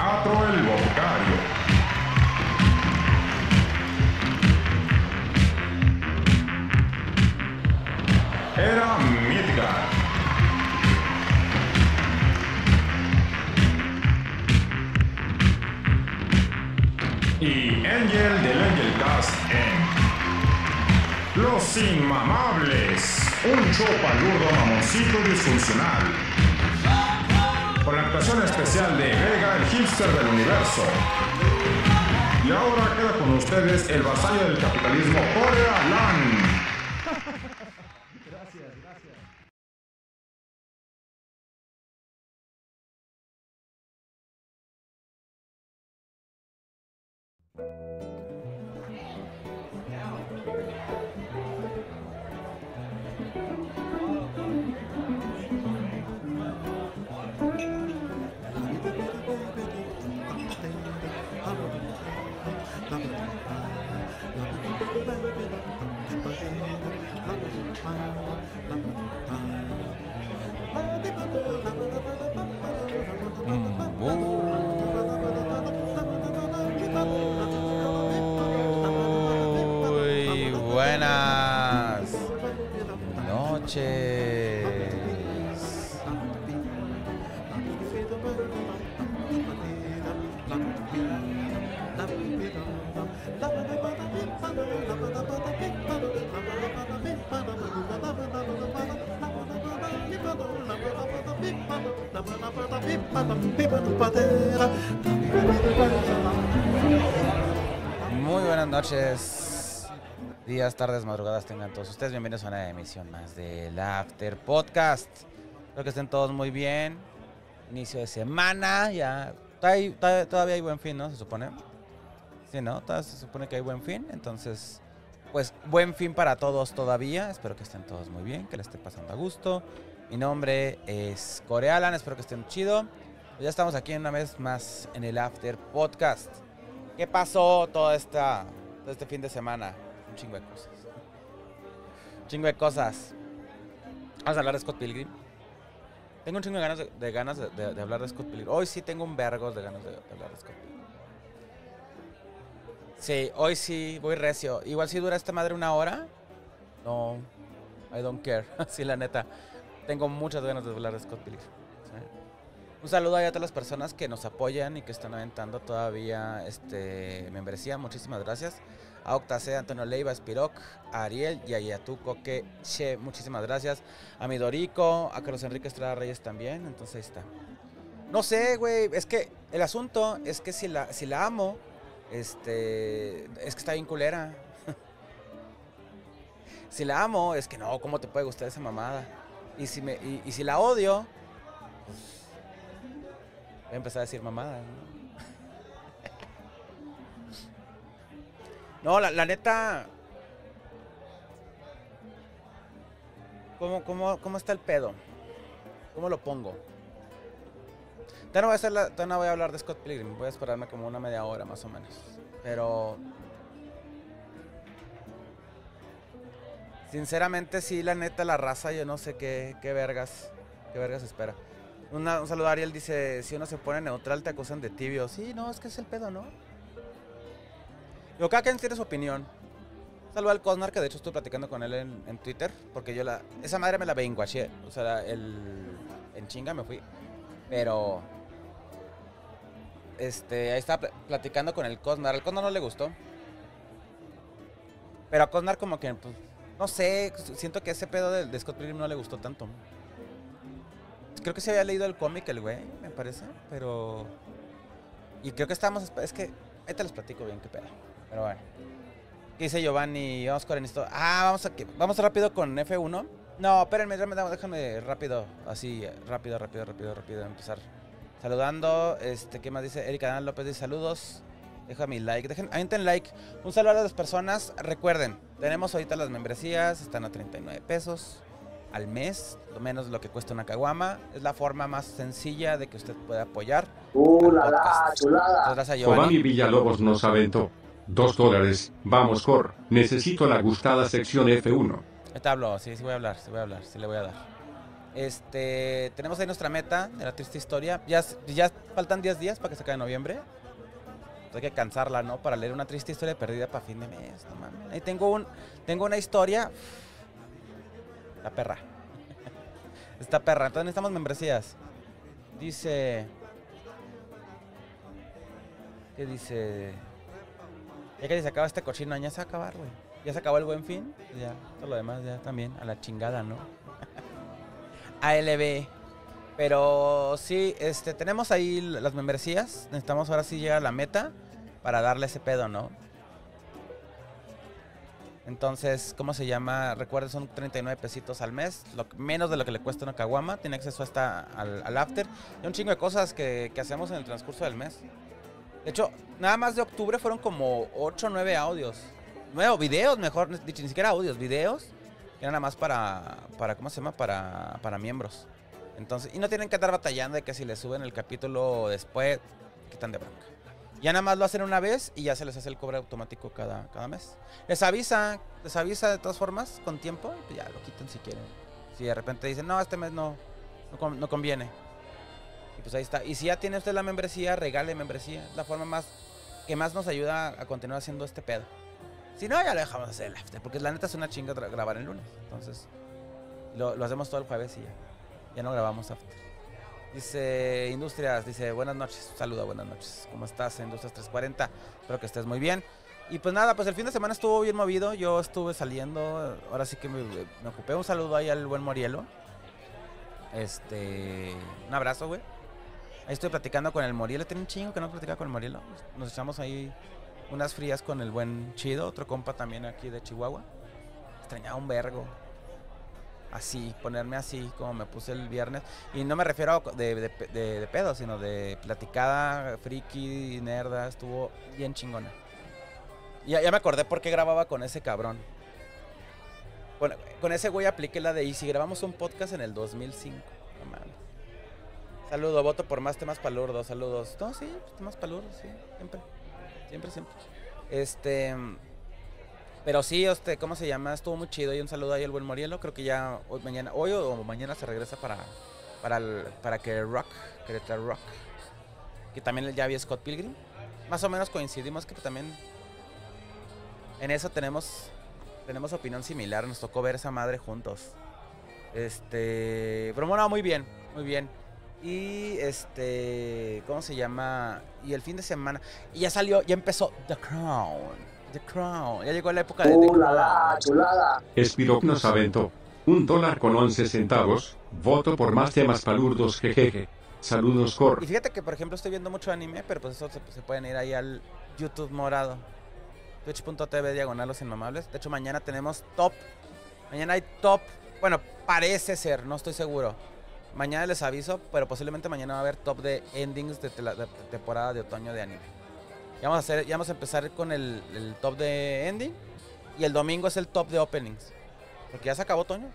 Atro el Bocario. Era Midgard. Y Angel del Angel Cast en Los Inmamables, un show palurdo, mamoncito y disfuncional. Con la actuación especial de Vega, el hipster del universo. Y ahora queda con ustedes el vasallo del capitalismo, Corealan. Gracias, gracias. Muy buenas noches. Muy buenas noches, días, tardes, madrugadas tengan todos ustedes. Bienvenidos a una emisión más del After Podcast. Espero que estén todos muy bien. Inicio de semana, ya todavía hay buen fin, ¿no? Se supone. Sí, ¿no? Todavía se supone que hay buen fin. Entonces, pues buen fin para todos todavía. Espero que estén todos muy bien, que les esté pasando a gusto. Mi nombre es Corealan, espero que estén chido. Ya estamos aquí una vez más en el After Podcast. ¿Qué pasó todo este fin de semana? Un chingo de cosas. Un chingo de cosas. Vamos a hablar de Scott Pilgrim. Tengo un chingo de ganas de hablar de Scott Pilgrim. Hoy sí tengo un vergos de ganas de hablar de Scott Pilgrim. Sí, hoy sí voy recio. Igual si dura esta madre una hora. No, I don't care. Sí, la neta. Tengo muchas ganas de hablar de Scott Pilgrim. ¿Sí? Un saludo a todas las personas que nos apoyan y que están aventando todavía membresía. Muchísimas gracias. A Octase, Antonio Leiva, Spiroc, a Ariel y a Yatuco que che, muchísimas gracias. A Midorico, a Carlos Enrique Estrada Reyes también. Entonces ahí está. No sé, güey. Es que el asunto es que si la amo, es que está bien culera. Si la amo, es que no, ¿cómo te puede gustar esa mamada? Y si la odio, pues, voy a empezar a decir mamada, ¿no? No, la neta. ¿Cómo está el pedo? ¿Cómo lo pongo? Ya no voy a hablar de Scott Pilgrim. Voy a esperarme como una media hora más o menos. Pero sinceramente sí, la neta, la raza, yo no sé qué vergas espera. Un saludo a Ariel, dice, si uno se pone neutral te acusan de tibio. Sí, no, es que es el pedo, ¿no? Yo, cada quien tiene su opinión. Saludo al Cosnar, que de hecho estuve platicando con él en Twitter, porque yo esa madre me la benguaché. O sea, en chinga me fui. Pero ahí estaba platicando con el Cosnar. Al Cosnar no le gustó. Pero a Cosnar como que, pues, no sé, siento que ese pedo de Scott Pilgrim no le gustó tanto. Creo que se había leído el cómic el güey, me parece, pero... Y creo que estábamos... Es que ahí te los platico bien qué pedo. Pero bueno. ¿Qué dice Giovanni? Vamos con esto. Vamos rápido con F1. No, espérenme, déjame rápido. Así, rápido empezar. Saludando, ¿qué más dice? Erika Dan López dice saludos. Deja mi like, avienten like. Un saludo a las personas. Recuerden, tenemos ahorita las membresías, están a 39 pesos al mes, lo menos lo que cuesta una caguama. Es la forma más sencilla de que usted pueda apoyar. Chulada. Giovanni Villalobos nos aventó $2. Vamos, Cor, necesito la gustada sección F1. Ahí te hablo, sí voy a hablar, sí le voy a dar. Tenemos ahí nuestra meta de la triste historia. Ya faltan 10 días para que se acabe noviembre. Entonces hay que cansarla, ¿no? Para leer una triste historia perdida para fin de mes. No mames. Ahí tengo una historia. La perra. Esta perra. Entonces necesitamos membresías. Dice... ¿Qué dice? Ya que se acaba este cochino, ya se va a acabar, güey. Ya se acabó el Buen Fin. Ya, todo lo demás ya también a la chingada, ¿no? ALB. Pero sí, tenemos ahí las membresías. Necesitamos ahora sí llegar a la meta para darle ese pedo, ¿no? Entonces, ¿cómo se llama? Recuerden, son 39 pesitos al mes. Menos de lo que le cuesta una caguama. Tiene acceso hasta al after. Y un chingo de cosas que hacemos en el transcurso del mes. De hecho, nada más de octubre fueron como 8 o 9 audios. 9 videos, mejor dicho, ni siquiera audios, videos. Que eran nada más para ¿cómo se llama? Para miembros. Entonces, y no tienen que estar batallando de que si les suben el capítulo después, quitan de bronca. Ya nada más lo hacen una vez y ya se les hace el cobre automático cada mes. Les avisa de todas formas, con tiempo, pues ya lo quitan si quieren. Si de repente dicen, no, este mes no conviene. Y pues ahí está. Y si ya tiene usted la membresía, regale membresía. Es la forma que más nos ayuda a continuar haciendo este pedo. Si no, ya lo dejamos hacer el after, porque la neta es una chinga grabar el lunes. Entonces, lo hacemos todo el jueves y ya no grabamos after. Dice Industrias, dice, buenas noches. Saluda, buenas noches. ¿Cómo estás, Industrias 340? Espero que estés muy bien. Y pues nada, pues el fin de semana estuvo bien movido. Yo estuve saliendo. Ahora sí que me ocupé. Un saludo ahí al buen Morielo. Un abrazo, güey. Ahí estoy platicando con el Morielo. Tenía un chingo que no platicaba con el Morielo. Nos echamos ahí unas frías con el buen Chido, otro compa también aquí de Chihuahua. Extrañaba un vergo. Así, ponerme así como me puse el viernes. Y no me refiero de pedo, sino de platicada, friki, nerda. Estuvo bien chingona. Ya me acordé por qué grababa con ese cabrón. Con ese güey apliqué la de y si grabamos un podcast en el 2005. No mames. Saludo, voto por más temas palurdos. Saludos. No, sí, temas palurdos, sí. Siempre. Pero sí, ¿cómo se llama? Estuvo muy chido. Y un saludo ahí al buen Morielo. Creo que ya hoy o mañana se regresa para que Rock, que también ya vi Scott Pilgrim. Más o menos coincidimos que también en eso tenemos opinión similar. Nos tocó ver esa madre juntos. Pero bueno, muy bien. Y ¿cómo se llama? Y el fin de semana. Y ya empezó The Crown. Ya llegó la época de The Crown. Chulada. Spirock nos aventó $1.11. Voto por más temas palurdos, jejeje. Saludos, Cor. Y fíjate que, por ejemplo, estoy viendo mucho anime, pero pues eso se pueden ir ahí al YouTube morado. Twitch.tv/Los Inmamables. De hecho, mañana tenemos top. Mañana hay top. Bueno, parece ser, no estoy seguro. Mañana les aviso, pero posiblemente mañana va a haber top de endings de temporada de otoño de anime. Ya vamos a empezar con el top de ending. Y el domingo es el top de openings. Porque ya se acabó otoño.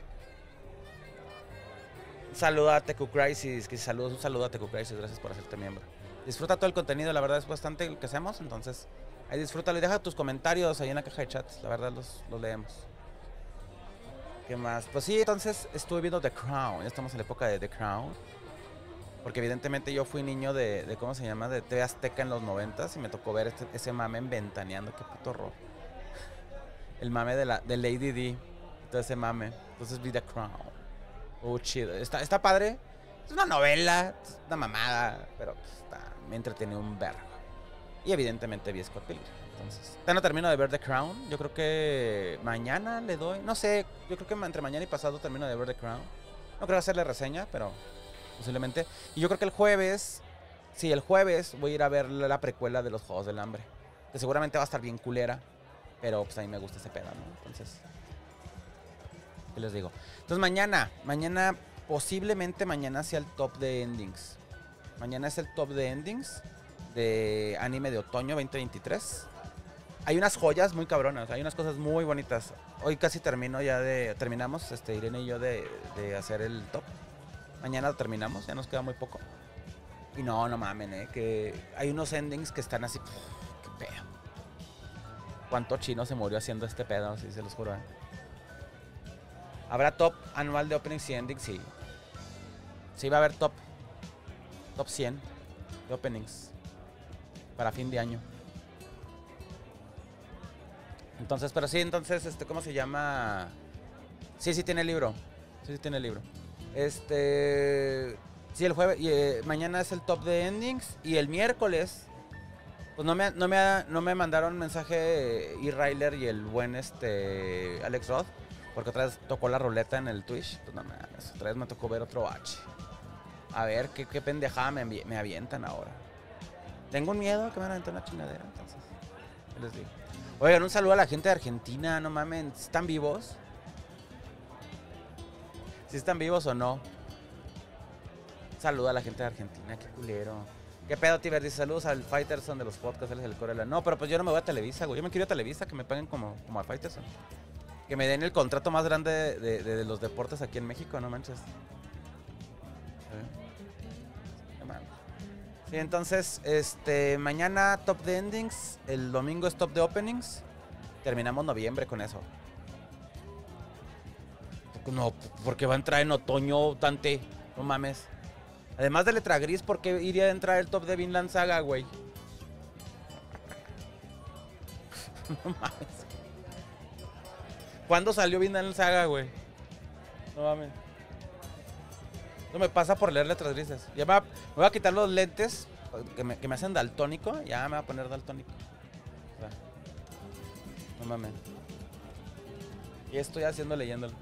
Un saludo a TQ Crisis. Un saludo a TQ Crisis. Gracias por hacerte miembro. Disfruta todo el contenido. La verdad es bastante lo que hacemos. Entonces, ahí disfrútalo y deja tus comentarios ahí en la caja de chats. La verdad los leemos. ¿Qué más? Pues sí, entonces estuve viendo The Crown. Ya estamos en la época de The Crown. Porque evidentemente yo fui niño de ¿cómo se llama? De TV Azteca en los 90s y me tocó ver ese mame en Ventaneando. Qué puto horror. El mame de Lady D. Todo ese mame. Entonces vi The Crown. Chido. Está padre. Es una novela. Es una mamada. Pero pues, me entretenió un vergo. Y evidentemente vi Scott Pilgrim. Entonces, ya no termino de ver The Crown. Yo creo que mañana le doy. No sé. Yo creo que entre mañana y pasado termino de ver The Crown. No creo hacerle reseña, pero posiblemente. Y yo creo que el jueves voy a ir a ver la precuela de los Juegos del Hambre. Que seguramente va a estar bien culera. Pero pues a mí me gusta ese pedo, ¿no? Entonces, ¿qué les digo? Entonces mañana, posiblemente mañana sea el top de endings. Mañana es el top de endings de anime de otoño 2023. Hay unas joyas muy cabronas, hay unas cosas muy bonitas. Hoy casi terminamos, Irene y yo de hacer el top. Mañana lo terminamos, ya nos queda muy poco. Y no mamen, que hay unos endings que están así, qué pedo. ¿Cuánto chino se murió haciendo este pedo? Sí, se los juro. ¿Habrá top anual de openings y endings? Sí, sí va a haber top 100 de openings para fin de año. Entonces, pero sí, entonces, ¿cómo se llama? Sí tiene libro. Sí tiene libro. Sí, el jueves, mañana es el top de endings. Y el miércoles, pues no me mandaron mensaje E-Ryler y el buen Alex Roth, porque otra vez tocó la ruleta en el Twitch. Pues no mames, otra vez me tocó ver otro H. A ver, qué pendejada me avientan ahora. Tengo un miedo que me van a aventar una chingadera, entonces, ¿qué les digo? Oigan, un saludo a la gente de Argentina, no mamen, ¿están vivos? ¿Sí están vivos o no? Saludo a la gente de Argentina, qué culero. ¿Qué pedo, Tiber? Dice, saludos al Fighterson de los podcasts, él es el Corela. No, pero pues yo no me voy a Televisa, güey. Yo me quiero ir a Televisa, que me paguen como al Fighterson. Que me den el contrato más grande de los deportes aquí en México, no manches. Sí, entonces, mañana top de endings, el domingo es top de openings. Terminamos noviembre con eso. No, porque va a entrar en otoño, Tante. No mames. Además de letra gris, ¿por qué iría a entrar el top de Vinland Saga, güey? No mames. ¿Cuándo salió Vinland Saga, güey? No mames. No me pasa por leer letras grises. Ya me voy a quitar los lentes que me hacen daltónico. Ya me voy a poner daltónico. O sea, no mames. ¿Qué estoy haciendo leyéndolo?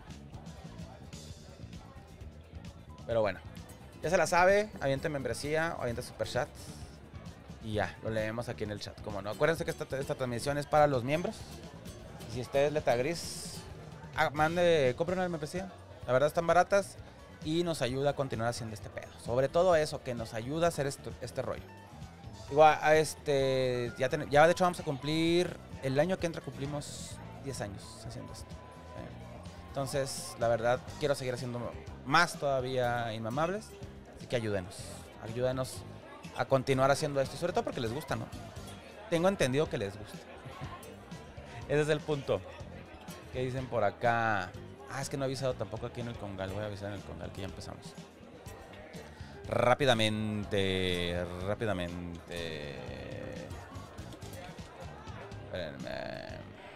Pero bueno. Ya se la sabe. Aviente membresía. Aviente superchat. Y ya, lo leemos aquí en el chat. Como no. Acuérdense que esta transmisión es para los miembros. Y si usted es letra gris, compren una membresía. La verdad están baratas. Y nos ayuda a continuar haciendo este pedo. Sobre todo eso, que nos ayuda a hacer este rollo. Igual, ya de hecho vamos a cumplir, el año que entra cumplimos 10 años haciendo esto. Entonces, la verdad, quiero seguir haciendo más todavía Inmamables. Así que ayúdenos a continuar haciendo esto. Sobre todo porque les gusta, ¿no? Tengo entendido que les gusta. Ese es el punto. ¿Qué dicen por acá? Es que no he avisado tampoco aquí en el Congal. Voy a avisar en el Congal que ya empezamos. Rápidamente. Espérenme.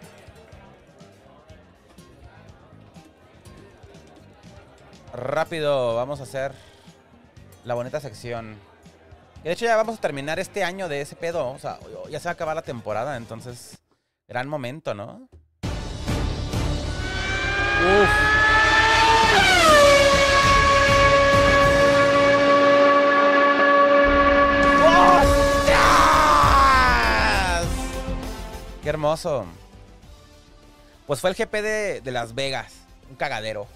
Rápido, vamos a hacer la bonita sección. De hecho ya vamos a terminar este año de ese pedo. O sea, ya se va a acabar la temporada, entonces gran momento, ¿no? Uf. ¡Qué hermoso! Pues fue el GP de Las Vegas. Un cagadero.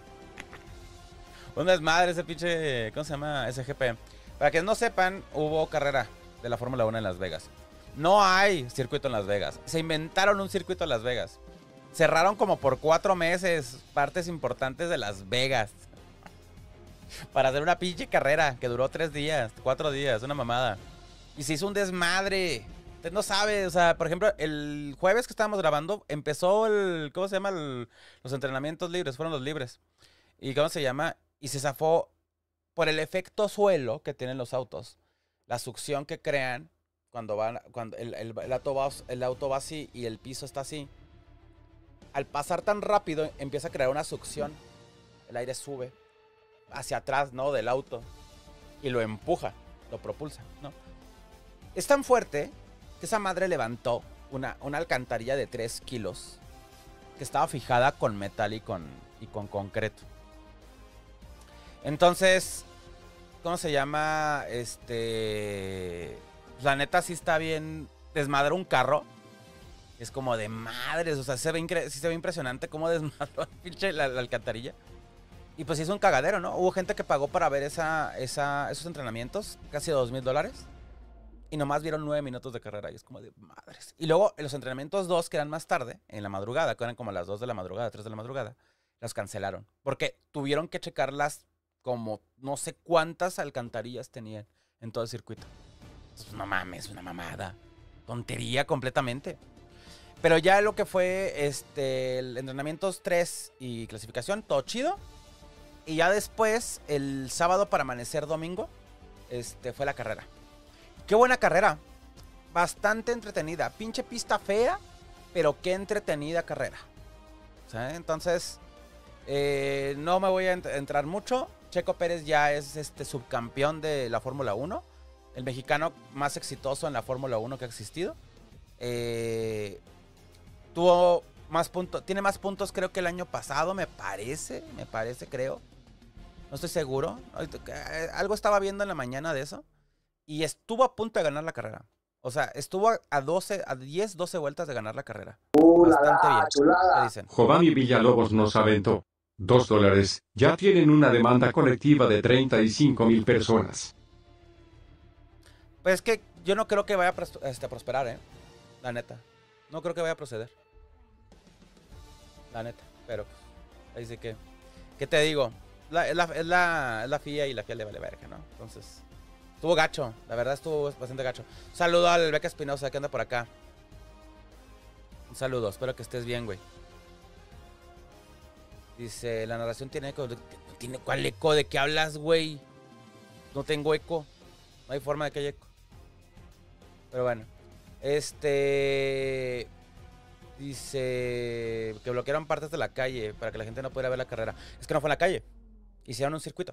Un desmadre ese pinche... ¿Cómo se llama ese GP? Para que no sepan, hubo carrera de la Fórmula 1 en Las Vegas. No hay circuito en Las Vegas. Se inventaron un circuito en Las Vegas. Cerraron como por 4 meses partes importantes de Las Vegas. Para hacer una pinche carrera que duró 3 días, 4 días, una mamada. Y se hizo un desmadre. Usted no sabe, o sea, por ejemplo, el jueves que estábamos grabando, empezó ¿cómo se llama? Los entrenamientos libres, fueron los libres. ¿Y cómo se llama? Y se zafó por el efecto suelo que tienen los autos. La succión que crean cuando el auto va así y el piso está así. Al pasar tan rápido, empieza a crear una succión. El aire sube hacia atrás, ¿no? Del auto. Y lo empuja, lo propulsa, ¿no? Es tan fuerte que esa madre levantó una alcantarilla de 3 kilos que estaba fijada con metal y con concreto. Entonces, ¿cómo se llama? La neta sí está bien desmadrar un carro. Es como de madres, o sea, sí se ve impresionante cómo desmadró la alcantarilla. Y pues hizo un cagadero, ¿no? Hubo gente que pagó para ver esos entrenamientos, casi $2,000. Y nomás vieron 9 minutos de carrera. Y es como de madres. Y luego en los entrenamientos 2, que eran más tarde, en la madrugada, que eran como las 2 de la madrugada, 3 de la madrugada, los cancelaron. Porque tuvieron que checarlas como no sé cuántas alcantarillas tenían en todo el circuito. Entonces, no mames, una mamada. Tontería completamente. Pero ya lo que fue el entrenamientos 3 y clasificación, todo chido. Y ya después, el sábado para amanecer domingo, fue la carrera. Qué buena carrera. Bastante entretenida. Pinche pista fea, pero qué entretenida carrera. ¿Sí? Entonces, no me voy a entrar mucho. Checo Pérez ya es subcampeón de la Fórmula 1. El mexicano más exitoso en la Fórmula 1 que ha existido. Tuvo más puntos, tiene más puntos creo que el año pasado, me parece, creo. No estoy seguro. Algo estaba viendo en la mañana de eso. Y estuvo a punto de ganar la carrera. O sea, estuvo a 10, 12 vueltas de ganar la carrera. Bastante bien. ¿Qué dicen? Giovanni Villalobos nos aventó $2. Ya tienen una demanda colectiva de 35,000 personas. Pues es que yo no creo que vaya a prosperar, la neta. No creo que vaya a proceder. La neta. Pero, ahí sí que... ¿Qué te digo? Es la FIA y la FIA le vale verga, ¿no? Entonces... Estuvo gacho, la verdad estuvo bastante gacho. Un saludo al Beca Espinosa que anda por acá. Un saludo, espero que estés bien, güey. Dice, la narración tiene eco. ¿Tiene cuál eco? ¿De qué hablas, güey? No tengo eco. No hay forma de que haya eco. Pero bueno. Dice que bloquearon partes de la calle para que la gente no pudiera ver la carrera. Es que no fue en la calle. Hicieron un circuito.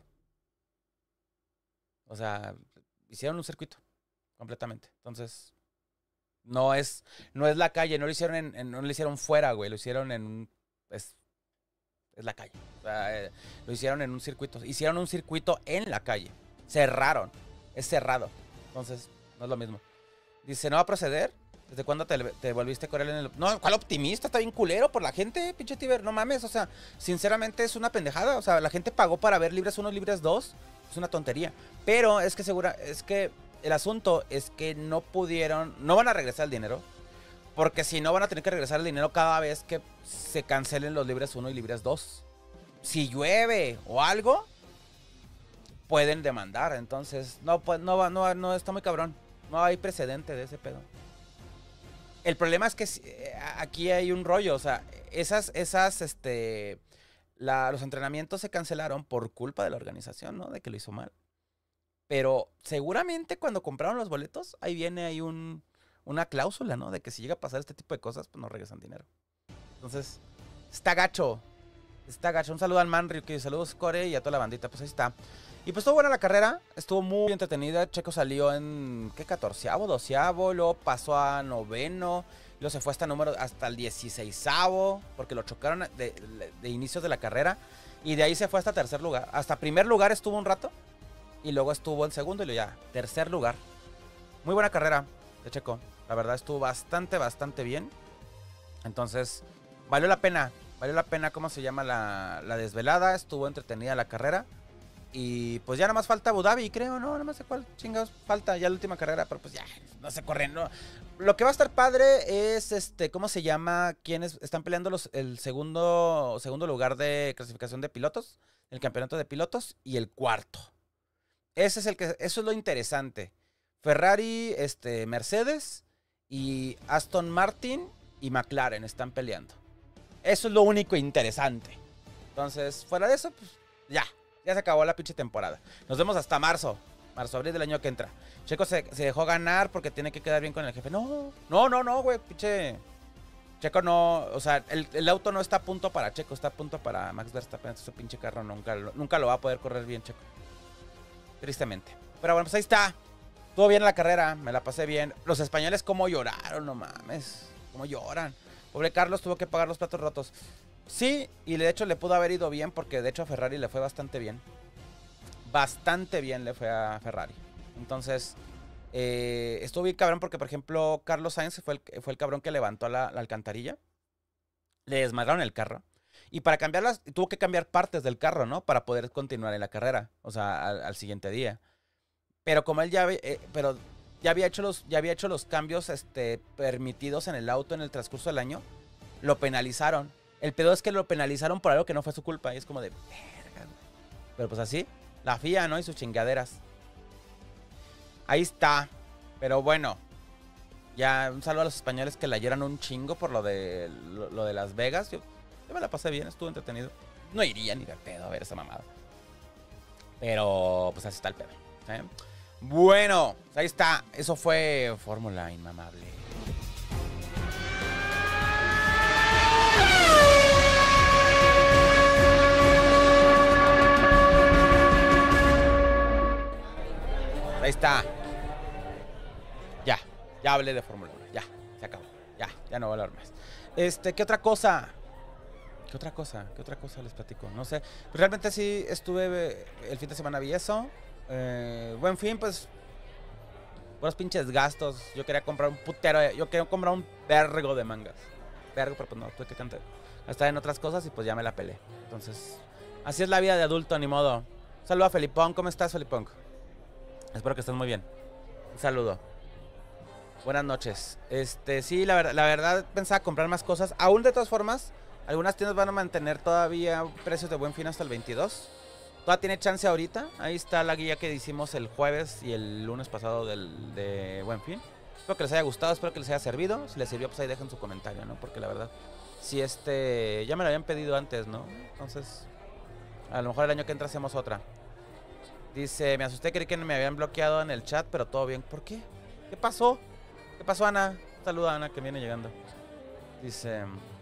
O sea, hicieron un circuito completamente. Entonces, no es la calle, no lo hicieron no lo hicieron fuera, güey, lo hicieron en un es la calle. O sea, lo hicieron en un circuito. Hicieron un circuito en la calle. Cerraron. Es cerrado. Entonces, no es lo mismo. Dice, ¿no va a proceder? ¿Desde cuándo te volviste con él en el...? No, ¿cuál optimista? Está bien culero por la gente, pinche Tiber. No mames, o sea, sinceramente es una pendejada. O sea, la gente pagó para ver Libres 1, Libres 2. Es una tontería. Pero es que el asunto es que no van a regresar el dinero. Porque si no van a tener que regresar el dinero cada vez que se cancelen los Libres 1 y Libres 2. Si llueve o algo, pueden demandar. Entonces, no está muy cabrón. No hay precedente de ese pedo. El problema es que aquí hay un rollo. O sea, los entrenamientos se cancelaron por culpa de la organización, ¿no? De que lo hizo mal. Pero seguramente cuando compraron los boletos, ahí viene una cláusula, ¿no? De que si llega a pasar este tipo de cosas, pues no regresan dinero. Entonces, está gacho. Está gacho. Un saludo al Manrio, que saludos Core y a toda la bandita. Pues ahí está. Y pues estuvo buena la carrera. Estuvo muy entretenida. Checo salió en, ¿qué? 14avo, 12avo. Luego pasó a 9º. Luego se fue hasta el 16avo. Porque lo chocaron de inicios de la carrera. Y de ahí se fue hasta tercer lugar. Hasta primer lugar estuvo un rato. Y luego estuvo en segundo y luego ya tercer lugar. Muy buena carrera de Checo. La verdad estuvo bastante bien. Entonces, valió la pena. Valió la pena, ¿cómo se llama? La desvelada. Estuvo entretenida la carrera. Y pues ya nada más falta Abu Dhabi, creo, ¿no? Nada más sé cuál chingados falta ya la última carrera. Pero pues ya, no se corren, ¿no? Lo que va a estar padre es, ¿cómo se llama? Quienes están peleando el segundo lugar de clasificación de pilotos. El campeonato de pilotos. Y el cuarto. Eso es lo interesante. Ferrari, Mercedes y Aston Martin y McLaren están peleando. Eso es lo único interesante. Entonces, fuera de eso, pues ya se acabó la pinche temporada. Nos vemos hasta marzo, abril del año que entra. Checo se dejó ganar porque tiene que quedar bien con el jefe. No, güey, pinche Checo no, o sea, el auto no está a punto para Checo, está a punto para Max Verstappen. Su pinche carro nunca lo va a poder correr bien Checo. Tristemente. Pero bueno, pues ahí está. Estuvo bien la carrera, me la pasé bien. Los españoles cómo lloraron, no mames. Cómo lloran. Pobre Carlos tuvo que pagar los platos rotos. Sí, y de hecho le pudo haber ido bien porque de hecho a Ferrari le fue bastante bien. Bastante bien le fue a Ferrari. Entonces, estuvo bien cabrón porque, por ejemplo, Carlos Sainz fue el cabrón que levantó la alcantarilla. Le desmadraron el carro. Y para cambiarlas, tuvo que cambiar partes del carro, ¿no? Para poder continuar en la carrera. O sea, al siguiente día. Pero como él ya había hecho los cambios permitidos en el auto en el transcurso del año, lo penalizaron. El pedo es que lo penalizaron por algo que no fue su culpa. Y es como de, verga, güey. Pero pues así, la FIA, ¿no? Y sus chingaderas. Ahí está. Pero bueno, ya un saludo a los españoles que la lloran un chingo por lo de Las Vegas. Yo me la pasé bien, estuvo entretenido. No iría ni de pedo a ver esa mamada. Pero, pues así está el pedo. ¿Eh? Bueno, ahí está. Eso fue Fórmula Inmamable. Ahí está. Ya hablé de Fórmula 1. Ya, se acabó. Ya no voy a hablar más. ¿Qué otra cosa? ¿Qué otra cosa les platico? No sé. Pues realmente sí estuve el fin de semana, vi eso. Buen fin, pues. Puros pinches gastos. Yo quería comprar un putero. Yo quería comprar un vergo de mangas. Vergo, pero pues no, tuve que cantar. Estar en otras cosas y pues ya me la pelé. Entonces, así es la vida de adulto, ni modo. Un saludo a Felipón. ¿Cómo estás, Felipón? Espero que estés muy bien. Un saludo. Buenas noches. Sí, la verdad pensaba comprar más cosas. Aún de todas formas, algunas tiendas van a mantener todavía precios de Buen Fin hasta el 22. Todavía tiene chance ahorita. Ahí está la guía que hicimos el jueves y el lunes pasado de Buen Fin. Espero que les haya gustado, espero que les haya servido. Si les sirvió, pues ahí dejen su comentario, ¿no? Porque la verdad, si ya me lo habían pedido antes, ¿no? Entonces, a lo mejor el año que entra hacemos otra. Dice, me asusté, creí que me habían bloqueado en el chat, pero todo bien. ¿Por qué? ¿Qué pasó? ¿Qué pasó, Ana? Saluda a Ana que viene llegando. Dice,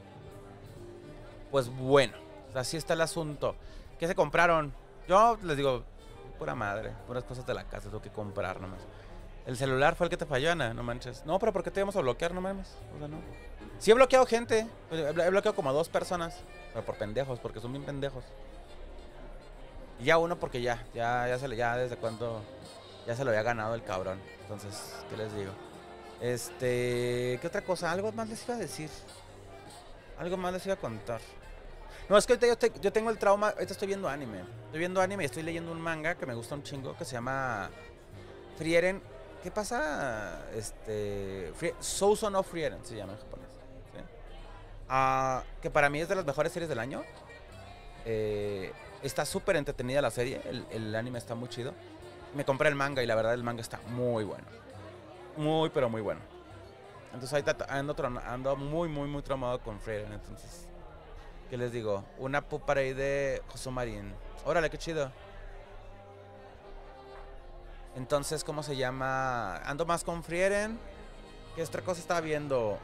pues bueno, así está el asunto. ¿Qué se compraron? Yo les digo, pura madre, puras cosas de la casa, tengo que comprar nomás. El celular fue el que te falló, Ana, no manches. No, pero ¿por qué te íbamos a bloquear, no mames? O sea, no. Sí he bloqueado gente, he bloqueado como a 2 personas, pero por pendejos, porque son bien pendejos. Y ya uno porque ya desde cuando ya se lo había ganado el cabrón. Entonces, ¿qué les digo? ¿Qué otra cosa? Algo más les iba a decir. Algo más les iba a contar. No, es que ahorita yo tengo el trauma. Ahorita estoy viendo anime. Estoy viendo anime y estoy leyendo un manga que me gusta un chingo, que se llama Frieren. ¿Qué pasa? Sousou no Frieren se llama en japonés. ¿Sí? Que para mí es de las mejores series del año. Está súper entretenida la serie. El anime está muy chido. Me compré el manga y la verdad el manga está muy bueno. Muy, pero muy bueno. Entonces ahorita ando muy traumado con Frieren. Entonces, ¿qué les digo? Una pupa ahí de Josumarin. Órale, qué chido. Entonces, ¿cómo se llama? Ando más con Frieren. ¿Qué otra cosa estaba viendo?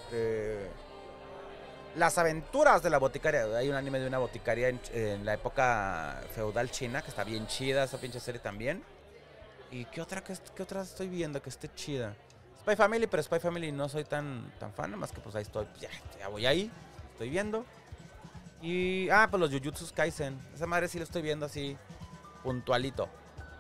Las aventuras de la boticaria. Hay un anime de una boticaria en la época feudal china que está bien chida, esa pinche serie también. ¿Y qué otra estoy viendo que esté chida? Spy Family, pero Spy Family no soy tan fan, más que pues ahí estoy, ya voy ahí, estoy viendo. Y, pues los Jujutsu Kaisen, esa madre sí lo estoy viendo así, puntualito.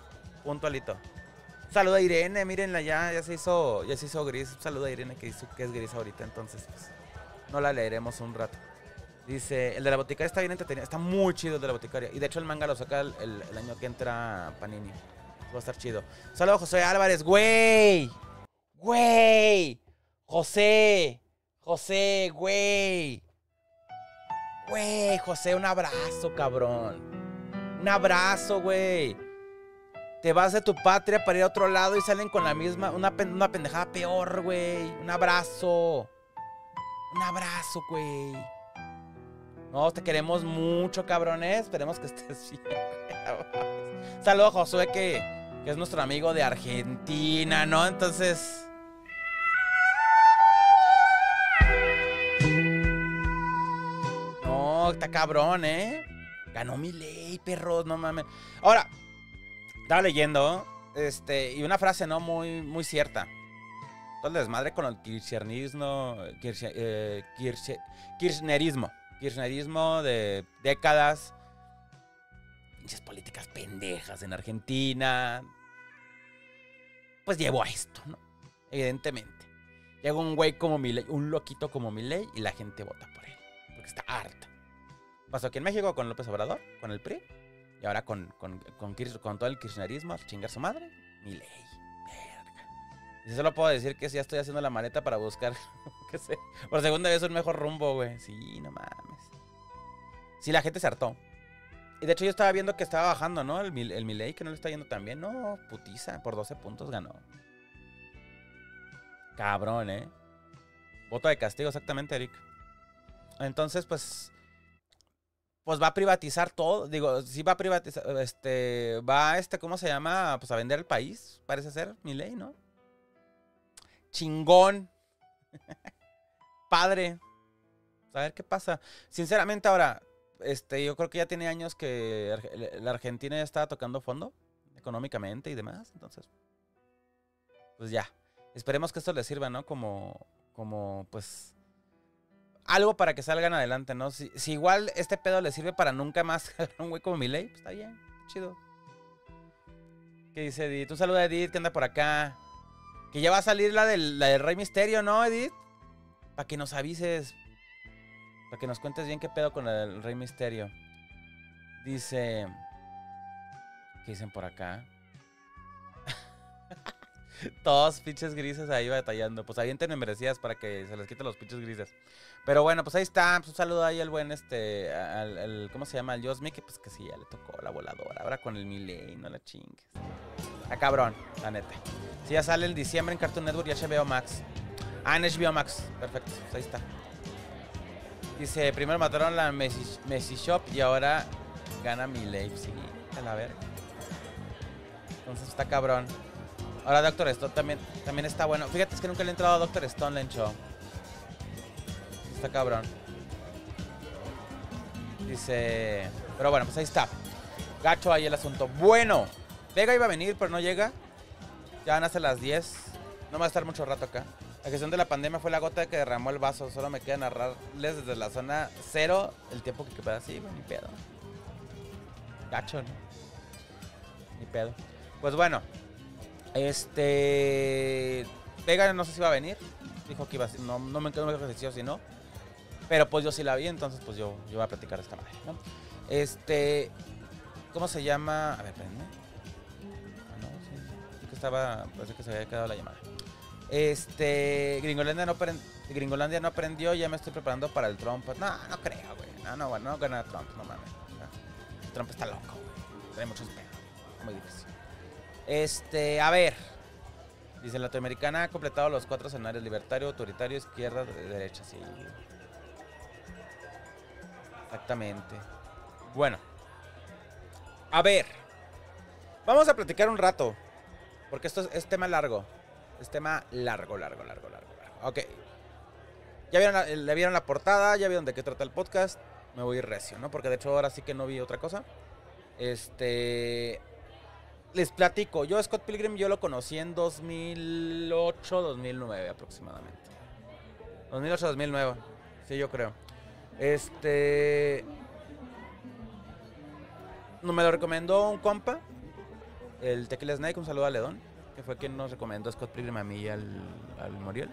Saluda a Irene, mírenla ya se hizo gris. Saluda a Irene que es gris ahorita, entonces pues no la leeremos un rato. Dice, el de la boticaria está bien entretenido, está muy chido el de la boticaria. Y de hecho el manga lo saca el año que entra Panini. Va a estar chido. Saludos, José Álvarez, güey. José, güey. José, un abrazo, cabrón. Un abrazo, güey. Te vas de tu patria para ir a otro lado y salen con la misma, una pendejada peor, güey. Un abrazo, güey. No, te queremos mucho, cabrones. Esperemos que estés bien. Saludos, Josué, que es nuestro amigo de Argentina, ¿no? Entonces... No, está cabrón, ¿eh? Ganó Milei, perros, no mames. Ahora, estaba leyendo, y una frase, ¿no? Muy cierta. Todo el desmadre con el kirchnerismo de décadas. Pinches políticas pendejas en Argentina. Pues llevó a esto, ¿no? Evidentemente. Llega un güey como Milei, un loquito como Milei, y la gente vota por él. Porque está harta. Pasó aquí en México con López Obrador, con el PRI. Y ahora con todo el kirchnerismo, a chingar su madre, Milei. Verga. Y solo puedo decir que ya estoy haciendo la maleta para buscar, qué sé, por segunda vez un mejor rumbo, güey. Sí, no mames. Sí, la gente se hartó. Y de hecho yo estaba viendo que estaba bajando, ¿no? El Milei, que no le está yendo tan bien. No, putiza, por 12 puntos ganó. Cabrón, ¿eh? Voto de castigo, exactamente, Eric. Entonces, pues pues va a privatizar todo. Digo, sí va a privatizar, ¿cómo se llama? Pues a vender el país, parece ser, Milei, ¿no? Chingón. Padre. A ver qué pasa. Sinceramente ahora, yo creo que ya tiene años que la Argentina ya estaba tocando fondo, económicamente y demás, entonces, pues ya. Esperemos que esto les sirva, ¿no? Como pues, algo para que salgan adelante, ¿no? Si igual este pedo les sirve para nunca más un güey como Milei, pues está bien, chido. ¿Qué dice Edith? Un saludo a Edith, que anda por acá. Que ya va a salir la del Rey Misterio, ¿no, Edith? Para que nos avises. Para que nos cuentes bien qué pedo con el Rey Misterio. Dice... ¿Qué dicen por acá? Todos pinches grises ahí batallando. Pues avienten merecidas para que se les quiten los pinches grises. Pero bueno, pues ahí está. Pues un saludo ahí al buen ¿cómo se llama? Al Josmi, que pues que sí, ya le tocó la voladora. Ahora con el Milei, no la chingues. Está cabrón, la neta. Sí, ya sale en diciembre en Cartoon Network y HBO Max. Ah, en HBO Max. Perfecto, pues ahí está. Dice, primero mataron la Messi Shop y ahora gana Milei. Sí, a la verga. Entonces está cabrón. Ahora Doctor Stone también está bueno. Fíjate, es que nunca le he entrado a Doctor Stone, Lencho. Está cabrón. Dice... Pero bueno, pues ahí está. Gacho ahí el asunto. Bueno. Vega iba a venir, pero no llega. Ya van a ser las 10. No va a estar mucho rato acá. La gestión de la pandemia fue la gota que derramó el vaso. Solo me queda narrarles desde la zona 0 el tiempo que queda así, güey, ni pedo. Gacho, ¿no? Ni pedo. Pues bueno. Vega no sé si va a venir. Dijo que iba a... No me quedo si sí o si no. Pero pues yo sí la vi, entonces pues yo voy a platicar esta madre, ¿no? ¿Cómo se llama? A ver, espérenme. Ah, no, sí. Que estaba... Parece que se había quedado la llamada. Gringolandia no aprendió, ya me estoy preparando para el Trump. No creo, güey. No gana Trump, no mames. Trump está loco, güey. Tiene muchos pedos. Muy difícil. A ver. Dice, la Latinoamericana ha completado los 4 escenarios: libertario, autoritario, izquierda, derecha. Sí. Exactamente. Bueno. A ver. Vamos a platicar un rato. Porque esto es tema largo. Es tema largo. Ok. Ya vieron la portada, ya vieron de qué trata el podcast. Me voy recio, ¿no? Porque de hecho ahora sí que no vi otra cosa. Les platico. Yo Scott Pilgrim yo lo conocí en 2008, 2009 aproximadamente. 2008, 2009. Sí, yo creo. No me lo recomendó un compa. El Tequila Snake, un saludo a Ledón, que fue quien nos recomendó Scott Pilgrim a mí y al Moriel.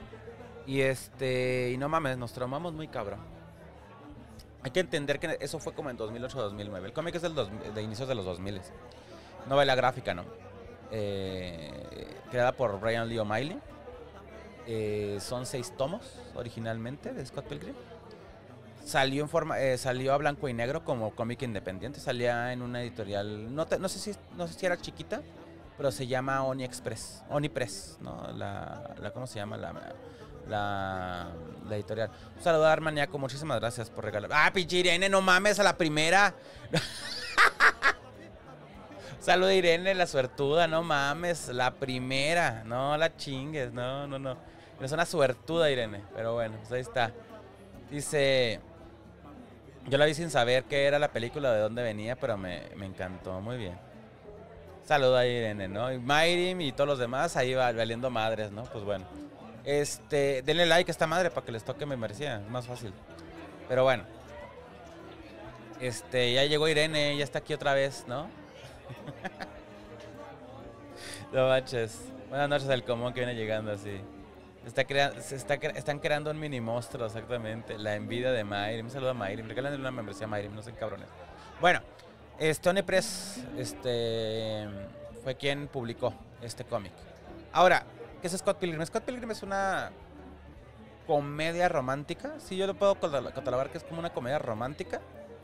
Y no mames, nos traumamos muy cabrón. Hay que entender que eso fue como en 2008-2009. El cómic es de inicios de los 2000. Novela gráfica, ¿no? Creada por Brian Lee O'Malley. Son 6 tomos originalmente de Scott Pilgrim. Salió a blanco y negro como cómic independiente. Salía en una editorial, no sé si era chiquita, pero se llama Oni Press, ¿no? ¿Cómo se llama? La editorial. Un saludo a Armaniaco, muchísimas gracias por regalar. ¡Ah, pinche Irene, no mames, a la primera! Saludo a Irene, la suertuda, no mames, la primera. No la chingues, no. Es una suertuda, Irene, pero bueno, pues ahí está. Dice... Yo la vi sin saber qué era la película, de dónde venía, pero me encantó, muy bien. Saludo a Irene, ¿no? Y Mayrim y todos los demás ahí valiendo madres, ¿no? Pues bueno. Denle like a esta madre para que les toque mi merecida, es más fácil. Pero bueno. Ya llegó Irene, ya está aquí otra vez, ¿no? No manches. Buenas noches al común que viene llegando así. Están creando un mini monstruo, exactamente. La envidia de Mayrim. Un saludo a Mayrim. Regálenle una membresía a Mayrim, no sean cabrones. Bueno, Oni Press fue quien publicó este cómic. Ahora, ¿qué es Scott Pilgrim? Scott Pilgrim es una comedia romántica. Sí, yo lo puedo catalogar que es como una comedia romántica.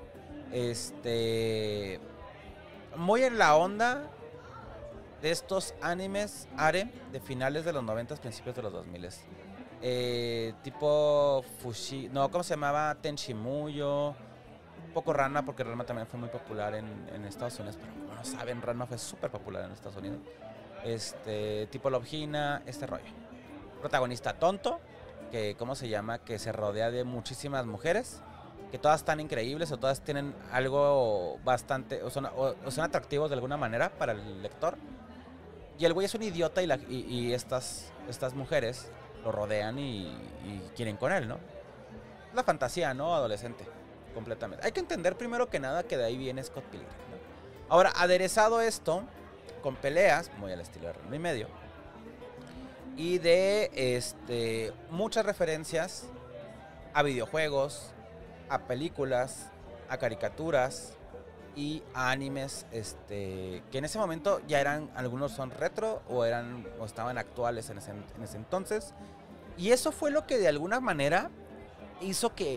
Muy en la onda de estos animes harem de finales de los 90, principios de los 2000. Tipo ¿cómo se llamaba? Tenchimuyo. poco Ranma, porque Ranma también fue muy popular en Estados Unidos, pero como no saben, Ranma fue súper popular en Estados Unidos. Tipo Love Hina, este rollo. Protagonista tonto, que, ¿cómo se llama? Que se rodea de muchísimas mujeres, que todas están increíbles o todas tienen algo bastante, o son atractivos de alguna manera para el lector. Y el güey es un idiota y estas mujeres lo rodean y quieren con él, ¿no? La fantasía, ¿no? Adolescente, completamente. Hay que entender primero que nada que de ahí viene Scott Pilgrim, ¿no? Ahora, aderezado esto con peleas, muy al estilo de Ranma y medio, y de muchas referencias a videojuegos, a películas, a caricaturas y a animes que en ese momento ya eran, algunos son retro o estaban actuales en ese entonces. Y eso fue lo que de alguna manera hizo que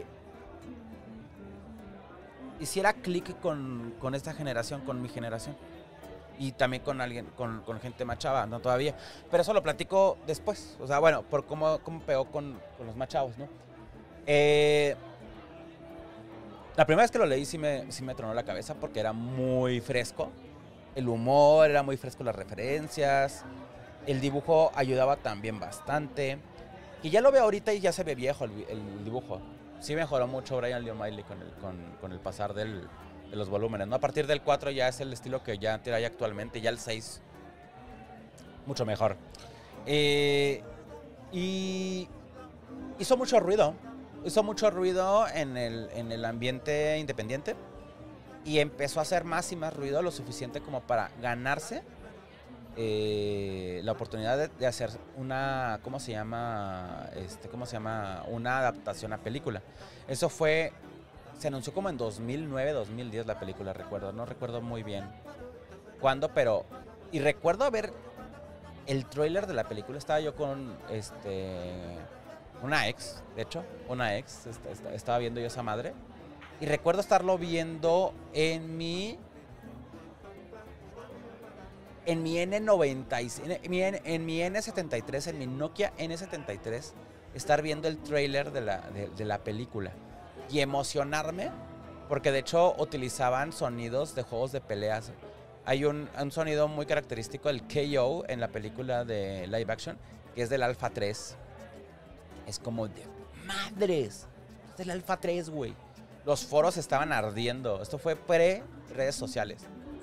hiciera clic con esta generación, con mi generación. Y también con con gente más chava, no todavía. Pero eso lo platico después. O sea, bueno, por cómo pegó con los más chavos, ¿no? La primera vez que lo leí sí me tronó la cabeza porque era muy fresco. El humor era muy fresco, las referencias. El dibujo ayudaba también bastante. Y ya lo veo ahorita y ya se ve viejo el dibujo. Sí mejoró mucho Brian Lee O'Malley con el pasar de los volúmenes, ¿no? A partir del 4 ya es el estilo que ya hay actualmente. Ya el 6, mucho mejor. Y hizo mucho ruido. Hizo mucho ruido en el ambiente independiente. Y empezó a hacer más y más ruido, lo suficiente como para ganarse la oportunidad de hacer una, ¿cómo se llama? Una adaptación a película. Eso se anunció como en 2009, 2010 la película, recuerdo. No recuerdo muy bien cuándo, pero... Y recuerdo ver el tráiler de la película. Estaba yo con una ex, de hecho. Una ex. Estaba viendo yo esa madre. Y recuerdo estarlo viendo en mi N96, en mi N73, en mi Nokia N73, estar viendo el tráiler de la película y emocionarme, porque de hecho utilizaban sonidos de juegos de peleas. Hay un sonido muy característico, el KO, en la película de live action, que es del Alpha 3. Es como de madres, es del Alpha 3, güey. Los foros estaban ardiendo. Esto fue pre-redes sociales.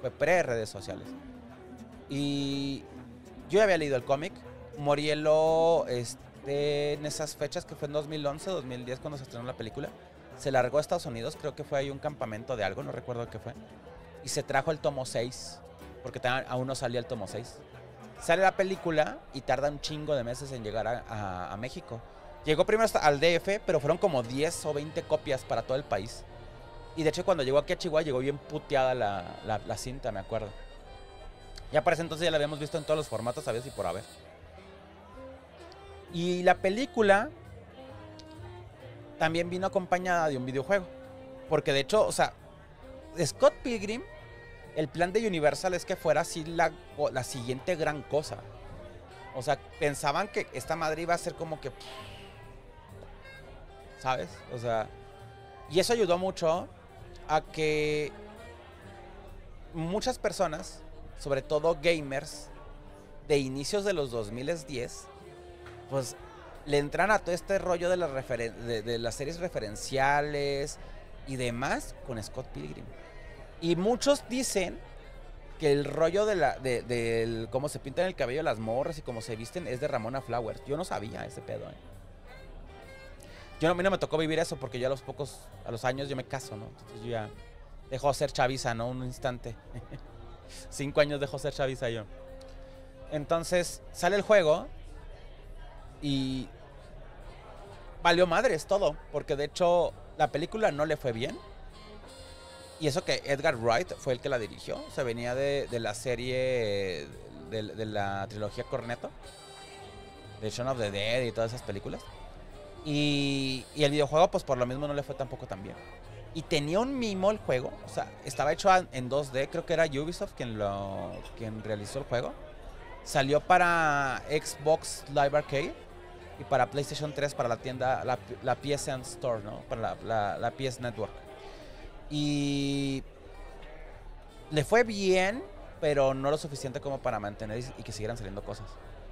Y yo ya había leído el cómic. Morielo, en esas fechas, que fue en 2011, 2010, cuando se estrenó la película, se largó a Estados Unidos. Creo que fue ahí un campamento de algo, no recuerdo qué fue. Y se trajo el tomo 6, porque aún no salía el tomo 6. Sale la película y tarda un chingo de meses en llegar a México. Llegó primero hasta al DF, pero fueron como 10 o 20 copias para todo el país. Y de hecho cuando llegó aquí a Chihuahua llegó bien puteada la cinta, me acuerdo. Ya para ese entonces ya la habíamos visto en todos los formatos, sabías y por haber. Y la película también vino acompañada de un videojuego. Porque de hecho, o sea, Scott Pilgrim, el plan de Universal es que fuera así la siguiente gran cosa. O sea, pensaban que esta madre iba a ser como que... ¿Sabes? O sea, y eso ayudó mucho a que muchas personas, sobre todo gamers de inicios de los 2010, pues le entran a todo este rollo de las series referenciales y demás con Scott Pilgrim. Y muchos dicen que el rollo del cómo se pintan el cabello las morras y cómo se visten es de Ramona Flowers. Yo no sabía ese pedo, A mí no me tocó vivir eso porque yo a los años yo me caso, ¿no? Entonces yo ya dejo de ser chaviza, ¿no? Un instante. 5 años dejo de ser chaviza yo. Entonces sale el juego y valió madres todo, porque de hecho la película no le fue bien. Y eso que Edgar Wright fue el que la dirigió. Se venía de la serie de la trilogía Cornetto, de Shaun of the Dead y todas esas películas. Y el videojuego, pues por lo mismo no le fue tampoco tan bien. Y tenía un mimo el juego. O sea, estaba hecho en 2D. Creo que era Ubisoft quien realizó el juego. Salió para Xbox Live Arcade y para PlayStation 3, para la tienda, la PSN Store, ¿no? Para la PS Network. Y le fue bien, pero no lo suficiente como para mantener y que siguieran saliendo cosas.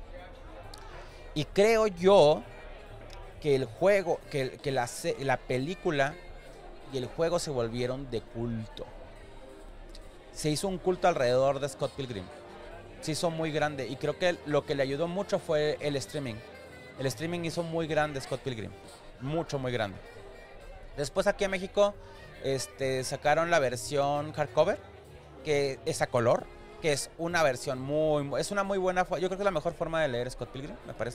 Y creo yo que el juego, que la película y el juego se volvieron de culto. Se hizo un culto alrededor de Scott Pilgrim. Se hizo muy grande y creo que lo que le ayudó mucho fue el streaming. El streaming hizo muy grande Scott Pilgrim. Mucho, muy grande. Después aquí en México sacaron la versión hardcover, que es a color, que es una versión es una muy buena, yo creo que es la mejor forma de leer Scott Pilgrim, me parece.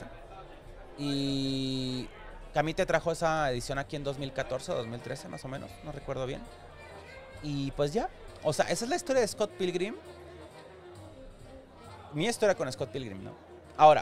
Y Camite trajo esa edición aquí en 2014 o 2013 más o menos, no recuerdo bien. Y pues ya, o sea, esa es la historia de Scott Pilgrim. Mi historia con Scott Pilgrim, ¿no? Ahora,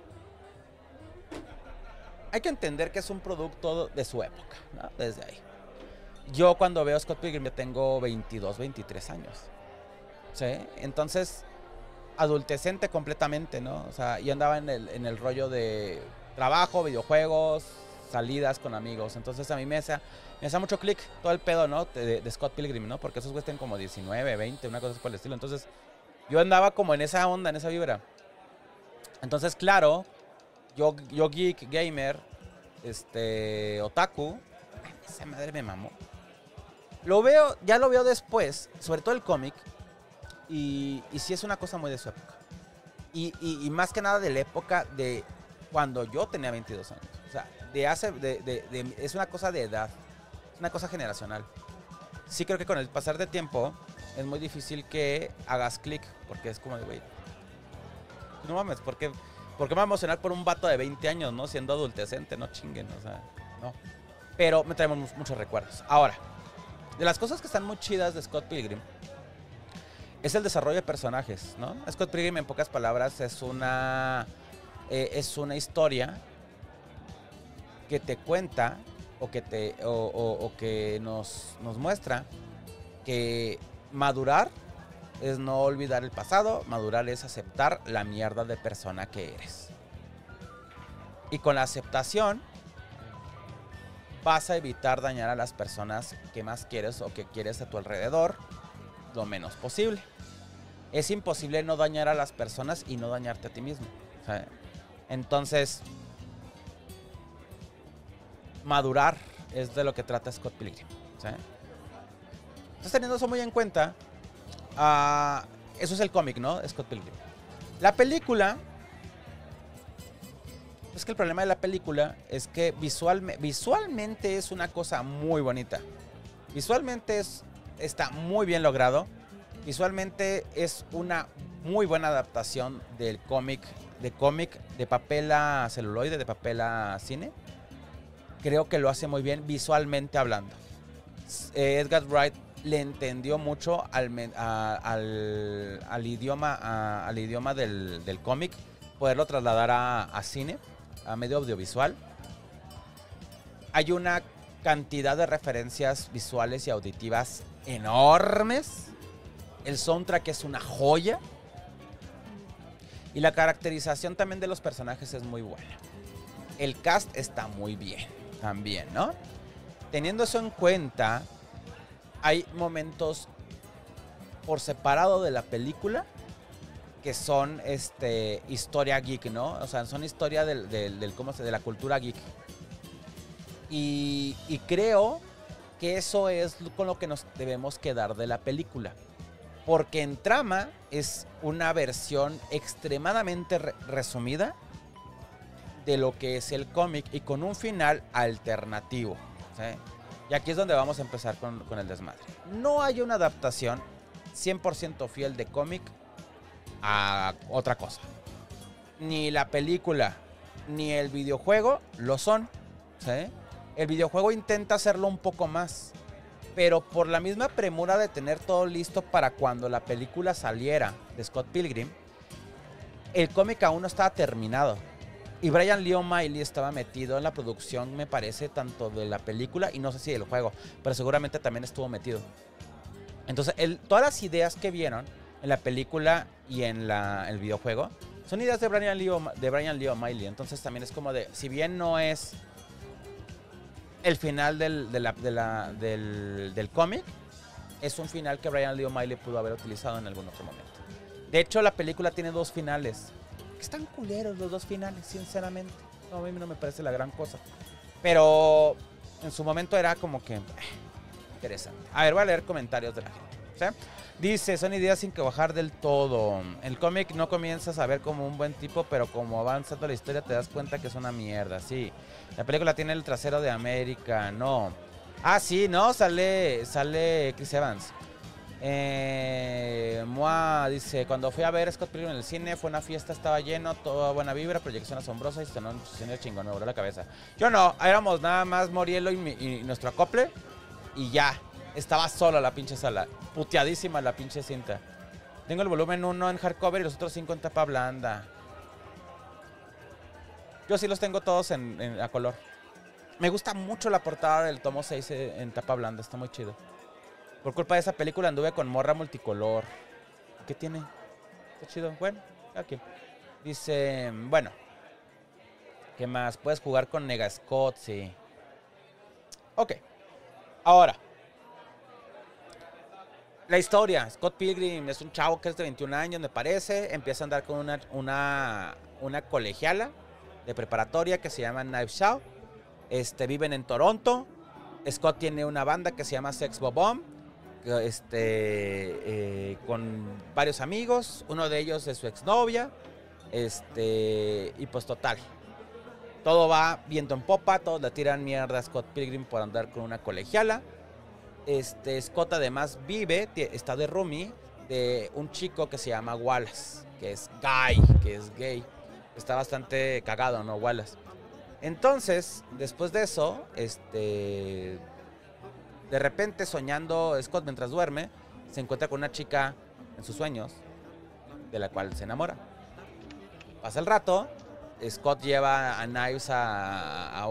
hay que entender que es un producto de su época, ¿no? Desde ahí. Yo cuando veo Scott Pilgrim, yo tengo 22, 23 años. ¿Sí? Entonces, adultecente completamente, ¿no? O sea, yo andaba en el rollo de trabajo, videojuegos, salidas con amigos. Entonces a mí me hacía mucho clic todo el pedo, ¿no? De Scott Pilgrim, ¿no? Porque esos güeyes tienen como 19, 20, una cosa por el estilo. Entonces, yo andaba como en esa onda, en esa vibra. Entonces, claro, yo geek, gamer, otaku, esa madre me mamó. Ya lo veo después, sobre todo el cómic, y sí es una cosa muy de su época. Y más que nada de la época de cuando yo tenía 22 años. O sea, es una cosa de edad, es una cosa generacional. Sí creo que con el pasar de tiempo es muy difícil que hagas clic, porque es como de, güey, no mames, ¿por qué me voy a emocionar por un vato de 20 años, no? Siendo adultecente, no chinguen, o sea, no. Pero me traemos muchos recuerdos. Ahora, de las cosas que están muy chidas de Scott Pilgrim es el desarrollo de personajes, ¿no? Scott Pilgrim, en pocas palabras, es una historia que te cuenta o que nos muestra que madurar es no olvidar el pasado, madurar es aceptar la mierda de persona que eres. Y con la aceptación vas a evitar dañar a las personas que más quieres o que quieres a tu alrededor lo menos posible. Es imposible no dañar a las personas y no dañarte a ti mismo. ¿Sabes? Entonces, madurar es de lo que trata Scott Pilgrim. ¿Sabes? Entonces, teniendo eso muy en cuenta, eso es el cómic, ¿no? Scott Pilgrim. La película, es que el problema de la película es que visualmente es una cosa muy bonita. Visualmente está muy bien logrado. Visualmente es una muy buena adaptación del cómic, de papel a celuloide, de papel a cine. Creo que lo hace muy bien visualmente hablando. Edgar Wright le entendió mucho al idioma del cómic, poderlo trasladar a cine, a medio audiovisual. Hay una cantidad de referencias visuales y auditivas enormes. El soundtrack es una joya. Y la caracterización también de los personajes es muy buena. El cast está muy bien también, ¿no? Teniendo eso en cuenta, hay momentos por separado de la película que son historia geek, ¿no? O sea, son historia de la cultura geek. Y creo que eso es con lo que nos debemos quedar de la película. Porque en trama es una versión extremadamente resumida de lo que es el cómic y con un final alternativo, ¿sí? Y aquí es donde vamos a empezar con el desmadre. No hay una adaptación 100% fiel de cómic a otra cosa. Ni la película ni el videojuego lo son, ¿sí? El videojuego intenta hacerlo un poco más, pero por la misma premura de tener todo listo para cuando la película saliera de Scott Pilgrim, el cómic aún no estaba terminado. Y Brian Lee O'Malley estaba metido en la producción, me parece, tanto de la película y no sé si del juego, pero seguramente también estuvo metido. Entonces, todas las ideas que vieron en la película y en el videojuego son ideas de Brian Lee O'Malley. Entonces también es como de, si bien no es el final del cómic, es un final que Brian Lee O'Malley pudo haber utilizado en algún otro momento. De hecho, la película tiene 2 finales. Están culeros los 2 finales, sinceramente. No, a mí no me parece la gran cosa. Pero en su momento era como que interesante. A ver, voy a leer comentarios de la gente. ¿Sí? Dice, son ideas sin que bajar del todo. El cómic no comienzas a ver como un buen tipo, pero como avanzando la historia te das cuenta que es una mierda. Sí, la película tiene el trasero de América. No. Ah, sí, ¿no? Sale Chris Evans. Moa dice, cuando fui a ver Scott Pilgrim en el cine, fue una fiesta, estaba lleno, toda buena vibra, proyección asombrosa y sonó un chingón, me voló la cabeza. Yo no, éramos nada más Morielo y nuestro acople y ya, estaba sola la pinche sala, puteadísima la pinche cinta. Tengo el volumen 1 en hardcover y los otros 5 en tapa blanda. Yo sí los tengo todos a color. Me gusta mucho la portada del tomo 6 en tapa blanda, está muy chido. Por culpa de esa película anduve con morra multicolor. ¿Qué tiene? Está chido. Bueno, aquí. Dice, bueno. ¿Qué más? Puedes jugar con Nega Scott, sí. Ok. Ahora. La historia. Scott Pilgrim es un chavo que es de 21 años, me parece. Empieza a andar con una colegiala de preparatoria que se llama Knives Out. Viven en Toronto. Scott tiene una banda que se llama Sex Bob-Omb. Con varios amigos, uno de ellos es su exnovia, y pues total, todo va viento en popa, todos le tiran mierda a Scott Pilgrim por andar con una colegiala. Scott además está de roomie de un chico que se llama Wallace, que es gay, está bastante cagado, ¿no? Wallace. Entonces, después de eso, de repente, soñando Scott mientras duerme, se encuentra con una chica en sus sueños, de la cual se enamora. Pasa el rato, Scott lleva a Knives a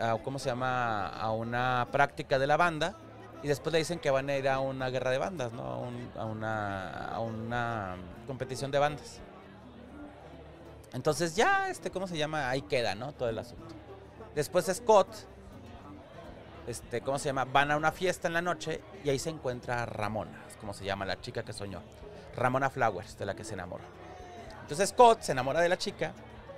una práctica de la banda, y después le dicen que van a ir a una guerra de bandas, ¿no? A una competición de bandas. Entonces ya, ahí queda, ¿no? Todo el asunto. Después Scott... van a una fiesta en la noche y ahí se encuentra Ramona, es como se llama la chica que soñó, Ramona Flowers, de la que se enamoró. Entonces Scott se enamora de la chica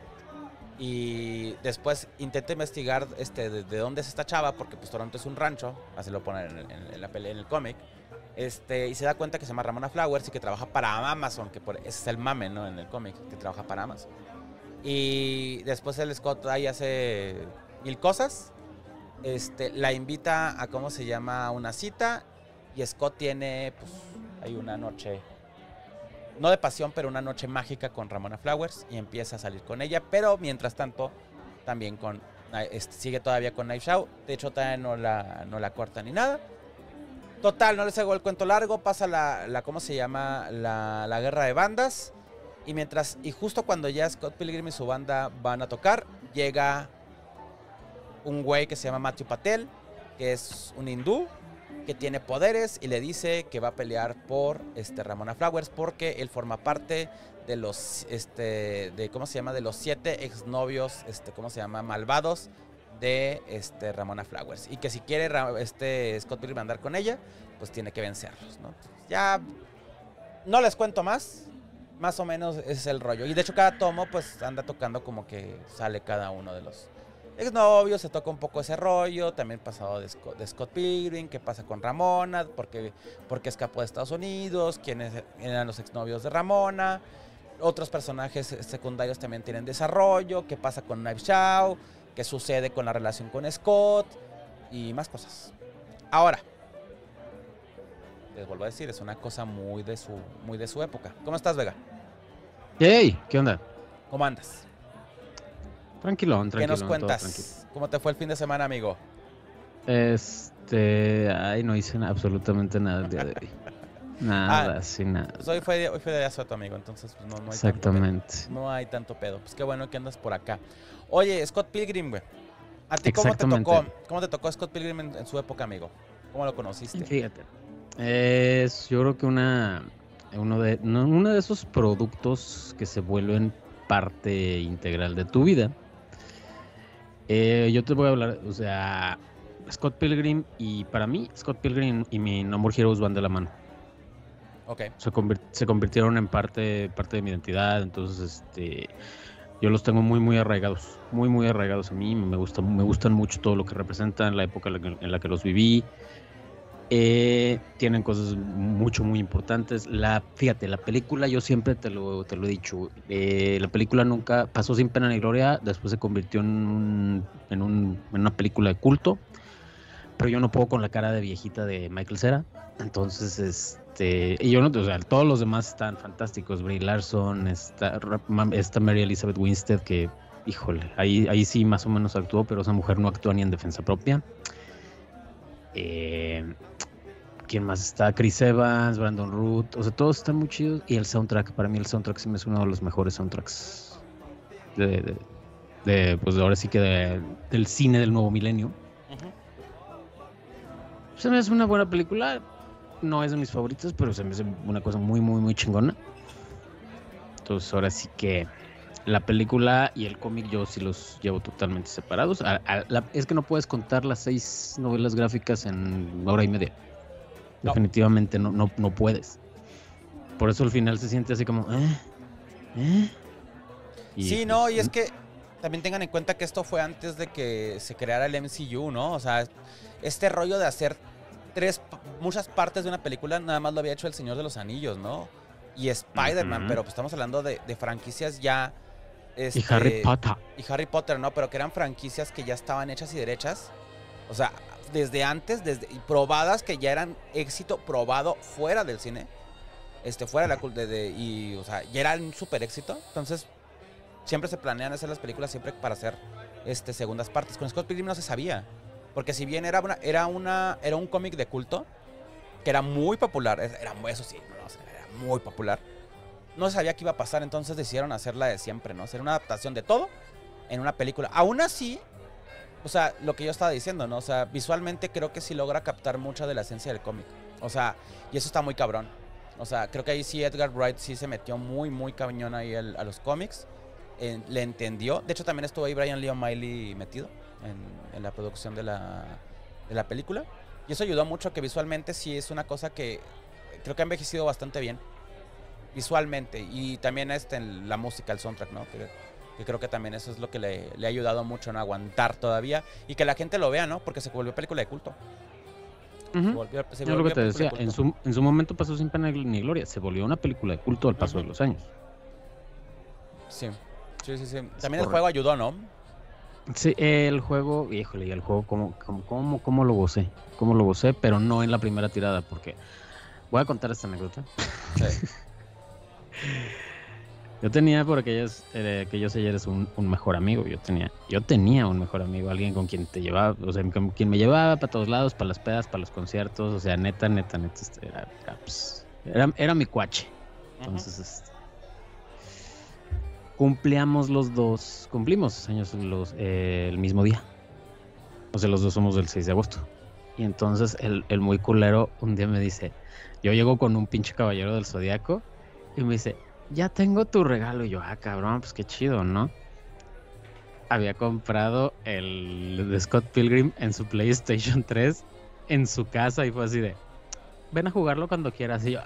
y después intenta investigar de dónde es esta chava, porque pues Toronto es un rancho, así lo pone en el cómic, y se da cuenta que se llama Ramona Flowers y que trabaja para Amazon, ese es el mame, ¿no? En el cómic, que trabaja para Amazon. Y después el Scott ahí hace 1000 cosas. La invita a una cita, y Scott tiene pues hay una noche, no de pasión, pero una noche mágica con Ramona Flowers, y empieza a salir con ella, pero mientras tanto también sigue todavía con Knives Out. De hecho todavía no la corta ni nada. Total, no les hago el cuento largo, pasa la guerra de bandas, y justo cuando ya Scott Pilgrim y su banda van a tocar, llega un güey que se llama Matthew Patel, que es un hindú, que tiene poderes, y le dice que va a pelear por Ramona Flowers, porque él forma parte de los, de los 7 exnovios, malvados de Ramona Flowers. Y que si quiere Scott Pilgrim andar con ella, pues tiene que vencerlos, ¿no? Ya no les cuento más o menos es el rollo. Y de hecho cada tomo pues anda tocando como que sale cada uno de los exnovios, se toca un poco ese rollo, también pasado de Scott Pilgrim, qué pasa con Ramona, porque escapó de Estados Unidos, quiénes eran los exnovios de Ramona, otros personajes secundarios también tienen desarrollo, qué pasa con Knives Out, qué sucede con la relación con Scott y más cosas. Ahora, les vuelvo a decir, es una cosa muy de su época. ¿Cómo estás, Vega? Hey, ¿qué onda? ¿Cómo andas? Tranquilón. ¿Qué nos cuentas? ¿Cómo te fue el fin de semana, amigo? No hice absolutamente nada el día de hoy. Nada. Pues hoy fue de asueto, amigo, entonces pues, no hay exactamente. Tanto pedo. No hay tanto pedo. Pues qué bueno que andas por acá. Oye, Scott Pilgrim, güey. ¿A ti cómo te tocó Scott Pilgrim en su época, amigo? ¿Cómo lo conociste? Fíjate. Yo creo que uno de esos productos que se vuelven parte integral de tu vida. Yo te voy a hablar, Scott Pilgrim y para mí, Scott Pilgrim y mi No More Heroes van de la mano. Ok. Se convirtieron en parte de mi identidad, entonces yo los tengo muy arraigados, muy arraigados a mí, me gustan mucho todo lo que representan, la época en la que los viví. Tienen cosas muy importantes. Fíjate, la película, yo siempre te lo he dicho, la película nunca pasó sin pena ni gloria, después se convirtió en una película de culto, pero yo no puedo con la cara de viejita de Michael Cera, entonces y yo no, o sea, todos los demás están fantásticos, Brie Larson, está Mary Elizabeth Winstead, que híjole, ahí sí más o menos actuó, pero esa mujer no actúa ni en defensa propia. ¿Quién más está? Chris Evans, Brandon Root, o sea, todos están muy chidos. Y el soundtrack, para mí el soundtrack sí me es uno de los mejores soundtracks pues ahora sí que del cine del nuevo milenio. Ujú. Se me hace una buena película, no es de mis favoritas, pero se me hace una cosa muy chingona. Entonces ahora sí que la película y el cómic yo sí los llevo totalmente separados. Es que no puedes contar las 6 novelas gráficas en 1 hora y media. No. Definitivamente no puedes. Por eso al final se siente así como... Sí, no, y es que también tengan en cuenta que esto fue antes de que se creara el MCU, ¿no? O sea, este rollo de hacer muchas partes de una película nada más lo había hecho El Señor de los Anillos, ¿no? Y Spider-Man, Ujú. pero pues estamos hablando de franquicias ya... Y Harry Potter. Y Harry Potter, ¿no? Pero que eran franquicias que ya estaban hechas y derechas. O sea, desde antes, y probadas, que ya eran éxito probado fuera del cine. Fuera de la y, o sea, ya era un súper éxito. Entonces, siempre se planean hacer las películas siempre para hacer segundas partes. Con Scott Pilgrim no se sabía. Porque si bien era un cómic de culto, que era muy popular, eso sí, era muy popular. No se sabía qué iba a pasar, entonces decidieron hacerla de siempre, ¿no? Hacer una adaptación de todo en una película. Aún así, o sea, lo que yo estaba diciendo, ¿no? O sea, visualmente creo que sí logra captar mucha de la esencia del cómic. O sea, y eso está muy cabrón. O sea, creo que ahí sí Edgar Wright sí se metió muy cañón ahí a los cómics. Le entendió. De hecho, también estuvo ahí Brian Lee O'Malley metido en la producción de la película. Y eso ayudó mucho a que visualmente sí es una cosa que creo que ha envejecido bastante bien. Visualmente. Y también en la música, el soundtrack, ¿no? Que creo que también eso es lo que le ha ayudado mucho, ¿no? A aguantar todavía. Y que la gente lo vea, ¿no? Porque se volvió película de culto. Se Es lo que te decía, película de culto. en su momento pasó sin pena ni gloria, se volvió una película de culto al paso de los años. Sí. También el juego ayudó, ¿no? Sí, el juego, híjole, y el juego, ¿cómo lo gocé? ¿Cómo lo gocé? Pero no en la primera tirada, porque voy a contar esta anécdota. Sí. Yo tenía por aquellos ayeres un mejor amigo. Yo tenía un mejor amigo, alguien con quien te llevaba, o sea, con quien me llevaba para todos lados, para las pedas, para los conciertos, o sea, neta, era mi cuache. Entonces, cumplimos años el mismo día. O sea, los dos somos del 6 de agosto. Y entonces el muy culero un día me dice, yo llego con un pinche caballero del Zodiaco y me dice, ya tengo tu regalo. Y yo, cabrón, pues qué chido, ¿no? Había comprado el de Scott Pilgrim en su PlayStation 3 en su casa y fue así de, ven a jugarlo cuando quieras. Y yo,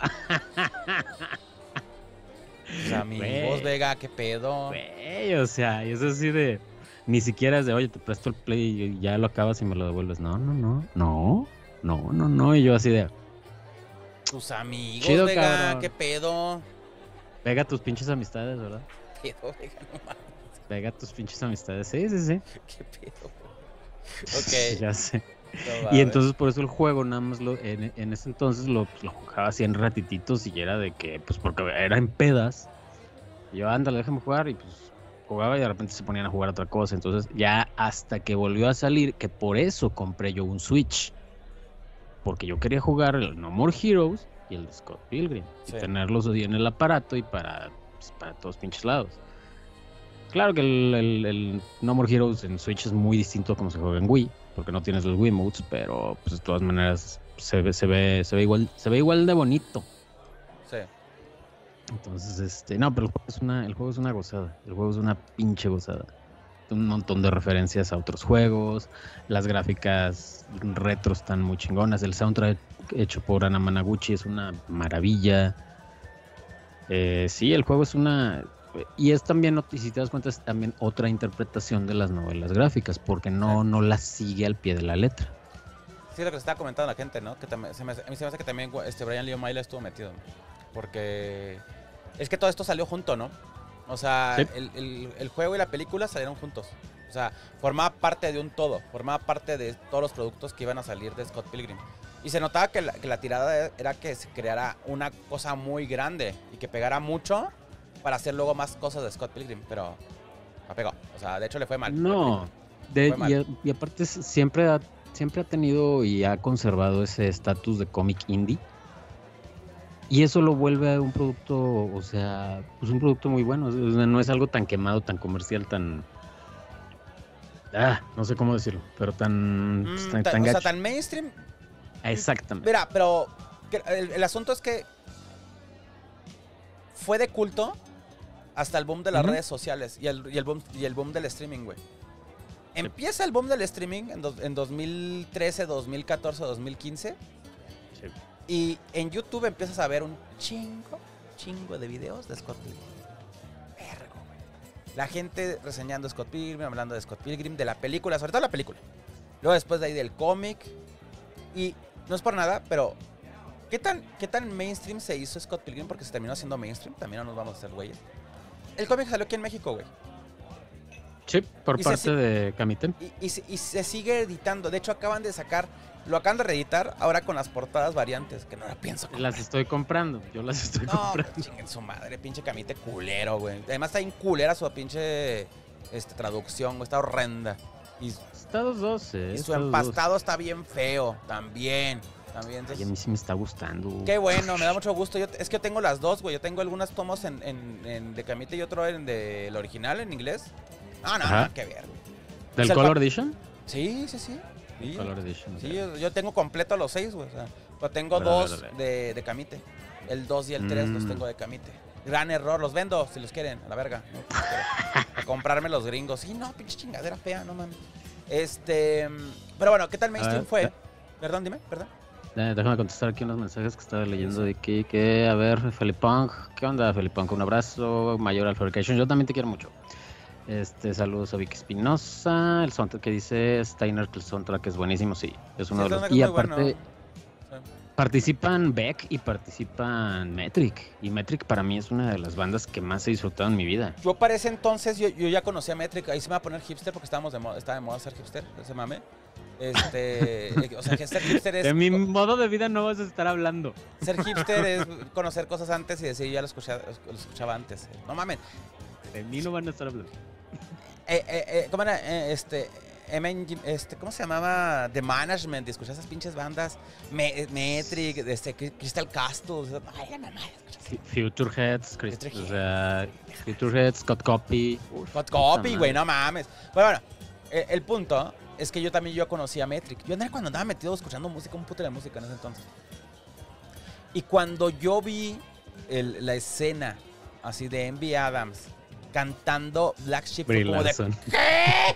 Pues amigos, Güey. Vega, qué pedo. güey, o sea, y es así de, ni siquiera es de, oye, te presto el play y ya lo acabas y me lo devuelves. No. Y yo así de, Tus amigos, Chido, Vega, cabrón. qué pedo. pega tus pinches amistades, ¿verdad? Pedo, Vega, no mames, Pega tus pinches amistades. Sí. qué pedo. Ok. Ya sé. No Y mames. entonces por eso el juego nada más en ese entonces lo jugaba así en ratititos y era de que, pues porque era en pedas. Y yo, ándale, déjame jugar y pues jugaba y de repente se ponían a jugar otra cosa. Entonces ya hasta que volvió a salir, que por eso compré yo un Switch. Porque yo quería jugar el No More Heroes y el de Scott Pilgrim. Sí. Y tenerlos ahí en el aparato y para todos pinches lados. Claro que el No More Heroes en Switch es muy distinto a como se juega en Wii, porque no tienes los Wiimotes, pero pues de todas maneras se ve igual de bonito. Sí. Entonces, no, pero el juego es una gozada. El juego es una pinche gozada. un montón de referencias a otros juegos, las gráficas retro están muy chingonas, el soundtrack hecho por Ana Managuchi es una maravilla. Sí, el juego es una... Y es también, si te das cuenta, es también otra interpretación de las novelas gráficas, porque no las sigue al pie de la letra. Sí, lo que se está comentando la gente, ¿no? Que también, a mí se me hace que también Brian Lee O'Malley estuvo metido, ¿no? Porque es que todo esto salió junto, ¿no? O sea, sí. el juego y la película salieron juntos. O sea, formaba parte de un todo, formaba parte de todos los productos que iban a salir de Scott Pilgrim. Y se notaba que la tirada era que se creara una cosa muy grande y que pegara mucho para hacer luego más cosas de Scott Pilgrim, pero no pegó. O sea, de hecho le fue mal. No, y aparte siempre ha tenido y ha conservado ese estatus de cómic indie. Y eso lo vuelve a un producto, o sea, pues un producto muy bueno. No es algo tan quemado, tan comercial, tan... no sé cómo decirlo, pero tan o sea, tan mainstream. Exactamente. Mira, pero el asunto es que fue de culto hasta el boom de las redes sociales y el boom del streaming, güey. Empieza el boom del streaming en 2013, 2014, 2015. Sí. Y en YouTube empiezas a ver un chingo de videos de Scott Pilgrim. Vergo, güey. La gente reseñando Scott Pilgrim, hablando de Scott Pilgrim, de la película, sobre todo la película. Luego después de ahí del cómic. Y no es por nada, pero ¿qué tan mainstream se hizo Scott Pilgrim? Porque se terminó haciendo mainstream. También no nos vamos a hacer güeyes. El cómic salió aquí en México, güey. Sí, por parte de Kamiten. Y se sigue editando. De hecho, lo acaban de reeditar ahora con las portadas variantes, que no la pienso comprar. Las estoy comprando, yo las estoy comprando. No, chinguen su madre, pinche Kamite culero, güey. Además está bien culera su pinche traducción, güey, está horrenda. Y está dos, y su empastado está bien feo, también. Entonces, ay, a mí sí me está gustando. Qué bueno, me da mucho gusto. Es que yo tengo las dos, güey. Yo tengo algunos tomos en de Kamite y otro en del original, en inglés. No, nada que ver, güey. ¿Del Color Edition? Sí. Color Edition. Sí, yo tengo completo los 6, güey. O sea, pero tengo dos de Kamite. El 2 y el 3 los tengo de Kamite. Gran error, los vendo si los quieren, a la verga. No, a comprarme los gringos. Sí, no, pinche chingadera fea, no mames. Pero bueno, ¿qué tal mainstream fue? Perdón, dime, perdón. Déjame contestar aquí unos mensajes que estaba leyendo de que a ver, Felipunk, ¿qué onda, Felipunk? Un abrazo, Mayor Alfabrication, yo también te quiero mucho. Saludos a Vicky Espinosa, el soundtrack que dice Steiner, que el soundtrack es buenísimo, sí, es uno de los... Y aparte, bueno. Participan Beck y participan Metric, y Metric para mí es una de las bandas que más he disfrutado en mi vida. Yo para ese entonces, yo ya conocía a Metric, ahí se me va a poner hipster porque estaba de moda ser hipster, ese mame. O sea, que ser hipster es... De mi modo de vida no vas a estar hablando. Ser hipster es conocer cosas antes y decir, yo ya lo escuchaba antes. No mames. De mí no van a estar hablando. ¿Cómo era? ¿Cómo se llamaba? The Management, y escuchar esas pinches bandas. Metric, Crystal Castles. Ay, la mamá. Futureheads, Futureheads, Scott Copy. Scott Copy, güey, no mames. Bueno, el punto es que yo conocí a Metric. Yo cuando andaba metido escuchando música, un puto de música en ese entonces. Y cuando yo vi la escena así de Envy Adams cantando Black Sheep, fue como de ¿qué?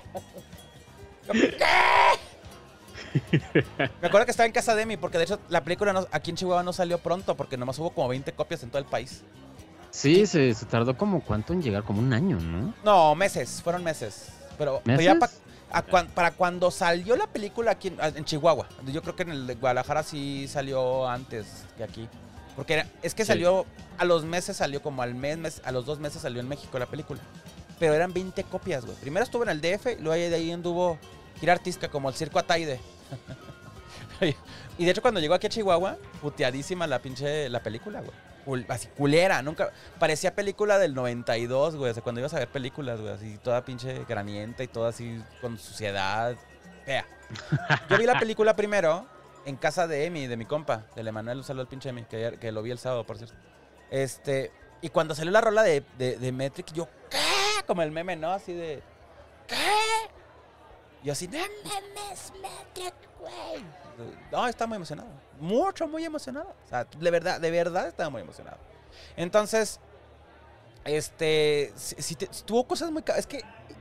Me acuerdo que estaba en casa de Emi, porque de hecho la película aquí en Chihuahua no salió pronto, porque nomás hubo como 20 copias en todo el país. Sí, se tardó como ¿cuánto en llegar? Como un año, ¿no? No, fueron meses. Pero ya para cuando salió la película aquí en Chihuahua, yo creo que en el de Guadalajara sí salió antes que aquí. Porque es que salió, a los meses salió como a los 2 meses salió en México la película. Pero eran 20 copias, güey. Primero estuvo en el DF y luego de ahí anduvo gira artística como el Circo Ataide. Y de hecho cuando llegó aquí a Chihuahua, puteadísima la película, güey. Así culera, nunca... Parecía película del 92, güey. O sea, cuando ibas a ver películas, güey, así toda pinche granienta y toda así con suciedad. Fea. Yo vi la película primero en casa de Emi, de mi compa, del Emanuel. Un saludo al pinche Emi, que lo vi el sábado, por cierto. Y cuando salió la rola de Metric, yo, ¿qué? Como el meme, ¿no? Así de, ¿qué? Yo así, no mames, Metric, güey. No, estaba muy emocionado. Muy emocionado. O sea, de verdad estaba muy emocionado. Entonces, tuvo cosas muy... Es que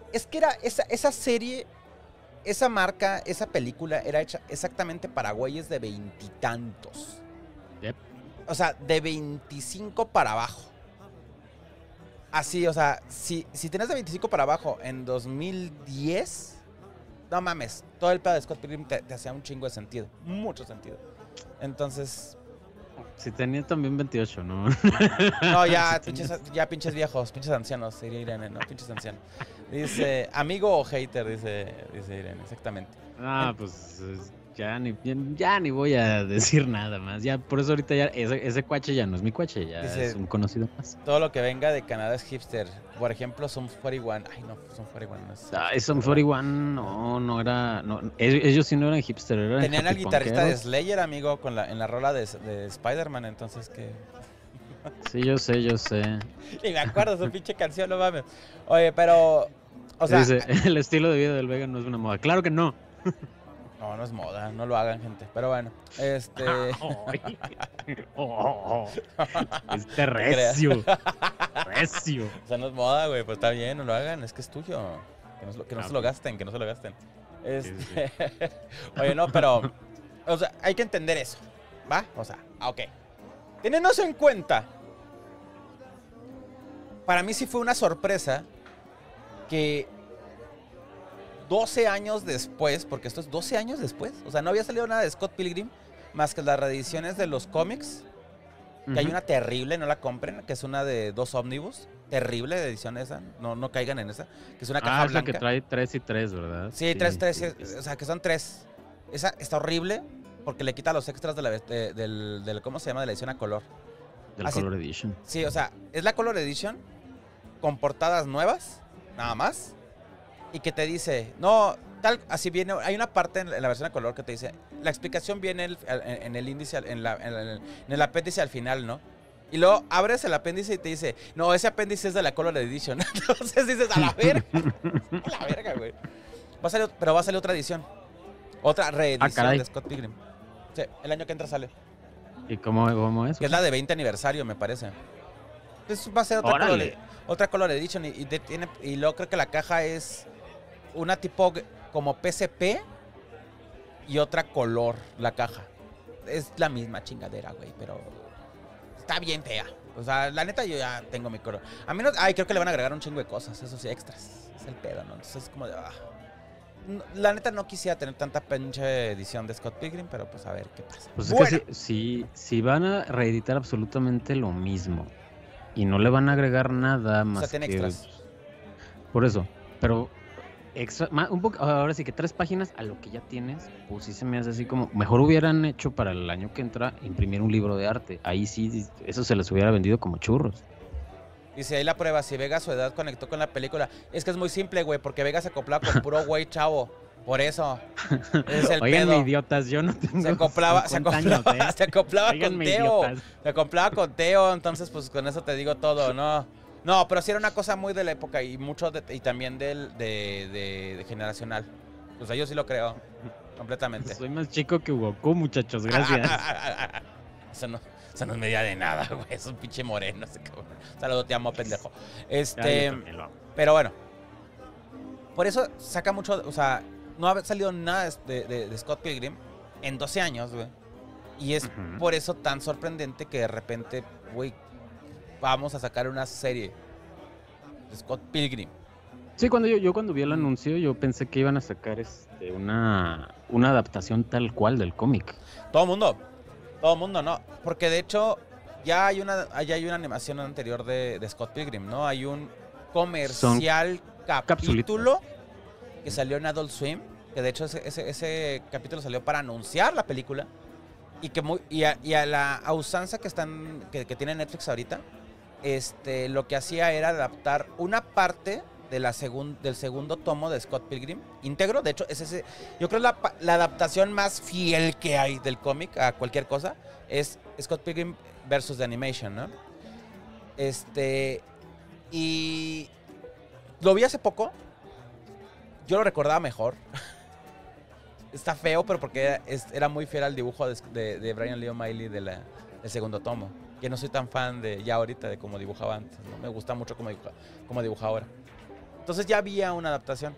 Es que era esa serie, esa marca, esa película era hecha exactamente para güeyes de 20 y tantos. Yep. O sea, de 25 para abajo. Así, o sea, si tenías de 25 para abajo en 2010, no mames, todo el pedo de Scott Pilgrim te hacía un chingo de sentido, mucho sentido. Entonces, Si tenía también 28, ¿no? no, ya pinches viejos, pinches ancianos, diría Irene, ¿no? Pinches ancianos. Dice, amigo o hater, dice Irene, exactamente. Ah, pues ya ni voy a decir nada más. Ya, por eso ahorita ya ese cuache ya no es mi cuache, ya Dice, es un conocido más. Todo lo que venga de Canadá es hipster. Por ejemplo, Sum 41. Ay, no, Sum 41 no es. Ah, Sum 41 no era. No, ellos sí no eran hipster, eran Tenían al happy guitarrista de punkeros. Slayer, amigo, en la rola de Spider-Man, entonces que. Sí, yo sé. Ni me acuerdo su pinche canción, no mames. Oye, pero. O sea. Dice, el estilo de vida del vegan no es una moda. Claro que no. No es moda, no lo hagan, gente. Pero bueno, Este recio. Recio. O sea, no es moda, güey, pues está bien, no lo hagan, es que es tuyo. Que no se lo gasten, que no se lo gasten. Oye, no, pero. O sea, hay que entender eso, ¿va? O sea, ok. Teniendo eso en cuenta, para mí sí fue una sorpresa que 12 años después, porque esto es 12 años después, o sea, no había salido nada de Scott Pilgrim más que las reediciones de los cómics, que hay una terrible, no la compren, que es una de 2 ómnibus, terrible de edición esa, no caigan en esa, que es una caja es la blanca. que trae 3 y 3, ¿verdad? Sí, 3, o sea, que son 3. Esa está horrible porque le quita los extras del ¿cómo se llama? De la edición a color. Del Así, Color Edition. Sí, o sea, es la Color Edition con portadas nuevas, nada más, y que te dice, no, tal, así viene, hay una parte en la versión a color que te dice, la explicación viene en el índice, en el apéndice al final, ¿no? Y luego abres el apéndice y te dice, no, ese apéndice es de la Color Edition. Entonces dices, a la verga, güey. Pero va a salir otra edición. Otra reedición de Scott Pilgrim. Sí, el año que entra sale. ¿Y cómo es? Que es la de 20 aniversario, me parece. Entonces va a ser otra Color Edition. Y luego creo que la caja es una tipo como PSP y otra color, la caja. Es la misma chingadera, güey, pero está bien fea. O sea, la neta yo ya tengo mi color. A mí no, creo que le van a agregar un chingo de cosas, eso sí, extras. Es el pedo, ¿no? Entonces es como de... La neta no quisiera tener tanta pinche edición de Scott Pilgrim, pero pues a ver qué pasa. Pues es que si van a reeditar absolutamente lo mismo y no le van a agregar nada más, o sea, tiene extras. Por eso, pero extra, un poco, ahora sí que 3 páginas a lo que ya tienes, pues sí se me hace así como, mejor hubieran hecho para el año que entra imprimir un libro de arte. Ahí sí, eso se les hubiera vendido como churros. Dice, ahí la prueba, si Vega a su edad conectó con la película. Es que es muy simple, güey, porque Vega se acoplaba con puro güey chavo. Por eso. Es el Oigan, pedo. idiotas, yo no tengo Se acoplaba Oigan, con Teo. Se acoplaba con Teo, entonces pues con eso te digo todo, ¿no? No, pero sí era una cosa muy de la época y mucho y también de generacional. O sea, yo sí lo creo, completamente. Soy más chico que Goku, muchachos, gracias. Eso no es medida de nada, güey. Es un pinche moreno. Saludos, te amo, pendejo. Pero bueno. Por eso saca mucho. O sea, no ha salido nada de Scott Pilgrim en 12 años, güey. Y es por eso tan sorprendente que de repente, güey, vamos a sacar una serie de Scott Pilgrim. Sí, cuando yo cuando vi el anuncio, yo pensé que iban a sacar una adaptación tal cual del cómic. Todo el mundo, ¿no? Porque de hecho ya hay una animación anterior de Scott Pilgrim, ¿no? Hay un comercial capítulo que salió en Adult Swim, que de hecho ese capítulo salió para anunciar la película y a la usanza que tiene Netflix ahorita, lo que hacía era adaptar una parte de del segundo tomo de Scott Pilgrim íntegro. De hecho, yo creo la adaptación más fiel que hay del cómic a cualquier cosa es Scott Pilgrim versus The Animation, ¿no? Y lo vi hace poco. Yo lo recordaba mejor. Está feo, pero porque era muy fiel al dibujo de Brian Lee O'Malley del segundo tomo. Que no soy tan fan ya ahorita de cómo dibujaba antes, ¿no? Me gusta mucho cómo dibuja ahora. Entonces ya había una adaptación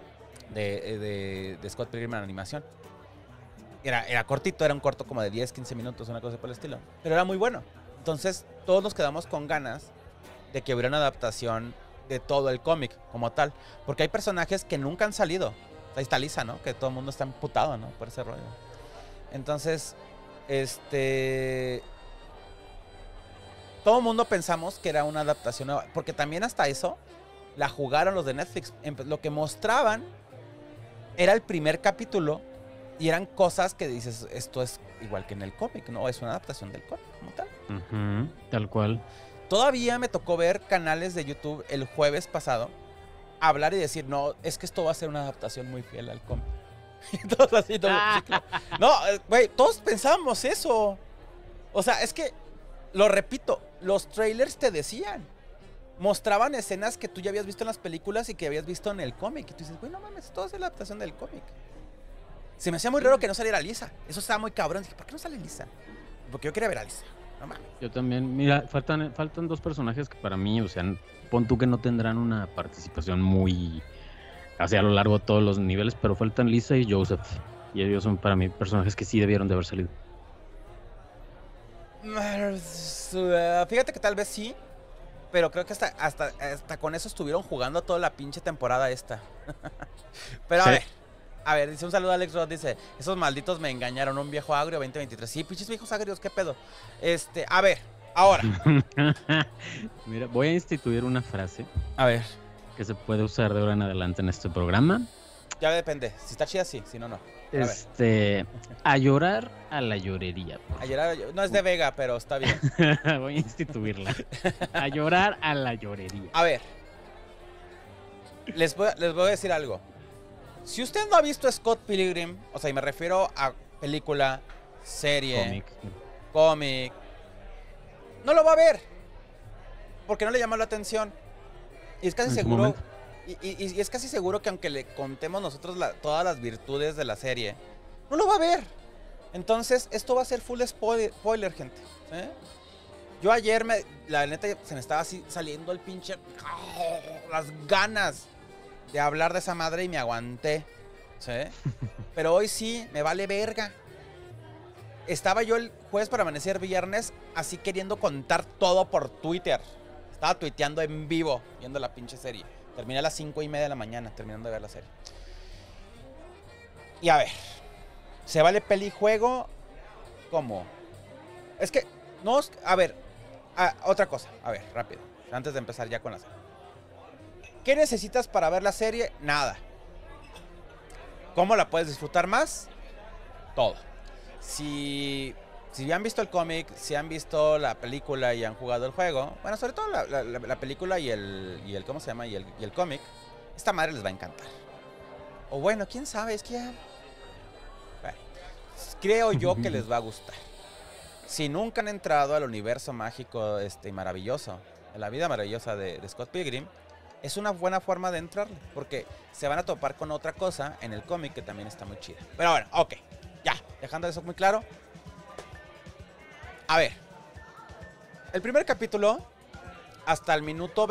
de Scott Pilgrim en animación. Era cortito, era un corto como de 10, 15 minutos, una cosa por el estilo. Pero era muy bueno. Entonces todos nos quedamos con ganas de que hubiera una adaptación de todo el cómic como tal. Porque hay personajes que nunca han salido. Ahí está Lisa, ¿no? Que todo el mundo está emputado, ¿no? Por ese rollo. Entonces, todo el mundo pensamos que era una adaptación nueva. Porque también hasta eso la jugaron los de Netflix. Lo que mostraban era el primer capítulo y eran cosas que dices, esto es igual que en el cómic, ¿no? Es una adaptación del cómic como tal. Tal cual. Todavía me tocó ver canales de YouTube el jueves pasado hablar y decir, no, es que esto va a ser una adaptación muy fiel al cómic. Y todos así, todo, sí, claro. No, güey, todos pensábamos eso. O sea, es que, lo repito, los trailers te decían. Mostraban escenas que tú ya habías visto en las películas y que habías visto en el cómic. Y tú dices, güey, no mames, todo es la adaptación del cómic. Se me hacía muy raro que no saliera Lisa. Eso estaba muy cabrón. Dije, ¿por qué no sale Lisa? Porque yo quería ver a Lisa. No mames. Yo también. Mira, faltan dos personajes que para mí, o sea, pon tú que no tendrán una participación muy hacia a lo largo de todos los niveles, pero faltan Lisa y Joseph. Y ellos son para mí personajes que sí debieron de haber salido. Fíjate que tal vez sí, pero creo que hasta con eso estuvieron jugando toda la pinche temporada esta. Pero sí. A ver, dice un saludo a Alex Roth, dice, esos malditos me engañaron, un viejo agrio 2023. Sí, pinches viejos agrios, ¿qué pedo? A ver, ahora. Mira, voy a instituir una frase. A ver. Que se puede usar de ahora en adelante en este programa. Ya depende, si está chida sí, si no, no. A llorar a la llorería. A llorar, no es de Vega, pero está bien. Voy a instituirla. A llorar a la llorería. A ver, les voy a decir algo. Si usted no ha visto Scott Pilgrim, o sea, y me refiero a película, serie, cómic, no lo va a ver. Porque no le llama la atención. Y es casi seguro. Y es casi seguro que aunque le contemos nosotros todas las virtudes de la serie, no lo va a ver. Entonces, esto va a ser full spoiler, gente. ¿Sí? Yo ayer, la neta, se me estaba así saliendo el pinche... las ganas de hablar de esa madre y me aguanté. ¿Sí? Pero hoy sí, me vale verga. Estaba yo el jueves para amanecer viernes así queriendo contar todo por Twitter. Estaba tuiteando en vivo, viendo la pinche serie. Terminé a las 5:30 de la mañana, terminando de ver la serie. Y a ver, ¿se vale pelijuego? ¿Cómo? Es que, no, a ver, otra cosa, a ver, rápido, antes de empezar ya con la serie. ¿Qué necesitas para ver la serie? Nada. ¿Cómo la puedes disfrutar más? Todo. Si ya han visto el cómic, si han visto la película y han jugado el juego, bueno, sobre todo la película y el ¿cómo se llama? Y el cómic, esta madre les va a encantar. O bueno, quién sabe, es que ya... Bueno, creo yo que les va a gustar. Si nunca han entrado al universo mágico y maravilloso, en la vida maravillosa de Scott Pilgrim, es una buena forma de entrarle, porque se van a topar con otra cosa en el cómic que también está muy chida. Pero bueno, ok, ya, dejando eso muy claro. A ver, el primer capítulo, hasta el minuto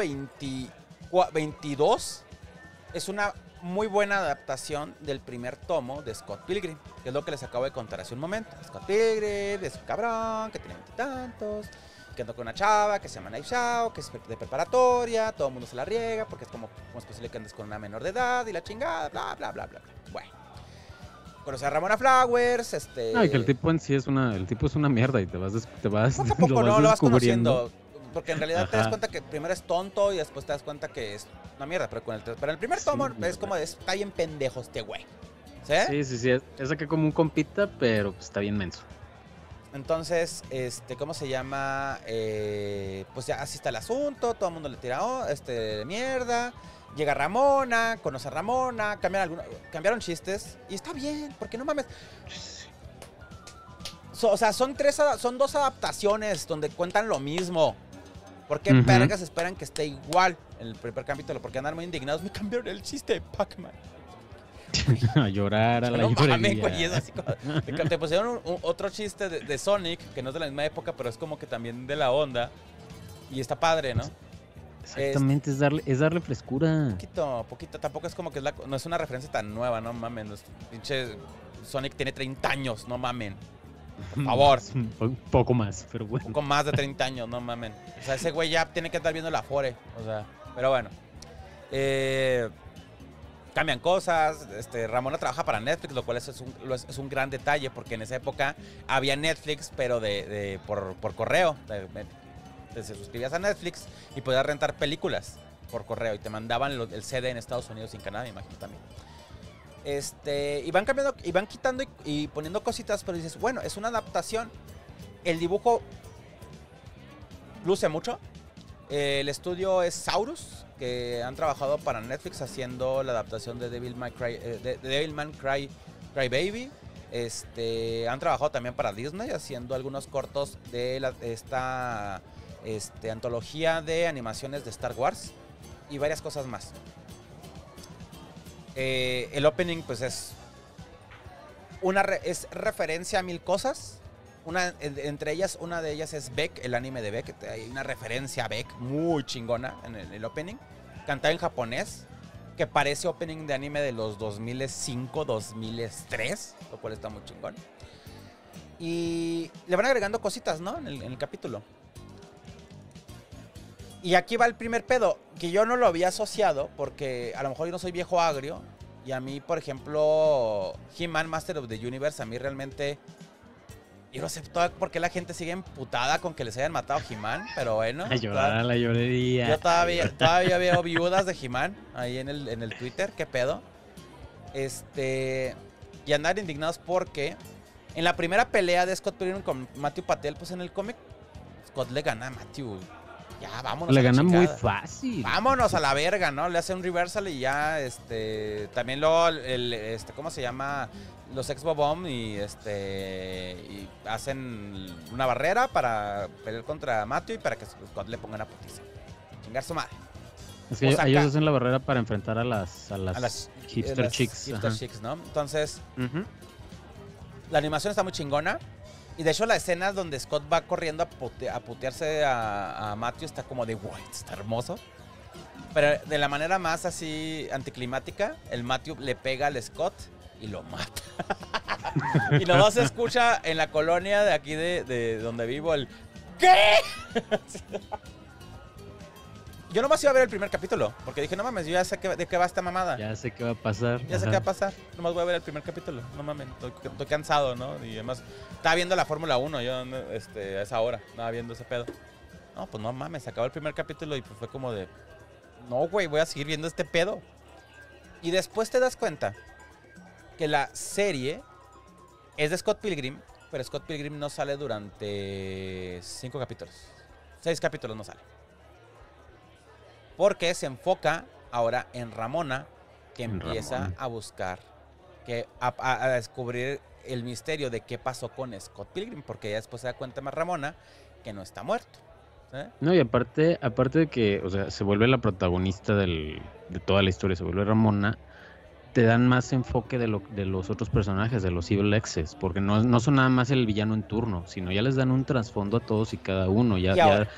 22, es una muy buena adaptación del primer tomo de Scott Pilgrim, que es lo que les acabo de contar hace un momento. Scott Pilgrim es un cabrón que tiene 20 y tantos, que anda con una chava que se llama Knives Out, que es de preparatoria, todo el mundo se la riega, porque es como es posible que andes con una menor de edad y la chingada, bla, bla, bla, bla, bla. Bueno. Conocer a Ramona Flowers, No, y que el tipo en sí es una mierda y te vas poco a poco no lo vas conociendo, porque en realidad te das cuenta que primero es tonto y después te das cuenta que es una mierda, pero el primer tomo es como está bien pendejo este güey. ¿Sí? Sí, es acá como un compita, pero pues, está bien menso. Entonces, ¿cómo se llama? Pues ya así está el asunto, todo el mundo le tira de mierda. Llega Ramona, conoce a Ramona, cambiaron chistes y está bien, porque no mames. O sea, son dos adaptaciones donde cuentan lo mismo. ¿Por qué vergas esperan que esté igual en el primer capítulo? Porque andan muy indignados. Me cambiaron el chiste de Pac-Man. A llorar a la llorería. Güey, es así como, te pusieron otro chiste de Sonic, que no es de la misma época, pero es como que también de la onda. Y está padre, ¿no? Exactamente, es darle frescura. Poquito. Tampoco es como que no es una referencia tan nueva, no mamen. Pinche Sonic tiene 30 años, no mamen. Por favor. Un poco más, pero bueno. Un poco más de 30 años, no mamen. O sea, ese güey ya tiene que estar viendo la Afore. O sea, pero bueno. Cambian cosas. Ramona trabaja para Netflix, lo cual es un gran detalle, porque en esa época había Netflix, pero por correo. Te suscribías a Netflix y podías rentar películas por correo y te mandaban el CD en Estados Unidos y en Canadá, me imagino también. Y van cambiando y van quitando y poniendo cositas, pero dices, bueno, es una adaptación. El dibujo luce mucho. El estudio es Saurus, que han trabajado para Netflix haciendo la adaptación de Devilman Crybaby. Han trabajado también para Disney haciendo algunos cortos de esta antología de animaciones de Star Wars y varias cosas más. El opening pues es referencia a 1000 cosas. Una de ellas es Beck, el anime de Beck. Hay una referencia a Beck muy chingona en el opening, cantado en japonés, que parece opening de anime de los 2005, 2003, lo cual está muy chingón. Y le van agregando cositas, ¿no? En el capítulo. Y aquí va el primer pedo, que yo no lo había asociado, porque a lo mejor yo no soy viejo agrio, y a mí, por ejemplo, He-Man Master of the Universe, a mí realmente... Yo no sé por qué la gente sigue emputada con que les hayan matado a He-Man, pero bueno. La llorada, la llorería. Yo todavía veo viudas de He-Man ahí en el Twitter, qué pedo. Y andar indignados porque en la primera pelea de Scott Pilgrim con Matthew Patel, pues en el cómic, Scott le gana a Matthew. Ya, vámonos. Le gana muy fácil. Vámonos a la verga, ¿no? Le hace un reversal y ya, también luego, ¿cómo se llama? Los Expo-Bomb y hacen una barrera para pelear contra Matthew y para que Scott le pongan a putiza. Chingar su madre. Es que ellos hacen la barrera para enfrentar a las hipster chicks. Hipster chicks, ¿no? Entonces, la animación está muy chingona. Y de hecho la escena donde Scott va corriendo a putearse a Matthew está como de, wow, está hermoso. Pero de la manera más así anticlimática, el Matthew le pega al Scott y lo mata. Y nomás se escucha en la colonia de aquí de donde vivo el ¿qué? Yo nomás iba a ver el primer capítulo, porque dije, no mames, yo ya sé de qué va esta mamada. Ya sé qué va a pasar. Ya sé qué va a pasar. Nomás voy a ver el primer capítulo. No mames, estoy cansado, ¿no? Y además, estaba viendo la Fórmula 1 yo a esa hora. Estaba viendo ese pedo. No, pues no mames, acabó el primer capítulo y pues fue como de... No, güey, voy a seguir viendo este pedo. Y después te das cuenta que la serie es de Scott Pilgrim, pero Scott Pilgrim no sale durante 5 capítulos. 6 capítulos no sale. Porque se enfoca ahora en Ramona, que empieza a buscar, a descubrir el misterio de qué pasó con Scott Pilgrim, porque ya después se da cuenta más Ramona que no está muerto. No, y aparte de que, o sea, se vuelve la protagonista de toda la historia, se vuelve Ramona, te dan más enfoque de los otros personajes, de los Evil Exes, porque no son nada más el villano en turno, sino ya les dan un trasfondo a todos y cada uno. Sí,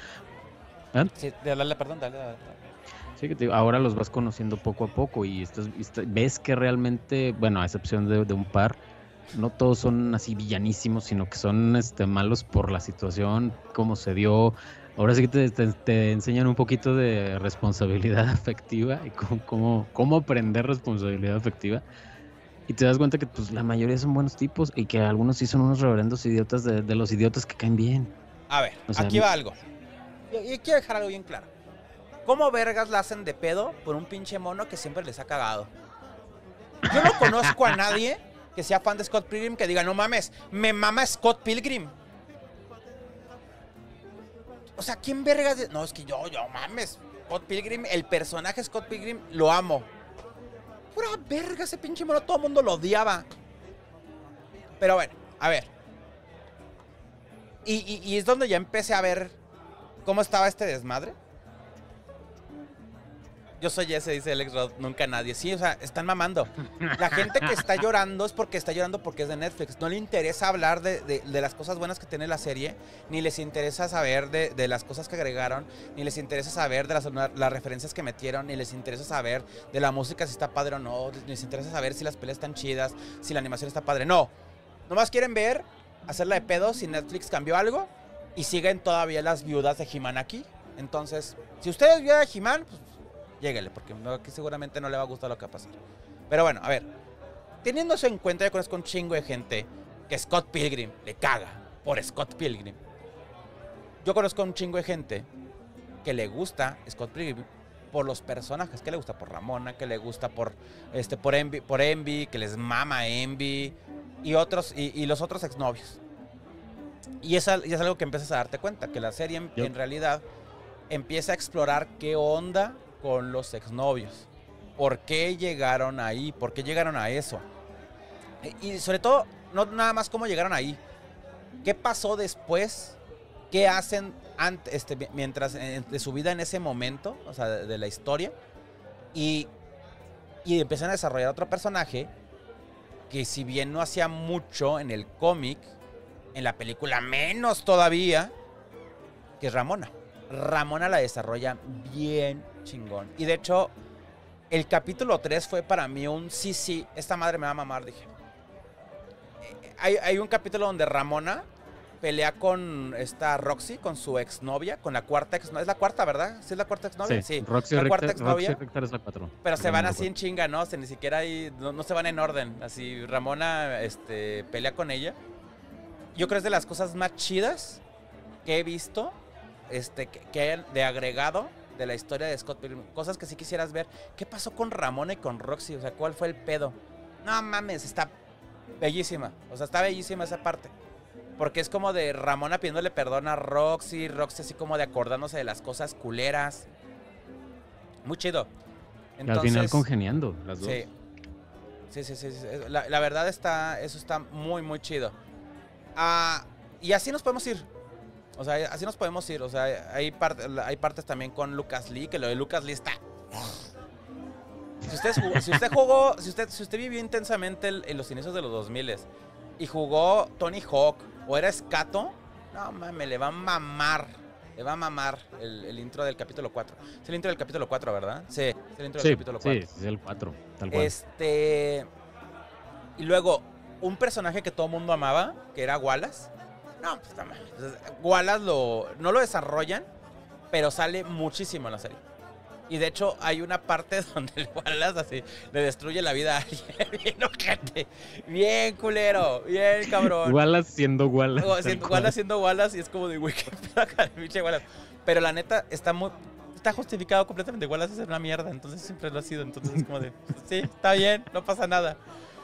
dale. Sí, que ahora los vas conociendo poco a poco y ves que realmente, bueno, a excepción de un par, no todos son así villanísimos, sino que son malos por la situación, cómo se dio. Ahora sí que te enseñan un poquito de responsabilidad afectiva y cómo aprender responsabilidad afectiva. Y te das cuenta que pues la mayoría son buenos tipos y que algunos sí son unos reverendos idiotas de los idiotas que caen bien. A ver, o sea, aquí va algo. Y quiero dejar algo bien claro. ¿Cómo vergas la hacen de pedo por un pinche mono que siempre les ha cagado? Yo no conozco a nadie que sea fan de Scott Pilgrim que diga, no mames, me mama Scott Pilgrim. O sea, ¿quién vergas? No, es que yo mames, Scott Pilgrim, el personaje Scott Pilgrim, lo amo. Pura verga ese pinche mono, todo el mundo lo odiaba. Pero bueno, a ver. Y es donde ya empecé a ver cómo estaba este desmadre. Yo soy ese, dice Alex Rod, nunca nadie. Sí, o sea, están mamando. La gente que está llorando es porque está llorando porque es de Netflix. No le interesa hablar de las cosas buenas que tiene la serie, ni les interesa saber de las cosas que agregaron, ni les interesa saber de las referencias que metieron, ni les interesa saber de la música si está padre o no, ni les interesa saber si las peleas están chidas, si la animación está padre. No, nomás quieren ver, hacerla de pedo si Netflix cambió algo y siguen todavía las viudas de He-Man aquí. Entonces, si ustedes vieron a He-Man, pues lléguele, porque aquí seguramente no le va a gustar lo que va a pasar. Pero bueno, a ver, teniendo eso en cuenta, yo conozco un chingo de gente que Scott Pilgrim le caga por Scott Pilgrim. Yo conozco un chingo de gente que le gusta Scott Pilgrim por los personajes, que le gusta por Ramona, que le gusta por Envy, que les mama Envy y otros y los otros exnovios. Y es algo que empiezas a darte cuenta, que la serie en realidad empieza a explorar qué onda con los exnovios. ¿Por qué llegaron ahí? ¿Por qué llegaron a eso? Y sobre todo, no nada más cómo llegaron ahí. ¿Qué pasó después? ¿Qué hacen mientras de su vida en ese momento? O sea, de la historia. Y empiezan a desarrollar otro personaje que, si bien no hacía mucho en el cómic, en la película menos todavía, que es Ramona. Ramona la desarrolla bien chingón. Y de hecho, el capítulo 3 fue para mí un sí, esta madre me va a mamar, dije. Hay un capítulo donde Ramona pelea con esta Roxy, con su exnovia, con la cuarta exnovia. ¿Es la cuarta, verdad? ¿Sí es la cuarta exnovia? Sí. Roxy la cuarta exnovia. Roxy Richter es la 4. Pero se van así en chinga, ¿no? O sea, ni siquiera no se van en orden. Así Ramona pelea con ella. Yo creo que es de las cosas más chidas que he visto, que de agregado de la historia de Scott Pilgrim. Cosas que sí quisieras ver. ¿Qué pasó con Ramona y con Roxy? O sea, ¿cuál fue el pedo? No mames, está bellísima. O sea, está bellísima esa parte. Porque es como de Ramona pidiéndole perdón a Roxy así como de acordándose de las cosas culeras. Muy chido. Entonces, y al final congeniando las dos. Sí. La verdad eso está muy, muy chido. Y así nos podemos ir. O sea, así nos podemos ir. O sea, hay partes también con Lucas Lee, que lo de Lucas Lee está... Si usted vivió intensamente en los inicios de los 2000 y jugó Tony Hawk o era Escato, no mames, le va a mamar el intro del capítulo 4. Es el intro del capítulo 4, ¿verdad? Sí, es el intro del capítulo 4. Sí, es el 4, tal cual. Y luego, un personaje que todo el mundo amaba, que era Wallace. No, pues no mames. Wallace no lo desarrollan, pero sale muchísimo en la serie. Y de hecho hay una parte donde el Wallace así le destruye la vida a alguien. Bien ojete, bien culero, bien cabrón. Wallace siendo Wallace. Wallace siendo Wallace y es como de, güey, qué pedo acá, pinche Wallace. Pero la neta está justificado completamente. Wallace es una mierda, entonces siempre lo ha sido. Entonces es como de, sí, está bien, no pasa nada.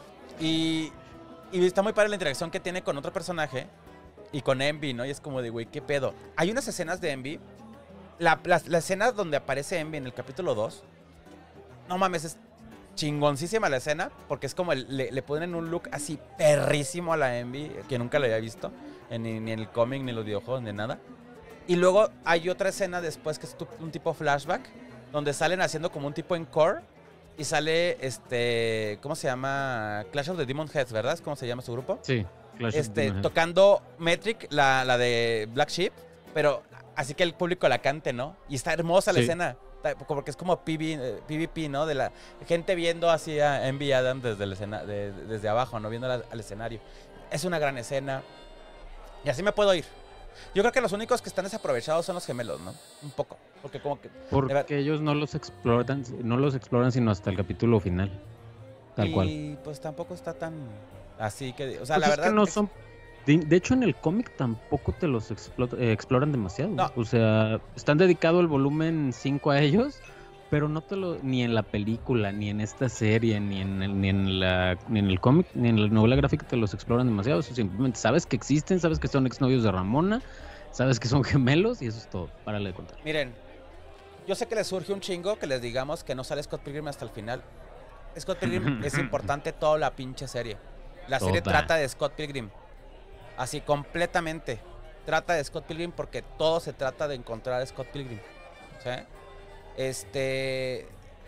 Y está muy padre la interacción que tiene con otro personaje y con Envy, ¿no? Y es como de, güey, qué pedo. Hay unas escenas de Envy. La escena donde aparece Envy en el capítulo 2, no mames, es chingoncísima la escena, porque es como le ponen un look así perrísimo a la Envy, que nunca lo había visto, ni en el cómic, ni en los videojuegos, ni nada. Y luego hay otra escena después que es un tipo flashback, donde salen haciendo como un tipo encore, y sale, ¿cómo se llama? Clash of the Demon Heads, ¿verdad? ¿Es cómo se llama su grupo? Sí, Clash of the Demon Heads. Tocando Metric, la de Black Sheep, pero... Así que el público la cante, ¿no? Y está hermosa la escena. Porque es como PvP, ¿no? De la gente viendo así a Envy Adams desde abajo, ¿no? Viendo al escenario. Es una gran escena. Y así me puedo ir. Yo creo que los únicos que están desaprovechados son los gemelos, ¿no? Un poco. Porque ellos no los exploran sino hasta el capítulo final. Tal cual. Y pues tampoco está tan así que... O sea, pues la verdad... Es que no son... De hecho, en el cómic tampoco te los exploran demasiado. No. O sea, están dedicados el volumen 5 a ellos, pero ni en la película, ni en esta serie, ni en el cómic, ni en la novela gráfica te los exploran demasiado. O sea, simplemente sabes que existen, sabes que son exnovios de Ramona, sabes que son gemelos y eso es todo. Párale de contar. Miren, yo sé que les surge un chingo que les digamos que no sale Scott Pilgrim hasta el final. Scott Pilgrim es importante toda la pinche serie. La serie trata de Scott Pilgrim. Así completamente. Trata de Scott Pilgrim porque todo se trata de encontrar a Scott Pilgrim. ¿Sí?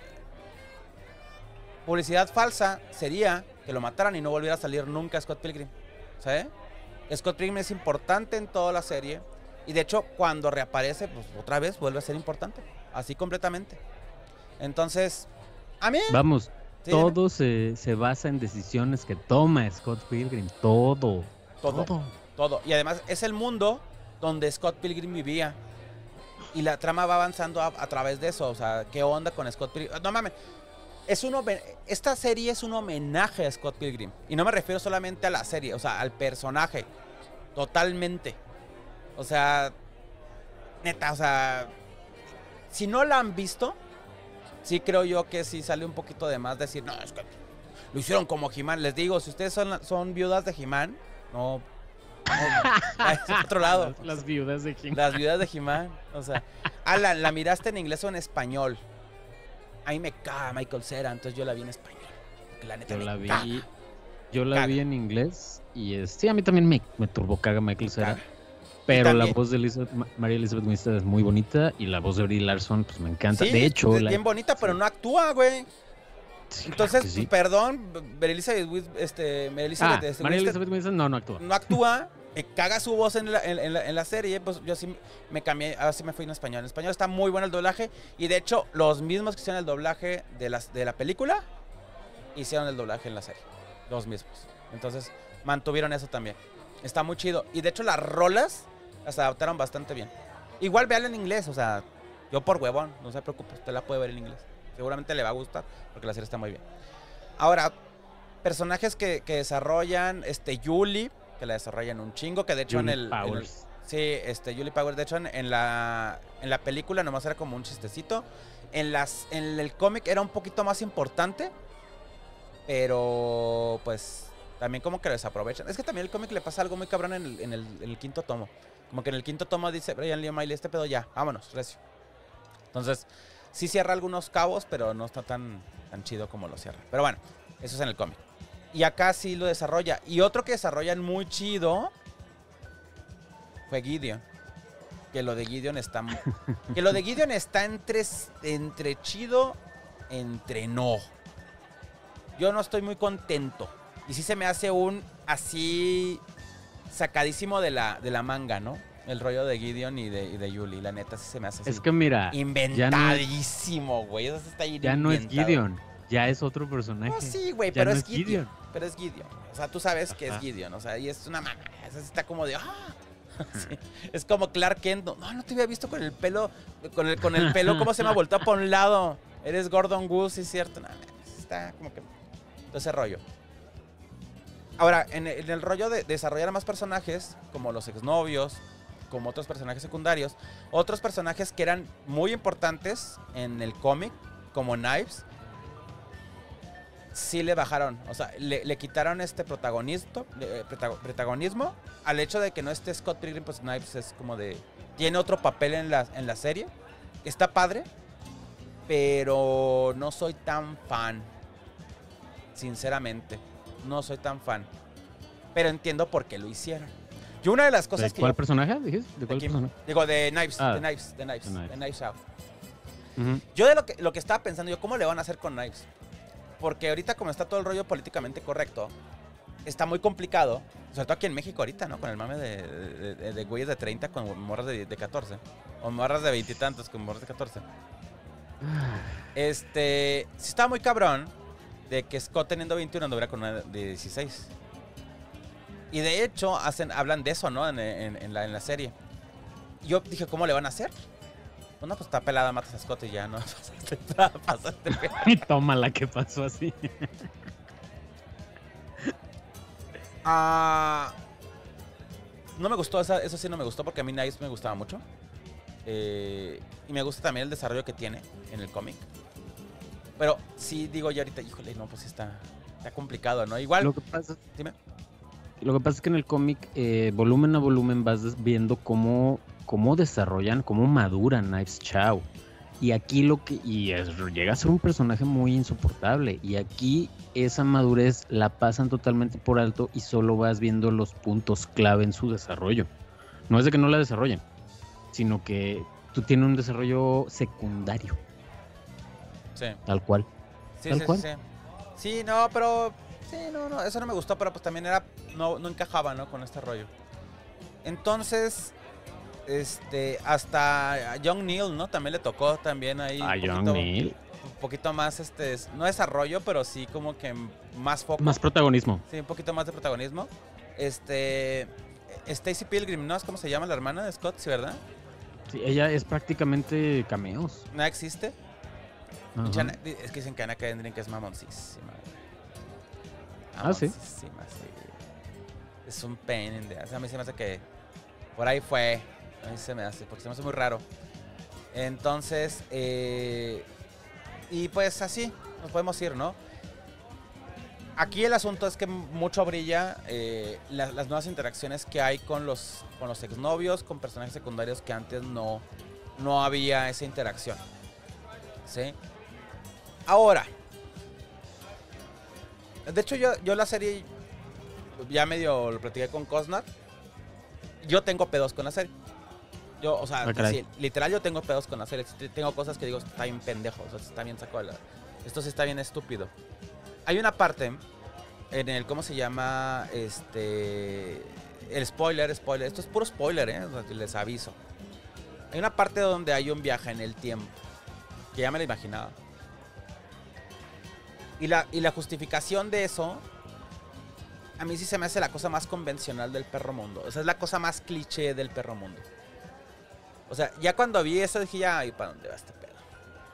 publicidad falsa sería que lo mataran y no volviera a salir nunca Scott Pilgrim. ¿Sabes? Scott Pilgrim es importante en toda la serie. Y de hecho, cuando reaparece, pues otra vez vuelve a ser importante. Así completamente. Entonces, a mí... Vamos, sí, todo se basa en decisiones que toma Scott Pilgrim. Todo. Y además es el mundo donde Scott Pilgrim vivía. Y la trama va avanzando a través de eso. O sea, ¿qué onda con Scott Pilgrim? No mames. Esta serie es un homenaje a Scott Pilgrim. Y no me refiero solamente a la serie, o sea, al personaje. Totalmente. O sea, neta, o sea, si no la han visto, sí creo yo que sí sale un poquito de más decir, no, es que lo hicieron como He-Man. Les digo, si ustedes son viudas de He-Man, no es otro lado. Las viudas de He-Man. Las viudas de He-Man, o sea, ¿la miraste en inglés o en español? A mí me caga Michael Cera, entonces yo la vi en español. La neta yo la vi en inglés y sí, a mí también me turbocaga Michael Cera. Pero la voz de Mary Elizabeth Winstead es muy bonita y la voz de Brie Larson pues me encanta. Sí, de hecho, es bien bonita, pero no actúa, güey. Sí, entonces, claro sí. Mary Elizabeth Winstead no actúa. No actúa, me caga su voz en la serie, pues yo sí me cambié, ahora sí me fui en español. En español está muy bueno el doblaje y de hecho los mismos que hicieron el doblaje de la película hicieron el doblaje en la serie. Los mismos. Entonces, mantuvieron eso también. Está muy chido. Y de hecho las rolas las adaptaron bastante bien. Igual véanla en inglés, o sea, yo por huevón, no se preocupe, usted la puede ver en inglés. Seguramente le va a gustar porque la serie está muy bien. Ahora, personajes que desarrollan, Julie, que la desarrollan un chingo, que de hecho Julie Powers. Julie Powers, de hecho en la película nomás era como un chistecito. En el cómic era un poquito más importante, pero pues también como que lo desaprovechan. Es que también el cómic le pasa algo muy cabrón en el quinto tomo. Como que en el quinto tomo dice Brian Lee O'Malley, este pedo ya, vámonos, recio. Entonces, sí cierra algunos cabos, pero no está tan chido como lo cierra. Pero bueno, eso es en el cómic. Y acá sí lo desarrolla. Y otro que desarrollan muy chido fue Gideon. Que lo de Gideon está... entre chido, entre no. Yo no estoy muy contento. Y sí se me hace un así sacadísimo de la manga, ¿no? El rollo de Gideon y de Julie. La neta sí se me hace así. Es que mira... Inventadísimo, güey. Eso está ya no es Gideon. Ya es otro personaje. No, sí, güey, pero no es Gideon. Pero es Gideon. O sea, tú sabes que es Gideon. O sea, y es una mamá. Esa está como de... Sí. Es como Clark Kent. No te había visto con el pelo. Con el pelo, ¿cómo se me ha vuelto para un lado? Eres Gordon Goose, ¿sí es cierto? No, está como que... ese rollo. Ahora, en el rollo de desarrollar más personajes, como los exnovios, como otros personajes secundarios, otros personajes que eran muy importantes en el cómic, como Knives, sí le bajaron. O sea, le quitaron protagonismo al hecho de que no esté Scott Pilgrim, pues Knives es como de... Tiene otro papel en la serie. Está padre, pero no soy tan fan. Sinceramente, no soy tan fan. Pero entiendo por qué lo hicieron. Yo una de las cosas ¿De cuál personaje dijiste? ¿De cuál personaje? Digo, de Knives, Ah, de Knives Out. Uh-huh. Yo de lo que estaba pensando, ¿cómo le van a hacer con Knives? Porque ahorita como está todo el rollo políticamente correcto, está muy complicado. Sobre todo aquí en México ahorita, ¿no? Con el mame de güeyes de 30 con morras de 14. O morras de 20 y tantos con morras de 14. Sí está muy cabrón de que Scott teniendo 21 anduviera con una de 16. Y de hecho hablan de eso, ¿no? En la serie. Yo dije, ¿cómo le van a hacer? Bueno, pues está pelada, matas a Scott y ya, ¿no? Pasaste. Y toma la que pasó así. No me gustó, eso sí no me gustó porque a mí Knives me gustaba mucho. Y me gusta también el desarrollo que tiene en el cómic. Pero sí digo ya ahorita, híjole, no, pues está complicado, ¿no? Igual... Lo que pasa es que en el cómic, volumen a volumen, vas viendo cómo desarrollan, cómo maduran Knives Chow. Y aquí llega a ser un personaje muy insoportable. Y aquí esa madurez la pasan totalmente por alto y solo vas viendo los puntos clave en su desarrollo. No es de que no la desarrollen, sino que tú tienes un desarrollo secundario. Sí. Tal cual. Sí. Sí, no, pero... Sí, no, eso no me gustó, pero pues también era... No encajaba, ¿no? Con este rollo. Entonces... hasta a Young Neil, ¿no? También le tocó también ahí... A Young Neil. Un poquito más, no desarrollo, pero sí como que más foco. Más protagonismo. Sí, un poquito más de protagonismo. Stacy Pilgrim, ¿no? ¿Es cómo se llama la hermana de Scott? Sí, ¿verdad? Sí, ella es prácticamente cameos. ¿No existe? Ajá. Es que dicen que Anna Kendrick es mamoncísima. Sí. Sí. Es un pain in the ass. A mí se me hace que por ahí fue. A mí se me hace, porque se me hace muy raro. Entonces, y pues así nos podemos ir, ¿no? Aquí el asunto es que mucho brilla las nuevas interacciones que hay con los exnovios, con personajes secundarios que antes no había esa interacción. ¿Sí? Ahora, de hecho yo la serie ya medio lo platiqué con Cosnar. Yo tengo pedos con la serie. Yo, o sea, sí, literal yo tengo pedos con la serie. Tengo cosas que digo, está bien pendejo, o sea, está bien sacado. Esto sí está bien estúpido. Hay una parte en el, ¿cómo se llama? El spoiler. Esto es puro spoiler, les aviso. Hay una parte donde hay un viaje en el tiempo, que ya me lo imaginaba. Y la justificación de eso, a mí sí se me hace la cosa más convencional del perro mundo. O sea, es la cosa más cliché del perro mundo. O sea, ya cuando vi eso dije, ya, ¿y para dónde va este pedo?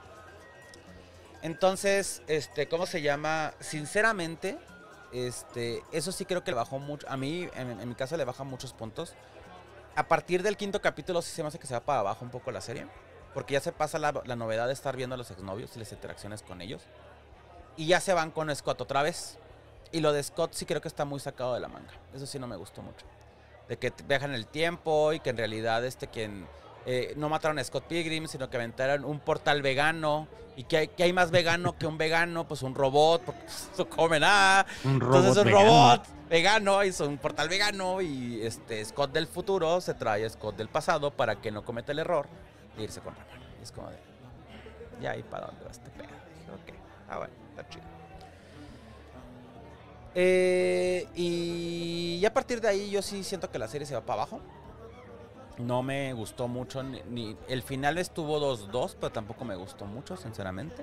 Entonces, ¿cómo se llama? Sinceramente, eso sí creo que le bajó mucho. A mí, en mi caso, le baja muchos puntos. A partir del 5º capítulo sí se me hace que se va para abajo un poco la serie. Porque ya se pasa la novedad de estar viendo a los exnovios y las interacciones con ellos. Y ya se van con Scott otra vez. Y lo de Scott sí creo que está muy sacado de la manga. Eso sí no me gustó mucho. De que viajan el tiempo y que en realidad no mataron a Scott Pilgrim, sino que aventaron un portal vegano. Y que hay más vegano que un vegano, pues un robot, porque no come nada. Entonces un robot vegano hizo un portal vegano y Scott del futuro se trae a Scott del pasado para que no cometa el error de irse con Ramona. Y es como de, ya, ¿y para dónde va este pedo? Dije, ok, bueno, está chido. Y a partir de ahí yo sí siento que la serie se va para abajo. No me gustó mucho, ni el final estuvo 2-2, pero tampoco me gustó mucho, sinceramente.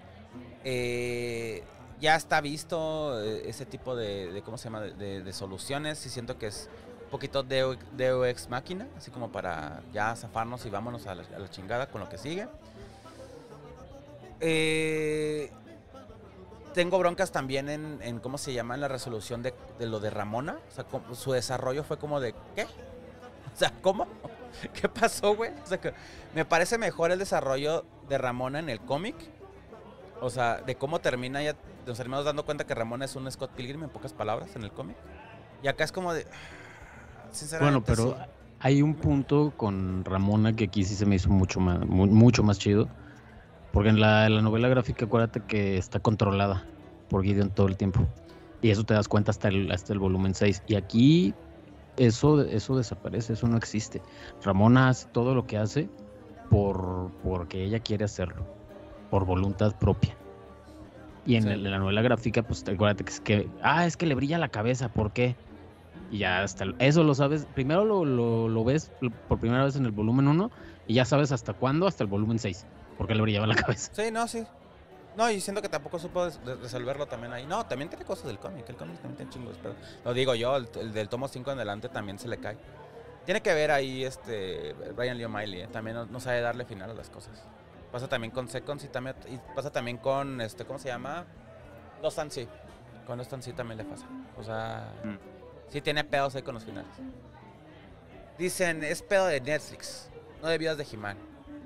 Ya está visto ese tipo de ¿cómo se llama? De soluciones, y siento que es un poquito Deus Ex Machina, así como para ya zafarnos y vámonos a la chingada con lo que sigue. Tengo broncas también en ¿cómo se llama? En la resolución de lo de Ramona. O sea, su desarrollo fue como de, ¿qué? O sea, ¿cómo? ¿Qué pasó, güey? O sea, que me parece mejor el desarrollo de Ramona en el cómic. O sea, de cómo termina, ya nos terminamos dando cuenta que Ramona es un Scott Pilgrim, en pocas palabras, en el cómic. Y acá es como de, sinceramente, bueno, pero sí. Hay un punto con Ramona que aquí sí se me hizo mucho más chido. Porque en la novela gráfica, acuérdate que está controlada por Gideon todo el tiempo. Y eso te das cuenta hasta el volumen 6. Y aquí eso desaparece, eso no existe. Ramona hace todo lo que hace porque ella quiere hacerlo, por voluntad propia. Y en la novela gráfica, pues acuérdate que es que le brilla la cabeza, ¿por qué? Y ya eso lo sabes, primero lo ves por primera vez en el volumen 1 y ya sabes hasta cuándo, hasta el volumen 6. Porque le brillaba la cabeza. Sí, no, sí. No, y siento que tampoco supo resolverlo también ahí. No, también tiene cosas del cómic. El cómic también tiene chingos, pero lo digo yo, el del tomo 5 en adelante también se le cae. Tiene que ver ahí Brian Lee O'Malley, también no sabe darle final a las cosas. Pasa también con Seconds y pasa también con ¿cómo se llama? Lost and Sea. Con Lost and Sea también le pasa. O sea, sí tiene pedos ahí con los finales. Dicen, es pedo de Netflix, no de videos de He-Man.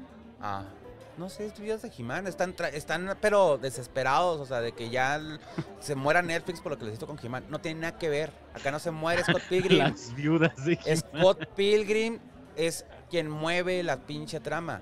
No sé, es videos de He-Man, están pero desesperados, o sea, de que ya se muera Netflix por lo que les hizo con He-Man. No tiene nada que ver, acá no se muere Scott Pilgrim. Las viudas de He-Man. Scott Pilgrim es quien mueve la pinche trama.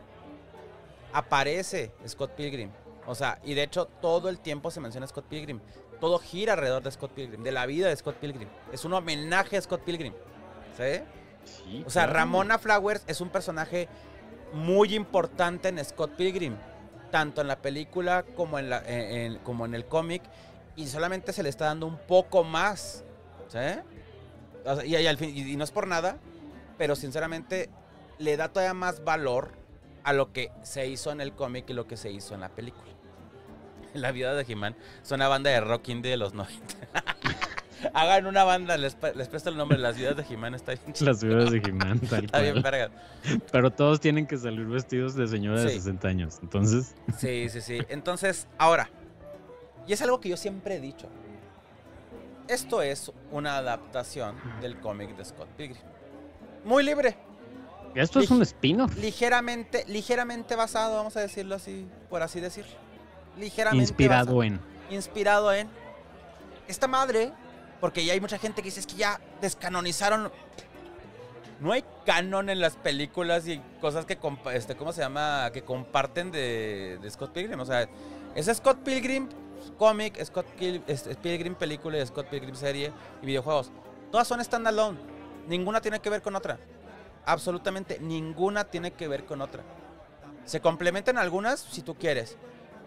Aparece Scott Pilgrim, o sea, y de hecho todo el tiempo se menciona Scott Pilgrim. Todo gira alrededor de Scott Pilgrim, de la vida de Scott Pilgrim. Es un homenaje a Scott Pilgrim, ¿sí? Sí, o sea, claro. Ramona Flowers es un personaje muy importante en Scott Pilgrim, tanto en la película como en el cómic, y solamente se le está dando un poco más, ¿sí? O sea, y al fin, y no es por nada, pero sinceramente le da todavía más valor a lo que se hizo en el cómic y lo que se hizo en la película. La vida de He-Man es una banda de rock indie de los 90. Hagan una banda, les presto el nombre, Las Vidas de He-Man, está bien chido. Las vidas de He-Man, tal Está bien cual. verga. Pero todos tienen que salir vestidos de señora de Sí. 60 años. Entonces, Sí. Entonces, ahora, y es algo que yo siempre he dicho. Esto es una adaptación del cómic de Scott Pilgrim. Muy libre. esto es un spin-off. Ligeramente basado, vamos a decirlo así, por así decirlo. Ligeramente Inspirado basado. Inspirado en esta madre, porque ya hay mucha gente que dice es que ya descanonizaron. No hay canon en las películas y cosas que ¿cómo se llama? Que comparten de Scott Pilgrim. O sea, es Scott Pilgrim cómic, Pilgrim película, Scott Pilgrim serie y videojuegos. Todas son standalone. Ninguna tiene que ver con otra. Absolutamente ninguna tiene que ver con otra. Se complementan algunas si tú quieres.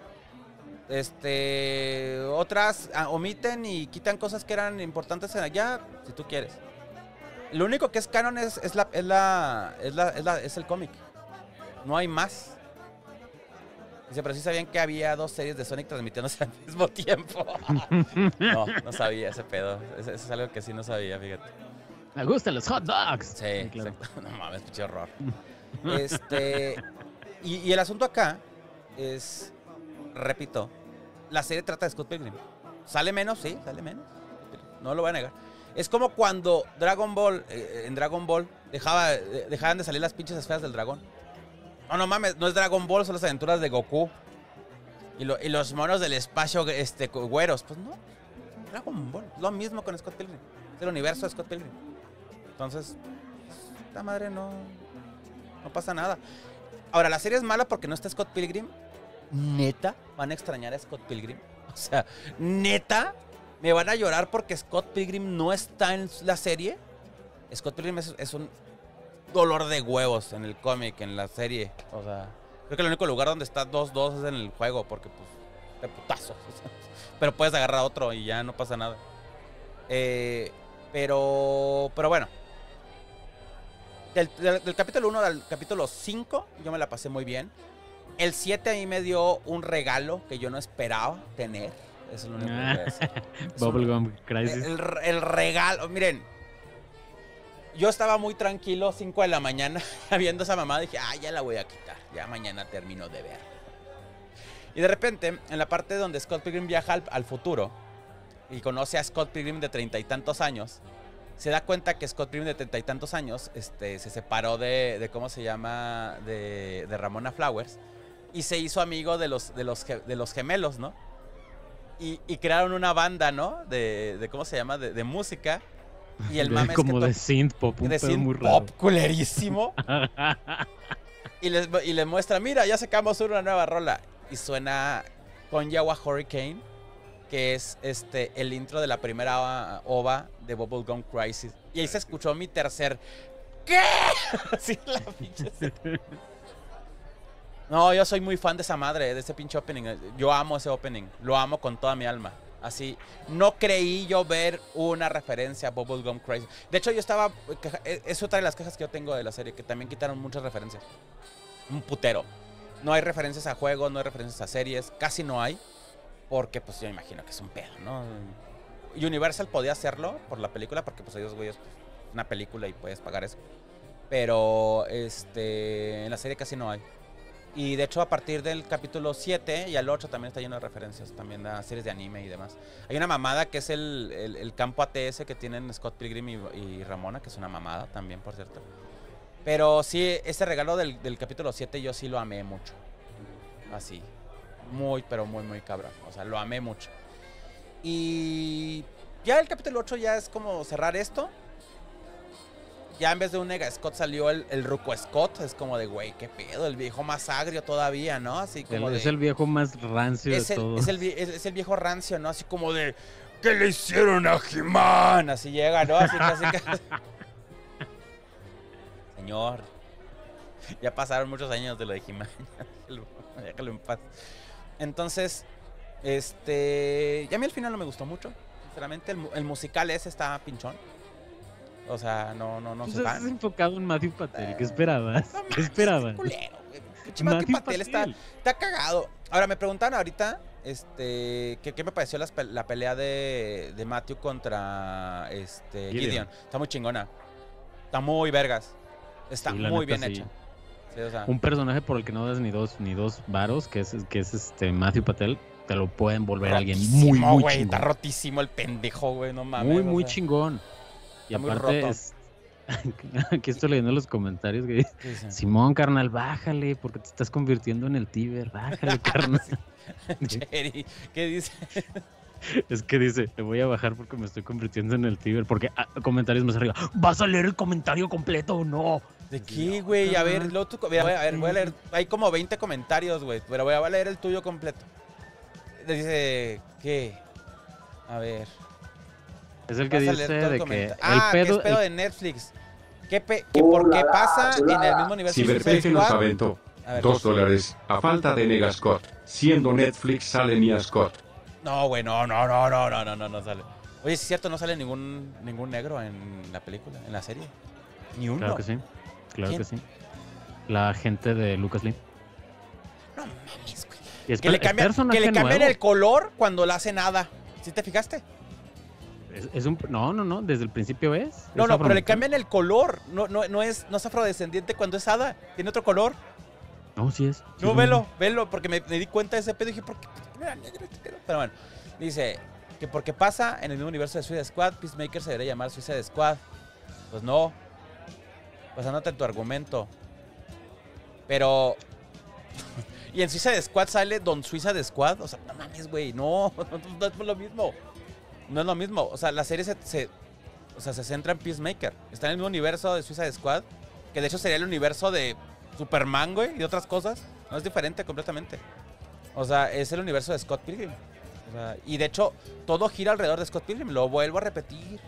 Otras omiten y quitan cosas que eran importantes en allá, si tú quieres. Lo único que es canon es el cómic. No hay más. Dice, pero sí sabían que había 2 series de Sonic transmitiéndose al mismo tiempo. No sabía ese pedo. Eso es algo que sí no sabía, fíjate. Me gustan los hot dogs. Sí, claro. exacto. No mames, pinche horror. Y el asunto acá es, repito, la serie trata de Scott Pilgrim. ¿Sale menos? Sí, sale menos. No lo voy a negar. Es como cuando Dragon Ball, en Dragon Ball, dejaban de salir las pinches esferas del dragón. No mames, no es Dragon Ball, son las aventuras de Goku. Y los monos del espacio, güeros. Pues no, Dragon Ball. Lo mismo con Scott Pilgrim. Es el universo de Scott Pilgrim. Entonces, esta madre no pasa nada. Ahora, la serie es mala porque no está Scott Pilgrim. ¿Neta van a extrañar a Scott Pilgrim? O sea, ¿neta me van a llorar porque Scott Pilgrim no está en la serie? Scott Pilgrim es un dolor de huevos en el cómic, en la serie. O sea, creo que el único lugar donde está 2-2 es en el juego porque, pues, de putazos. Pero puedes agarrar otro y ya no pasa nada. Pero bueno. Del capítulo 1 al capítulo 5 yo me la pasé muy bien. El 7 a mí me dio un regalo que yo no esperaba tener. Eso es lo único que voy a decir. Bubblegum Crisis. El regalo, miren. Yo estaba muy tranquilo, 5 de la mañana, viendo esa mamada. Dije, ya la voy a quitar. Ya mañana termino de ver. Y de repente, en la parte donde Scott Pilgrim viaja al futuro y conoce a Scott Pilgrim de 30 y tantos años, se da cuenta que Scott Pilgrim de 30 y tantos años se separó de ¿cómo se llama? De Ramona Flowers. Y se hizo amigo de los gemelos, ¿no? Y crearon una banda, ¿no? De ¿cómo se llama? De música. Y el mame como es que de synth pop, un de pedo synth muy raro. pop culerísimo. y les muestra, mira, ya sacamos una nueva rola. Y suena Konjawa Hurricane, que es el intro de la primera OVA de Bubblegum Crisis. Y ahí se escuchó mi tercer ¿qué? Así la pinche. No, yo soy muy fan de esa madre, de ese pinche opening. Yo amo ese opening, lo amo con toda mi alma. Así, no creí yo ver una referencia a Bubblegum Crisis. De hecho, yo estaba... Es otra de las quejas que yo tengo de la serie, que también quitaron muchas referencias. Un putero. No hay referencias a juegos, no hay referencias a series, casi no hay. Porque, pues, yo me imagino que es un pedo, ¿no? Universal podía hacerlo por la película, porque, pues, ellos, güeyes, pues, una película y puedes pagar eso. Pero, en la serie casi no hay. Y de hecho a partir del capítulo 7 y al 8 también está lleno de referencias también a series de anime y demás. Hay una mamada que es el campo ATS que tienen Scott Pilgrim y Ramona, que es una mamada también, por cierto. Pero sí, ese regalo del capítulo 7 yo sí lo amé mucho. Así. Muy, pero muy, muy cabrón. O sea, lo amé mucho. Y ya el capítulo 8 ya es como cerrar esto. Ya en vez de un Nega Scott salió el Ruco Scott. Es como de, güey, qué pedo. El viejo más agrio todavía, ¿no? Así como Es el viejo más rancio de todos. Es el viejo rancio, ¿no? Así como de, ¿qué le hicieron a He-Man? Así llega, ¿no? Así casi. Señor, ya pasaron muchos años de lo de He-Man. Déjalo en paz. Entonces, Y a mí al final no me gustó mucho. Sinceramente, el musical ese está pinchón. O sea, no Pues soy estás fan. enfocado en Matthew Patel. ¿Qué esperabas? No ¿Qué mames, esperabas? culero, güey. Pinche Matthew Patel está cagado. Ahora, me preguntaban ahorita, ¿qué me pareció la pelea de Matthew contra Gideon? Está muy chingona. Está muy vergas. Está Sí, la muy neta, bien sí. hecha. Sí, o sea, Un personaje por el que no das ni dos varos, que es Matthew Patel, te lo pueden volver alguien muy, rotísimo, muy güey, chingón. está rotísimo el pendejo, güey, no mames. Muy, o muy sea, chingón. Y está muy aparte, roto. aquí estoy leyendo los comentarios que dice, ¿Qué dicen? Simón, carnal, bájale, porque te estás convirtiendo en el Tíber, bájale, carnal. Jerry, ¿qué dice? Es que dice, te voy a bajar porque me estoy convirtiendo en el Tíber, porque comentarios más arriba, ¿vas a leer el comentario completo o no? ¿De qué, güey? A ver, luego mira, voy a leer, hay como 20 comentarios, güey, pero voy a leer el tuyo completo. Dice, ¿qué? A ver. Es el que Vas a dice leer todo el de que comentario. el Ah, pedo... que es pedo de Netflix. Que por qué pasa en el mismo universo de Suicide Ciberpepe nos Squad. aventó A ver, $2 a falta de Nega Scott. Siendo Netflix sale Nia Scott. no, güey, no sale. Oye, es cierto, no sale ningún negro en la película, en la serie. Ni uno. Claro que sí, claro ¿Quién? que sí. La gente de Lucas Lee. No mames, güey. Y es Que le cambian nuevo. el color cuando la hace nada. ¿Sí te fijaste? No, desde el principio es. No, es pero le afroamericano. cambian el color. No es afrodescendiente cuando es hada. Tiene otro color. No, sí es. Sí No, es. velo, porque me di cuenta de ese pedo y dije, ¿por qué no era negro este pedo? Pero bueno, dice que porque pasa en el mismo universo de Suicide Squad, Peacemaker se debería llamar Suicide Squad. Pues no. Pues anota en tu argumento. Pero... y en Suicide Squad sale Don Suicide Squad. O sea, no mames, güey, no es lo mismo. No es lo mismo. O sea, la serie se centra en Peacemaker. Está en el mismo universo de Suicide Squad, que de hecho sería el universo de Superman, güey, y de otras cosas. No, es diferente completamente. O sea, es el universo de Scott Pilgrim. O sea, y de hecho, todo gira alrededor de Scott Pilgrim. Lo vuelvo a repetir.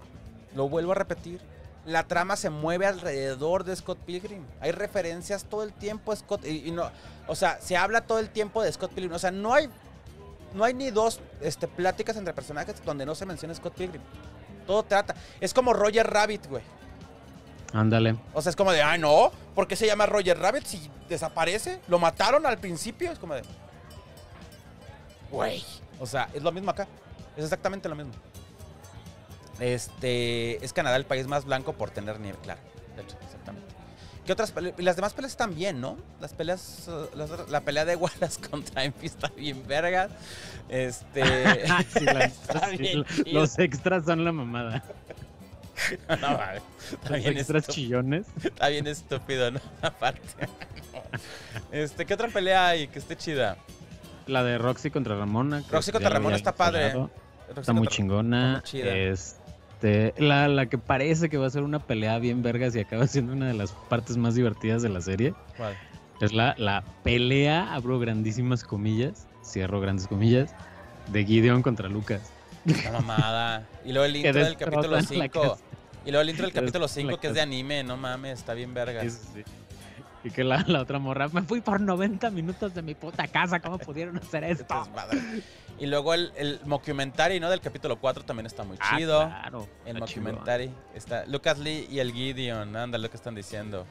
La trama se mueve alrededor de Scott Pilgrim. Hay referencias todo el tiempo a Scott. Y no, o sea, se habla todo el tiempo de Scott Pilgrim. O sea, no hay ni dos pláticas entre personajes donde no se menciona Scott Pilgrim. Todo trata. Es como Roger Rabbit, güey. Ándale. O sea, es como de, no, ¿por qué se llama Roger Rabbit si desaparece? ¿Lo mataron al principio? Es como de, güey. O sea, es lo mismo acá. Es exactamente lo mismo. Es Canadá el país más blanco por tener nieve, claro. De hecho, exactamente. ¿Qué otras peleas? Y las demás peleas están bien, ¿no? Las peleas, la pelea de Wallace contra Envy está bien verga. Sí, Está bien chido. los extras son la mamada. No, vale. Está Los bien extras estúpido. chillones. Está bien estúpido, ¿no? Aparte. No. ¿Qué otra pelea hay que esté chida? La de Roxy contra Ramona. que Roxy ya contra lo Ramona había está padre. hablado. Está muy chingona. está muy chida. La que parece que va a ser una pelea bien vergas y acaba siendo una de las partes más divertidas de la serie. ¿Cuál? Es la pelea, abro grandísimas comillas, cierro grandes comillas, de Gideon contra Lucas. La mamada. Y luego el intro del capítulo destrozan la 5. casa. Y luego el intro del capítulo Destrozan la 5 que es casa. de anime. No mames, está bien verga. Sí. Y que la otra morra, me fui por 90 minutos de mi puta casa, ¿cómo pudieron hacer esto? Y luego el mockumentary, ¿no? Del capítulo 4 también está muy chido. Claro, El está chingón. mockumentary. Está Lucas Lee y el Gideon. Anda, lo que están diciendo.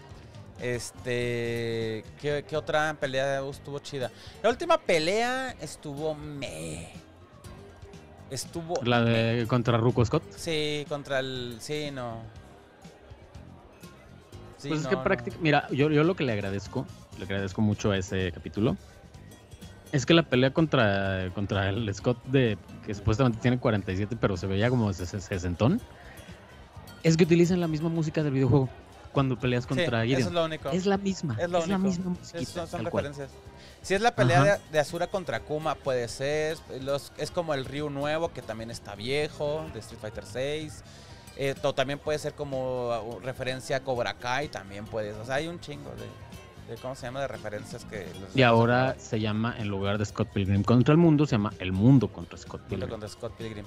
¿Qué otra pelea estuvo chida? La última pelea estuvo La de contra Ruko Scott. Sí, contra el... Sí, no. Sí, Pues es no, que no. Mira, yo lo que le agradezco mucho a ese capítulo, es que la pelea contra el Scott que supuestamente tiene 47, pero se veía como sesentón, es que utilizan la misma música del videojuego cuando peleas contra Gideon. Eso es lo único. Es la misma. Es lo la único. misma musiquita. Son tal cual. referencias. Si es la pelea Ajá. de Asura contra Kuma, puede ser. Es como el Ryu nuevo, que también está viejo, de Street Fighter 6. También puede ser como referencia a Cobra Kai, también puedes. O sea, hay un chingo de ¿cómo se llama? De referencias que... Y ahora se llama, en lugar de Scott Pilgrim contra el mundo, se llama El Mundo contra Scott junto Pilgrim. contra Scott Pilgrim.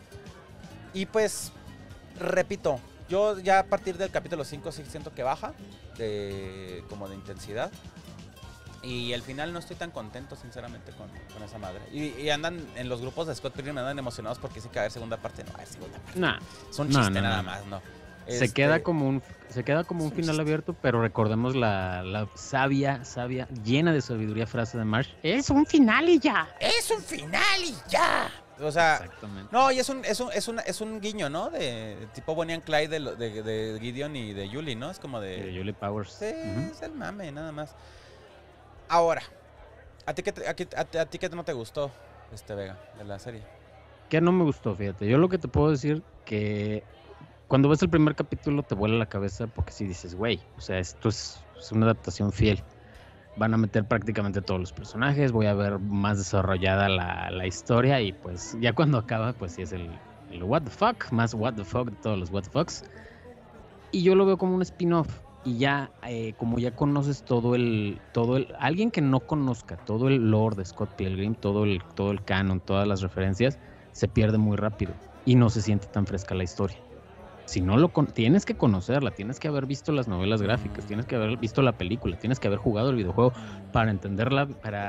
Y repito, yo ya a partir del capítulo 5 sí siento que baja como de intensidad. Y al final no estoy tan contento, sinceramente, con esa madre. Y andan en los grupos de Scott Pilgrim, andan emocionados porque dice que va a haber segunda parte. No va a haber segunda parte. Nah, es un chiste nada más, ¿no? Se queda como un final abierto, pero recordemos la sabia, llena de sabiduría frase de Marsh. Es un final y ya. Es un final y ya. O sea, exactamente. No, y es un guiño, ¿no? De tipo Bonnie and Clyde de Gideon y de Julie, ¿no? Es como de Julie Powers. Sí, es el mame, nada más. Ahora, ¿a ti qué no te gustó, Vega, de la serie? ¿Qué no me gustó? Fíjate, yo lo que te puedo decir que cuando ves el primer capítulo te vuela la cabeza porque sí dices, güey, o sea, esto es una adaptación fiel. Van a meter prácticamente todos los personajes, voy a ver más desarrollada la historia y pues ya cuando acaba, pues sí es el what the fuck, más what the fuck de todos los what the fucks. Y yo lo veo como un spin-off. Y ya, como ya conoces todo el, alguien que no conozca todo el lore de Scott Pilgrim, todo el canon, todas las referencias, se pierde muy rápido y no se siente tan fresca la historia. Si no tienes que conocerla, tienes que haber visto las novelas gráficas, tienes que haber visto la película, tienes que haber jugado el videojuego para entenderla,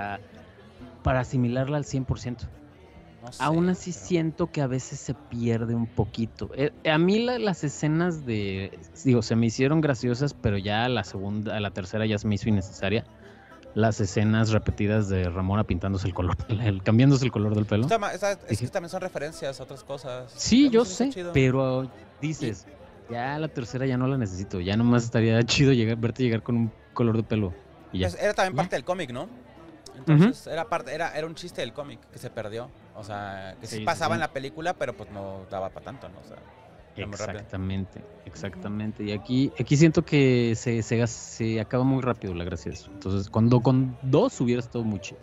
para asimilarla al 100%. No sé, aún así siento que a veces se pierde un poquito. A mí las escenas se me hicieron graciosas, pero ya a la tercera ya se me hizo innecesaria. Las escenas repetidas de Ramona pintándose el color, cambiándose el color del pelo. Es que también son referencias a otras cosas. Sí, yo sé, pero dices, ya la tercera ya no la necesito, ya nomás estaría chido verte llegar con un color de pelo. Y ya. Era también parte del cómic, ¿no? Entonces era un chiste del cómic que se perdió. O sea, que sí pasaba en la película, pero pues no daba para tanto, ¿no? O sea, exactamente. Y aquí siento que se acaba muy rápido la gracia de eso. Entonces, con dos hubiera estado muy chido.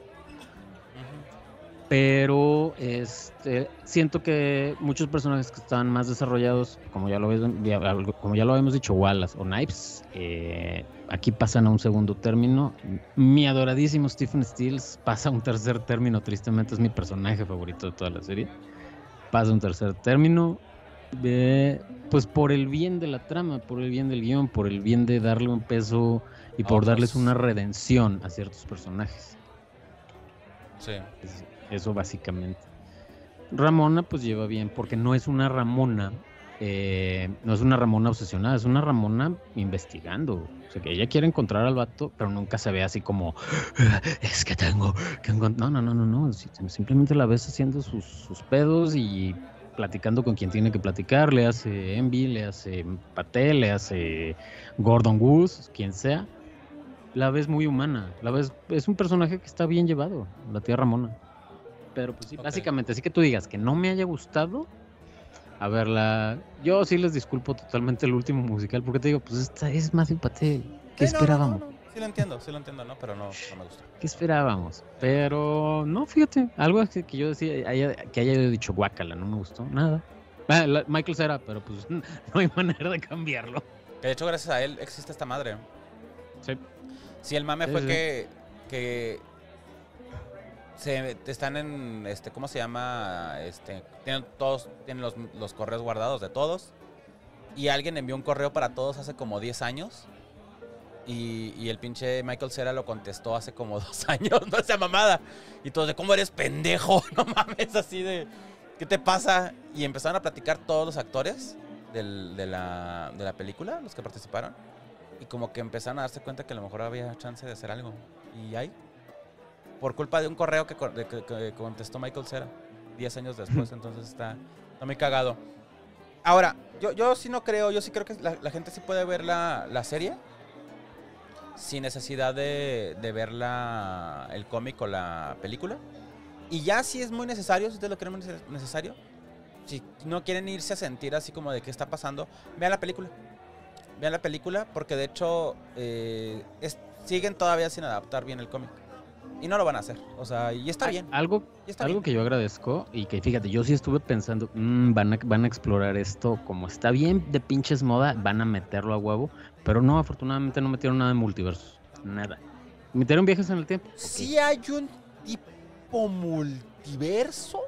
Pero siento que muchos personajes que estaban más desarrollados, como ya lo habíamos dicho, Wallace o Knives, aquí pasan a un segundo término. Mi adoradísimo Stephen Stills pasa a un tercer término, tristemente es mi personaje favorito de toda la serie. Pasa a un tercer término, pues por el bien de la trama, por el bien del guión, por el bien de darle un peso y por darles una redención a ciertos personajes. Sí. Eso básicamente. Ramona pues lleva bien, porque no es una Ramona obsesionada, es una Ramona investigando. O sea, que ella quiere encontrar al vato, pero nunca se ve así como, es que tengo que encontrar. No. Simplemente la ves haciendo sus pedos y platicando con quien tiene que platicar. Le hace Envy, le hace Patel, le hace Gordon Goose, quien sea. La ves muy humana, es un personaje que está bien llevado, la tía Ramona. Pero pues sí, básicamente, así que tú digas que no me haya gustado, a verla, yo sí les disculpo totalmente el último musical, porque te digo, pues esta es más de Patel. ¿Qué esperábamos? No. Sí lo entiendo, ¿no? Pero no me gustó. ¿Qué esperábamos? Pero no, fíjate, algo que yo decía, que haya dicho guácala, no me gustó, nada. Michael Cera, pero pues no hay manera de cambiarlo. De hecho, gracias a él existe esta madre. Sí, el mame fue que están en ¿cómo se llama? Tienen los correos guardados de todos. Y alguien envió un correo para todos hace como 10 años. Y el pinche Michael Cera lo contestó hace como 2 años, no sea mamada. Y todos de, ¿cómo eres pendejo? No mames, así de, ¿qué te pasa? Y empezaron a platicar todos los actores de la película, los que participaron. Y como que empezaron a darse cuenta que a lo mejor había chance de hacer algo. Y ahí, por culpa de un correo que contestó Michael Cera 10 años después. Entonces está muy cagado. Ahora, yo sí no creo, yo sí creo que la gente sí puede ver la serie sin necesidad de ver el cómic o la película. Y ya si es muy necesario, si ustedes lo creen muy necesario, si no quieren irse a sentir así como de qué está pasando, vean la película. Vean la película porque de hecho siguen todavía sin adaptar bien el cómic. Y no lo van a hacer. O sea, y está bien. Algo que yo agradezco y que fíjate, yo sí estuve pensando, van a explorar esto como está bien de pinches moda, van a meterlo a huevo. Pero no, afortunadamente no metieron nada de multiversos. Nada. Metieron viajes en el tiempo. Sí hay un tipo multiverso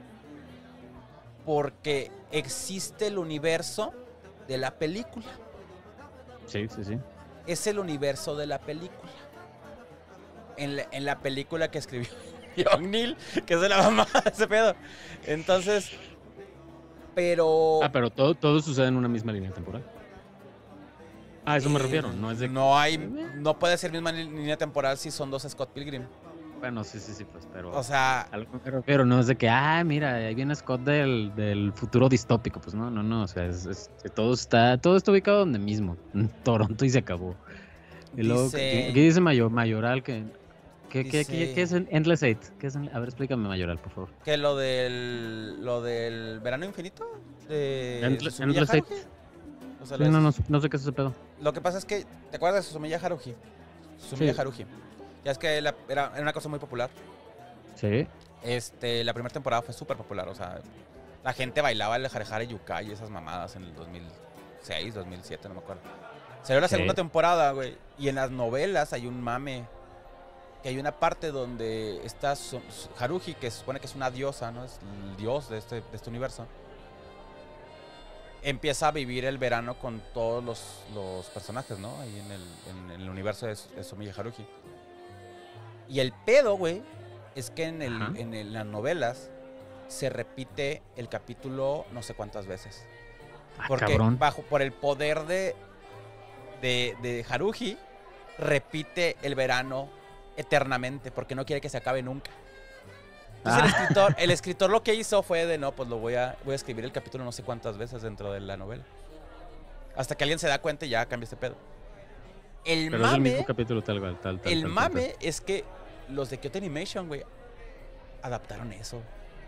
porque existe el universo de la película. Sí. Es el universo de la película. en la película que escribió Young Neil, que es de la mamá de ese pedo. Entonces, pero... pero todo sucede en una misma línea temporal. A eso me refiero, no es de... No puede ser misma línea temporal si son dos Scott Pilgrim. Bueno, sí, pues, pero... O sea... A lo que me refiero, no es de que, mira, ahí viene Scott del futuro distópico. Pues no, o sea, todo está ubicado donde mismo, en Toronto, y se acabó. Y luego, ¿qué dice Mayoral? ¿Qué es Endless Eight? A ver, explícame, Mayoral, por favor. ¿Que lo del verano infinito? Endless Eight. O sea, sí, no sé qué es ese pedo. Lo que pasa es que, ¿te acuerdas de Suzumiya Haruhi? Haruhi. Ya es que era una cosa muy popular. Sí. La primera temporada fue súper popular, o sea, la gente bailaba el Hare Yukai y esas mamadas en el 2006, 2007, no me acuerdo. Salió la segunda temporada, güey, y en las novelas hay un mame, que hay una parte donde está Haruhi, que se supone que es una diosa, ¿no? Es el dios de este universo. Empieza a vivir el verano con todos los personajes, ¿no? Ahí en el universo de Suzumiya Haruhi. Y el pedo, güey, es que en las novelas se repite el capítulo no sé cuántas veces. Porque cabrón. por el poder de Haruhi, repite el verano eternamente, porque no quiere que se acabe nunca. Entonces el escritor lo que hizo fue de, no, pues voy a escribir el capítulo no sé cuántas veces dentro de la novela. Hasta que alguien se da cuenta y ya cambia este pedo. Pero es el mismo capítulo tal. El mame es que los de Kyoto Animation, güey, adaptaron eso.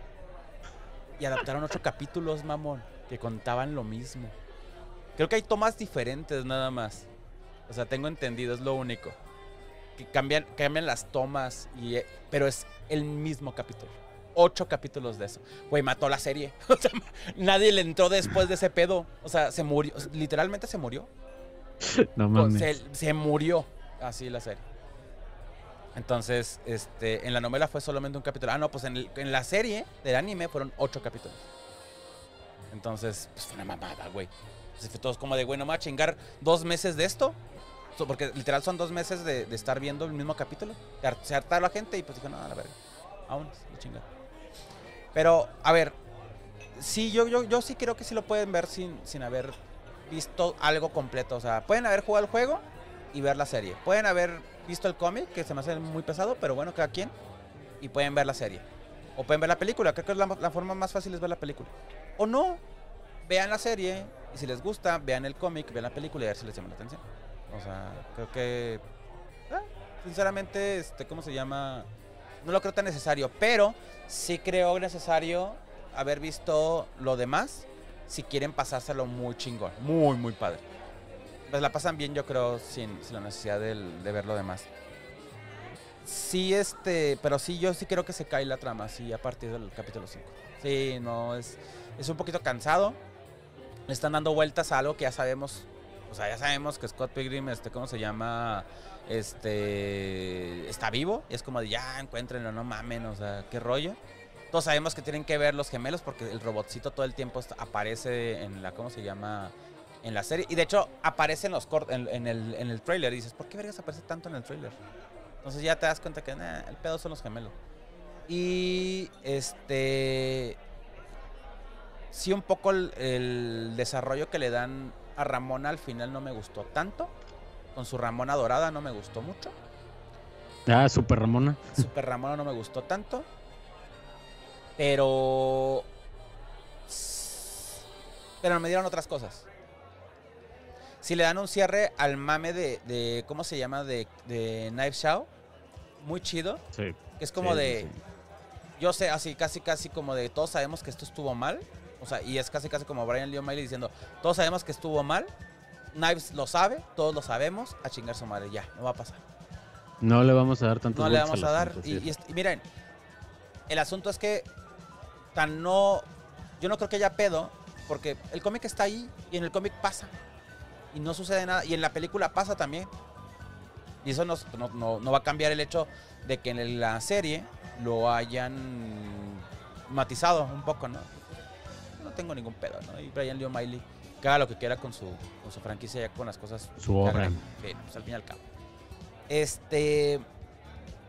Y adaptaron 8 capítulos, mamón, que contaban lo mismo. Creo que hay tomas diferentes nada más. O sea, tengo entendido, es lo único. Que cambian las tomas, pero es el mismo capítulo. 8 capítulos de eso. Güey, mató la serie. O sea, nadie le entró después de ese pedo. O sea, se murió. Literalmente se murió. No mames. Se murió así la serie. Entonces, en la novela fue solamente un capítulo. No, pues en la serie del anime fueron 8 capítulos. Entonces, pues fue una mamada, güey. Entonces fue todos como de, güey, no me voy a chingar 2 meses de esto. Porque literal son 2 meses de estar viendo el mismo capítulo. Se hartaron la gente y pues dijo, no, a la verga. Vámonos, la chingada. Pero, a ver, sí, yo sí creo que sí lo pueden ver sin haber visto algo completo. O sea, pueden haber jugado el juego y ver la serie. Pueden haber visto el cómic, que se me hace muy pesado, pero bueno, cada quien. Y pueden ver la serie. O pueden ver la película. Creo que la forma más fácil es ver la película. O no, vean la serie y si les gusta, vean el cómic, vean la película y a ver si les llama la atención. O sea, creo que... sinceramente, ¿cómo se llama? No lo creo tan necesario, pero sí creo necesario haber visto lo demás si quieren pasárselo muy chingón, muy, muy padre. Pues la pasan bien, yo creo, sin la necesidad de ver lo demás. Sí, pero sí, yo sí creo que se cae la trama, sí, a partir del capítulo 5. Sí, no, es un poquito cansado. Le están dando vueltas a algo que ya sabemos. O sea, ya sabemos que Scott Pilgrim, ¿cómo se llama? Está vivo. Y es como de, ya, encuéntrenlo, no mamen, o sea, qué rollo. Todos sabemos que tienen que ver los gemelos porque el robotcito todo el tiempo aparece en la, ¿cómo se llama? En la serie. Y de hecho, aparece en el trailer. Y dices, ¿por qué vergas aparece tanto en el trailer? Entonces ya te das cuenta que, el pedo son los gemelos. Y, sí, un poco el desarrollo que le dan a Ramona al final no me gustó tanto. Con su Ramona dorada no me gustó mucho. Super Ramona. Super Ramona no me gustó tanto. Pero me dieron otras cosas. Si le dan un cierre al mame de ¿cómo se llama? De Knives Out. Muy chido. Sí. Que es como sí. Yo sé, así casi como de todos sabemos que esto estuvo mal. O sea, y es casi como Brian Lee O'Malley diciendo, todos sabemos que estuvo mal. Knives lo sabe, todos lo sabemos. A chingar su madre, ya, no va a pasar. No le vamos a dar tanto. No le vamos a dar. Y miren, el asunto es que yo no creo que haya pedo, porque el cómic está ahí y en el cómic pasa. Y no sucede nada. Y en la película pasa también. Y eso no va a cambiar el hecho de que en la serie lo hayan matizado un poco, ¿no? No tengo ningún pedo, ¿no? Y Brian Lee O'Malley, que haga lo que quiera con su franquicia, ya con las cosas. Su obra. Pues al fin y al cabo.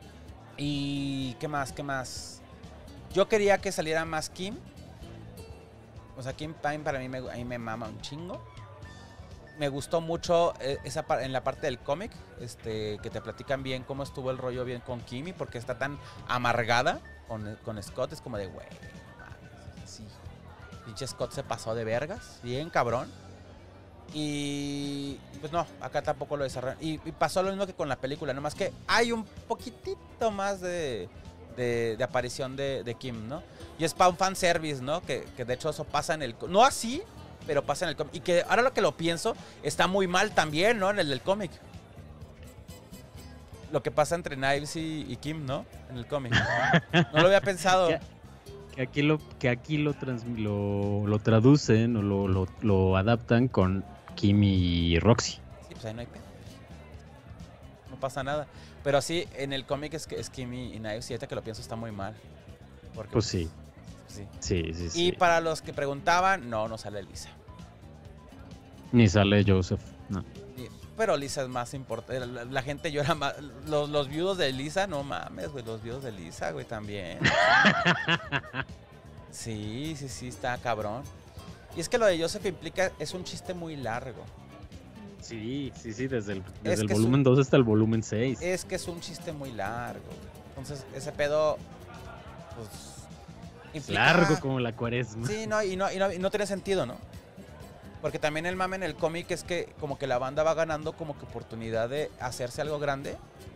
¿Y qué más? Yo quería que saliera más Kim. O sea, Kim Pine para mí a mí me mama un chingo. Me gustó mucho en la parte del cómic, que te platican bien cómo estuvo el rollo bien con Kimi, porque está tan amargada con Scott. Es como de, güey, sí. Pinche Scott se pasó de vergas, bien cabrón. Y pues no, acá tampoco lo desarrollaron. Y pasó lo mismo que con la película, nomás que hay un poquitito más de aparición de Kim, ¿no? Y es para un fanservice, ¿no? Que de hecho eso pasa en el... No así, pero pasa en el cómic. Y que ahora lo que lo pienso, está muy mal también, ¿no? En el del cómic. Lo que pasa entre Knives y Kim, ¿no? En el cómic. No lo había pensado. Que aquí lo traducen o lo adaptan con Kim y Roxy. Sí, pues ahí no hay pedo. No pasa nada. Pero así, en el cómic es Kim y Knives, y ahorita que lo pienso está muy mal. Porque, pues sí. Sí. Y para los que preguntaban, no sale Lisa. Ni sale Joseph, no. Pero Lisa es más importante. La gente llora más. Los viudos de Lisa, no mames, güey. Los viudos de Lisa, güey, también. Sí, está cabrón. Y es que lo de Joseph implica, es un chiste muy largo. Sí, desde el volumen 2 hasta el volumen 6. Es que es un chiste muy largo. Entonces, ese pedo, pues... implica... largo como la cuaresma. Sí, y no tiene sentido, ¿no? Porque también el mame en el cómic es que como que la banda va ganando como que oportunidad de hacerse algo grande.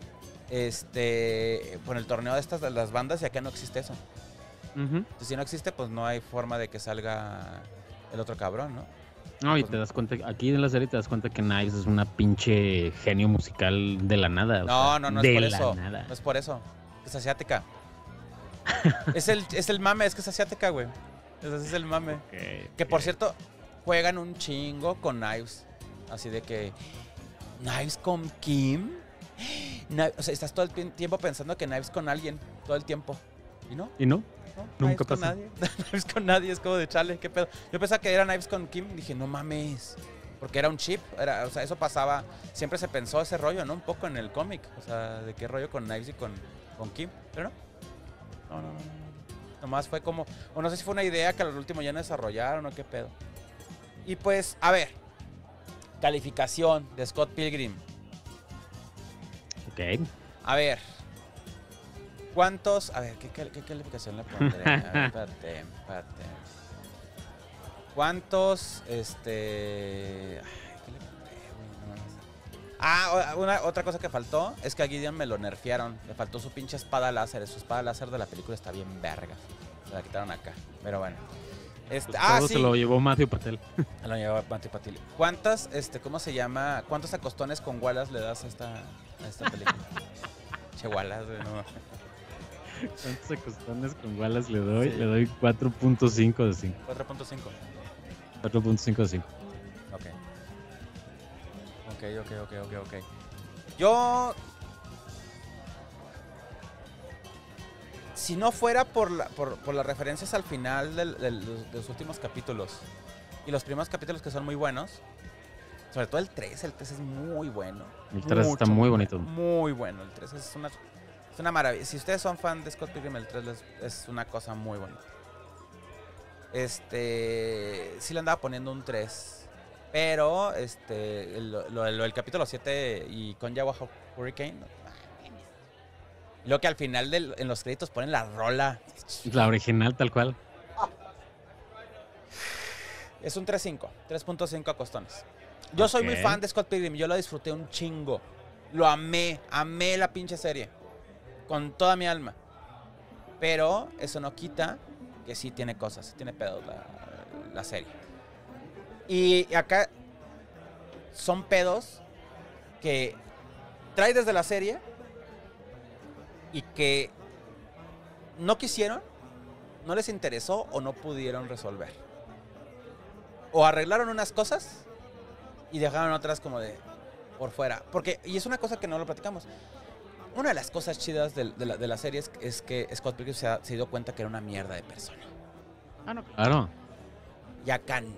Por el torneo de las bandas, y acá no existe eso. Entonces, si no existe, pues no hay forma de que salga el otro cabrón, ¿no? No, y pues, te das cuenta, aquí en la serie te das cuenta que Knives es una pinche genio musical de la nada. No es por eso. No es por eso. Es asiática. es el mame, es que es asiática, güey. Ese es el mame. Que por cierto, juegan un chingo con Knives. Así de que... ¿Knives con Kim? O sea, estás todo el tiempo pensando que Knives con alguien. Todo el tiempo. ¿Y no? ¿Y no? Nunca pasa. Nadie. Knives con nadie, es como de chale, qué pedo. Yo pensaba que era Knives con Kim, dije, no mames. Porque era un chip, o sea, eso pasaba. Siempre se pensó ese rollo, ¿no? Un poco en el cómic. O sea, de qué rollo con Knives y con Kim. Pero no. Nomás fue como. O no sé si fue una idea que al último ya no desarrollaron o qué pedo. Y pues, a ver. Calificación de Scott Pilgrim. Ok. A ver. ¿Cuántos? A ver, ¿qué calificación le pondré? A ver, espérate. ¿Cuántos? ¿Qué le pondré? Otra cosa que faltó es que a Gideon me lo nerfearon. Le faltó su pinche espada láser. Su espada láser de la película está bien verga. Se la quitaron acá. Pero bueno. Todo sí. Se lo llevó Matthew Patel. Lo llevó Matthew Patel. ¿Cuántas, ¿cómo se llama? ¿Cuántos acostones con Wallace le das a esta película? Che, Wallace, güey, no. ¿Cuántos acostones con Wallace le doy? Sí. Le doy 4.5 de 5. 4.5. 4.5 de 5. Ok. Yo... Si no fuera por las referencias al final de los últimos capítulos y los primeros capítulos que son muy buenos, sobre todo el 3 es muy bueno. El 3 está muy bonito. Muy bueno, el 3 es una maravilla. Si ustedes son fan de Scott Pilgrim, el 3 es una cosa muy bonita. Sí le andaba poniendo un 3, pero el capítulo 7 y con Yawa Hurricane, y luego que al final en los créditos ponen la rola. La original, tal cual. Es un 3.5 acostones. Yo soy muy fan de Scott Pilgrim. Yo lo disfruté un chingo. Lo amé la pinche serie. Con toda mi alma. Pero eso no quita que sí tiene cosas, tiene pedos la serie. Y acá son pedos que trae desde la serie y que no quisieron, no les interesó o no pudieron resolver. O arreglaron unas cosas y dejaron otras como de por fuera. Porque, y es una cosa que no lo platicamos, una de las cosas chidas de la serie es que Scott Pilgrim se dio cuenta que era una mierda de persona. Ah, no, claro. Y acá no.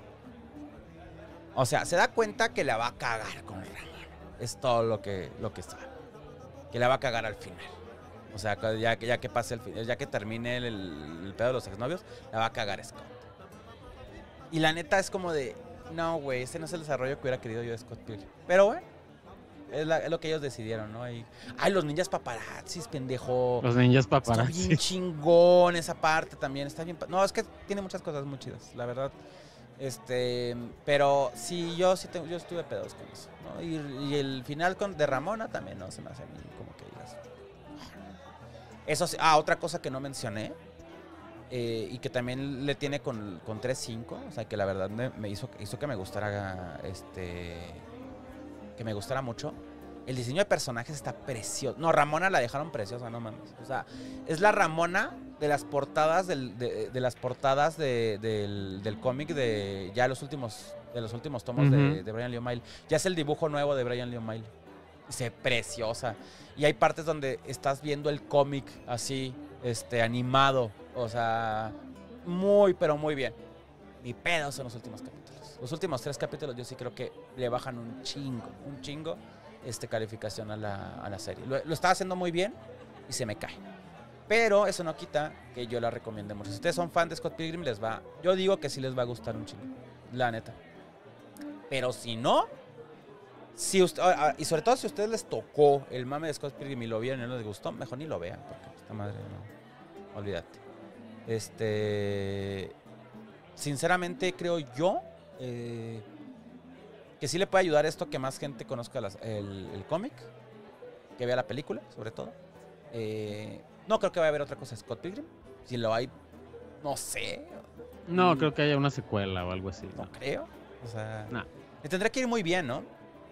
O sea, se da cuenta que la va a cagar con Ramón. Es todo lo que sabe. Que la va a cagar al final. O sea, ya que pase ya que termine el pedo de los exnovios, la va a cagar Scott. Y la neta es como de, no, güey, ese no es el desarrollo que hubiera querido yo de Scott Pilgrim. Pero, güey, es lo que ellos decidieron, ¿no? Ay, los ninjas paparazzis, pendejo. Los ninjas paparazzi. Está bien chingón esa parte también, está bien. No, es que tiene muchas cosas muy chidas, la verdad. Pero sí, yo estuve pedos con eso, ¿no? Y el final de Ramona también no se me hace a mí como que digas. Eso sí, otra cosa que no mencioné, y que también le tiene con 3.5, o sea, que la verdad me hizo que me gustara, que me gustara mucho. El diseño de personajes está precioso. No, Ramona la dejaron preciosa, no mames. O sea, es la Ramona de las portadas del cómic de ya los últimos tomos de Brian Lee O'Malley. Ya es el dibujo nuevo de Brian Lee O'Malley. Dice, preciosa. Y hay partes donde estás viendo el cómic así, animado. O sea, muy, pero muy bien. Mi pedo son los últimos capítulos. Los últimos 3 capítulos yo sí creo que le bajan un chingo calificación a la serie. Lo estaba haciendo muy bien y se me cae. Pero eso no quita que yo la recomiende mucho. Si ustedes son fan de Scott Pilgrim, yo digo que sí les va a gustar un chingo, la neta. Pero si no, y sobre todo si a ustedes les tocó el mame de Scott Pilgrim y lo vieron y no les gustó, mejor ni lo vean, porque esta madre no, olvídate. Sinceramente creo yo que sí le puede ayudar esto que más gente conozca el cómic, que vea la película, sobre todo. No creo que vaya a haber otra cosa de Scott Pilgrim. Si lo hay, no sé. No, creo que haya una secuela o algo así. No creo. O sea, nah. Le tendría que ir muy bien, ¿no?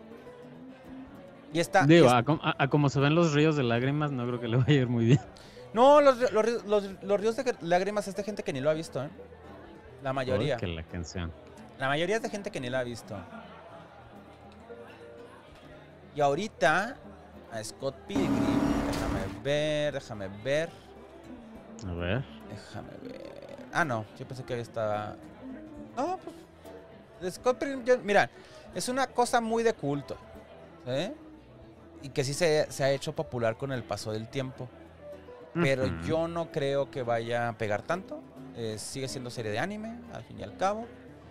Y a como se ven los ríos de lágrimas, no creo que le vaya a ir muy bien. No, los ríos de lágrimas es de gente que ni lo ha visto, ¿eh? La mayoría. Que la canción. La mayoría es de gente que ni lo ha visto. Y ahorita, a Scott Pilgrim, déjame ver. A ver. Déjame ver. No, yo pensé que había estaba. No, pues. Scott Pilgrim, mira, es una cosa muy de culto, ¿eh? Y que sí se ha hecho popular con el paso del tiempo. Pero yo no creo que vaya a pegar tanto. Sigue siendo serie de anime, al fin y al cabo.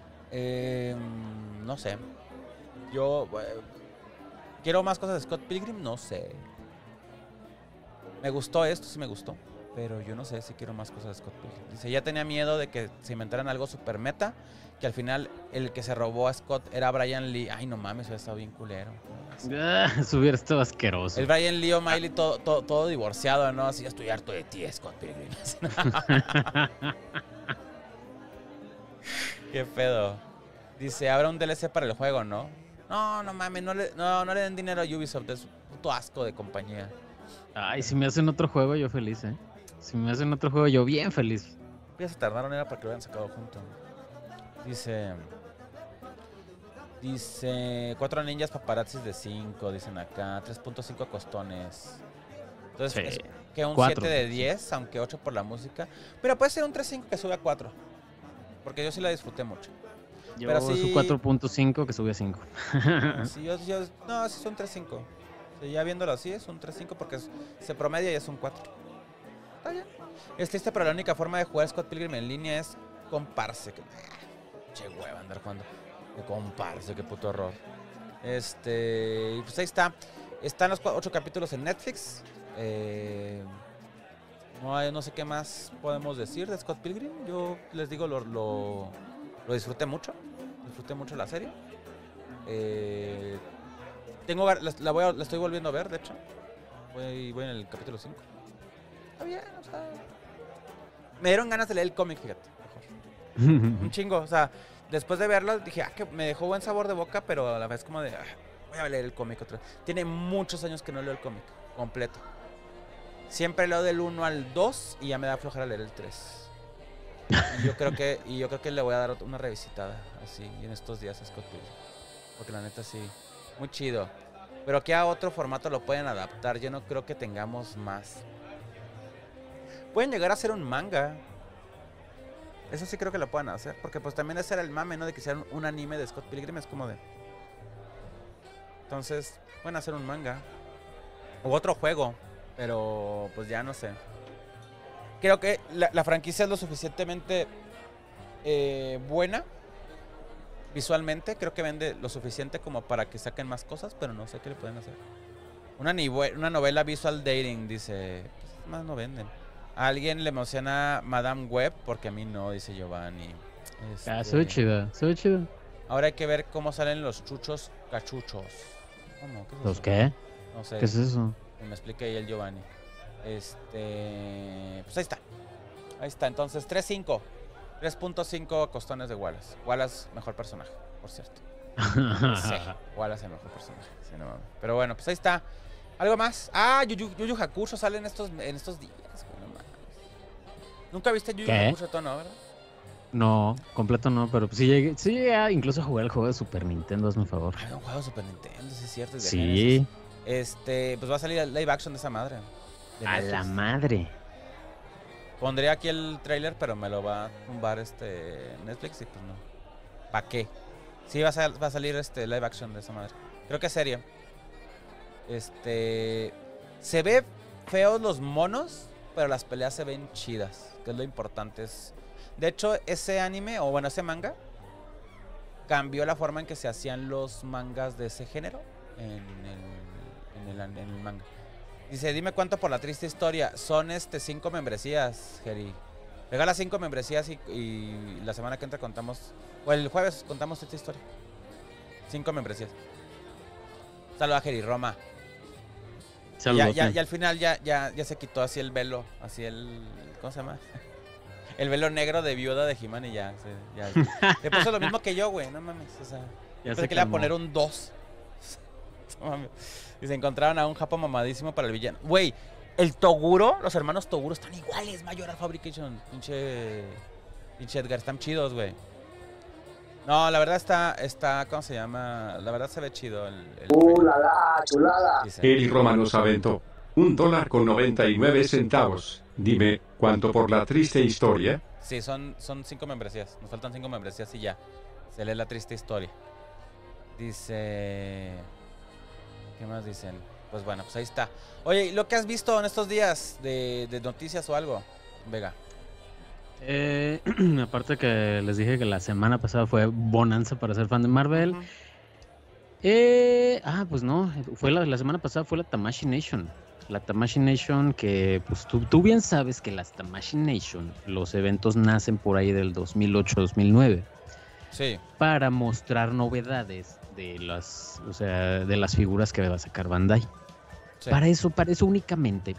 No sé. Yo quiero más cosas de Scott Pilgrim, no sé. Me gustó esto, sí me gustó. Pero yo no sé si quiero más cosas de Scott Pilgrim. Dice, ya tenía miedo de que se inventaran algo super meta. Que al final el que se robó a Scott era Brian Lee. Ay, no mames, hubiera estado bien culero. Eso hubiera estado asqueroso. El Brian Lee O'Malley todo divorciado, ¿no? Así, ya estoy harto de ti, Scott Pilgrim. Qué pedo. Dice, habrá un DLC para el juego, ¿no? No mames, no le den dinero a Ubisoft. Es un puto asco de compañía. Ay, si me hacen otro juego, yo feliz, ¿eh? Si me hacen otro juego, yo bien feliz. Ya se tardaron, era para que lo hubieran sacado junto. Dice 4 ninjas paparazzis de 5, dicen acá, 3.5 costones. Entonces, sí, que un 4, 7 de 10, aunque 8 por la música. Pero puede ser un 3.5 que sube a 4. Porque yo sí la disfruté mucho. Yo pero sí, su 4.5 que sube a 5. Sí, no, sí es un 3.5. Sí, ya viéndolo así, es un 3.5 porque se promedia y es un 4. Está bien. Es triste, pero la única forma de jugar Scott Pilgrim en línea es comparse. Che hueva andar jugando de comparse, qué puto horror. Pues ahí está. Están los 8 capítulos en Netflix. No sé qué más podemos decir de Scott Pilgrim. Yo les digo, lo disfruté mucho. Disfruté mucho la serie. La estoy volviendo a ver, de hecho. Voy en el capítulo 5. Está bien, o sea. Me dieron ganas de leer el cómic, fíjate. Mejor. Un chingo, o sea, después de verlo dije, que me dejó buen sabor de boca, pero a la vez como de, voy a leer el cómic otra vez. Tiene muchos años que no leo el cómic completo. Siempre leo del 1 al 2 y ya me da flojera leer el 3. Y yo creo que le voy a dar una revisitada así en estos días a Scott Pilgrim. Porque la neta sí, muy chido. Pero que a otro formato lo pueden adaptar. Yo no creo que tengamos más. Pueden llegar a hacer un manga. Eso sí creo que lo pueden hacer. Porque pues también ese era el mame, ¿no? De que hicieran un anime de Scott Pilgrim. Es como de... Entonces, pueden hacer un manga. O otro juego. Pero pues ya no sé. Creo que la franquicia es lo suficientemente buena visualmente. Creo que vende lo suficiente como para que saquen más cosas, pero no sé qué le pueden hacer. Una novela visual dating, dice. Pues más no venden. A alguien le emociona Madame Web, porque a mí no, dice Giovanni. Se ve chida, se ve chida. Ahora hay que ver cómo salen los chuchos cachuchos. ¿Cómo? ¿Qué es eso? ¿Los qué? No sé. ¿Qué es eso? Me explica ahí el Giovanni. Pues ahí está. Ahí está. Entonces, 3.5. 3.5 costones de Wallace. Wallace, mejor personaje, por cierto. Sí, Wallace el mejor personaje. Sí, no, pero bueno, pues ahí está. ¿Algo más? Ah, Yu Yu Hakusho sale en estos días. No mames. ¿Nunca viste Yu Yu Hakusho, tú, no, verdad? No, completo no, pero sí llegué incluso a jugar el juego de Super Nintendo, hazme un favor. Ah, un juego de Super Nintendo, sí es cierto. Sí. Pues va a salir el live action de esa madre. A la madre. Pondré aquí el trailer, pero me lo va a tumbar Netflix y pues no. ¿Para qué? Sí va a salir live action de esa madre. Creo que es serie. Se ve feos los monos, pero las peleas se ven chidas, que es lo importante. De hecho, ese anime, o bueno, ese manga, cambió la forma en que se hacían los mangas de ese género en el manga. Dice, dime cuánto por la triste historia. Son 5 membresías, Jerry. Regala 5 membresías y la semana que entra contamos, o el jueves contamos esta historia. 5 membresías. Saluda a Jerry Roma. Ya al final ya se quitó así el velo, así ¿cómo se llama? El velo negro de viuda de He-Man y ya. Le puso lo mismo que yo, güey, no mames. O sea, pensé que le iba a poner un 2. No mames. Y se encontraron a un japo mamadísimo para el villano. Güey, el Toguro, los hermanos Toguro están iguales, Mayoral Fabrication. Pinche Edgar, están chidos, güey. No, la verdad está, ¿cómo se llama? La verdad se ve chido el la chulada. Eri Roma nos aventó $1.99. Dime, ¿cuánto por la triste historia? Sí, son 5 membresías. Nos faltan 5 membresías y ya. Se lee la triste historia. Dice... ¿Qué más dicen? Pues bueno, pues ahí está. Oye, ¿lo que has visto en estos días de noticias o algo, Vega? Aparte que les dije que la semana pasada fue bonanza para ser fan de Marvel. Pues no, fue la semana pasada fue la Tamashii Nation. La Tamashii Nation que, pues tú bien sabes que las Tamashii Nation, los eventos nacen por ahí del 2008-2009. Sí. Para mostrar novedades de las figuras que va a sacar Bandai. Sí. Para eso únicamente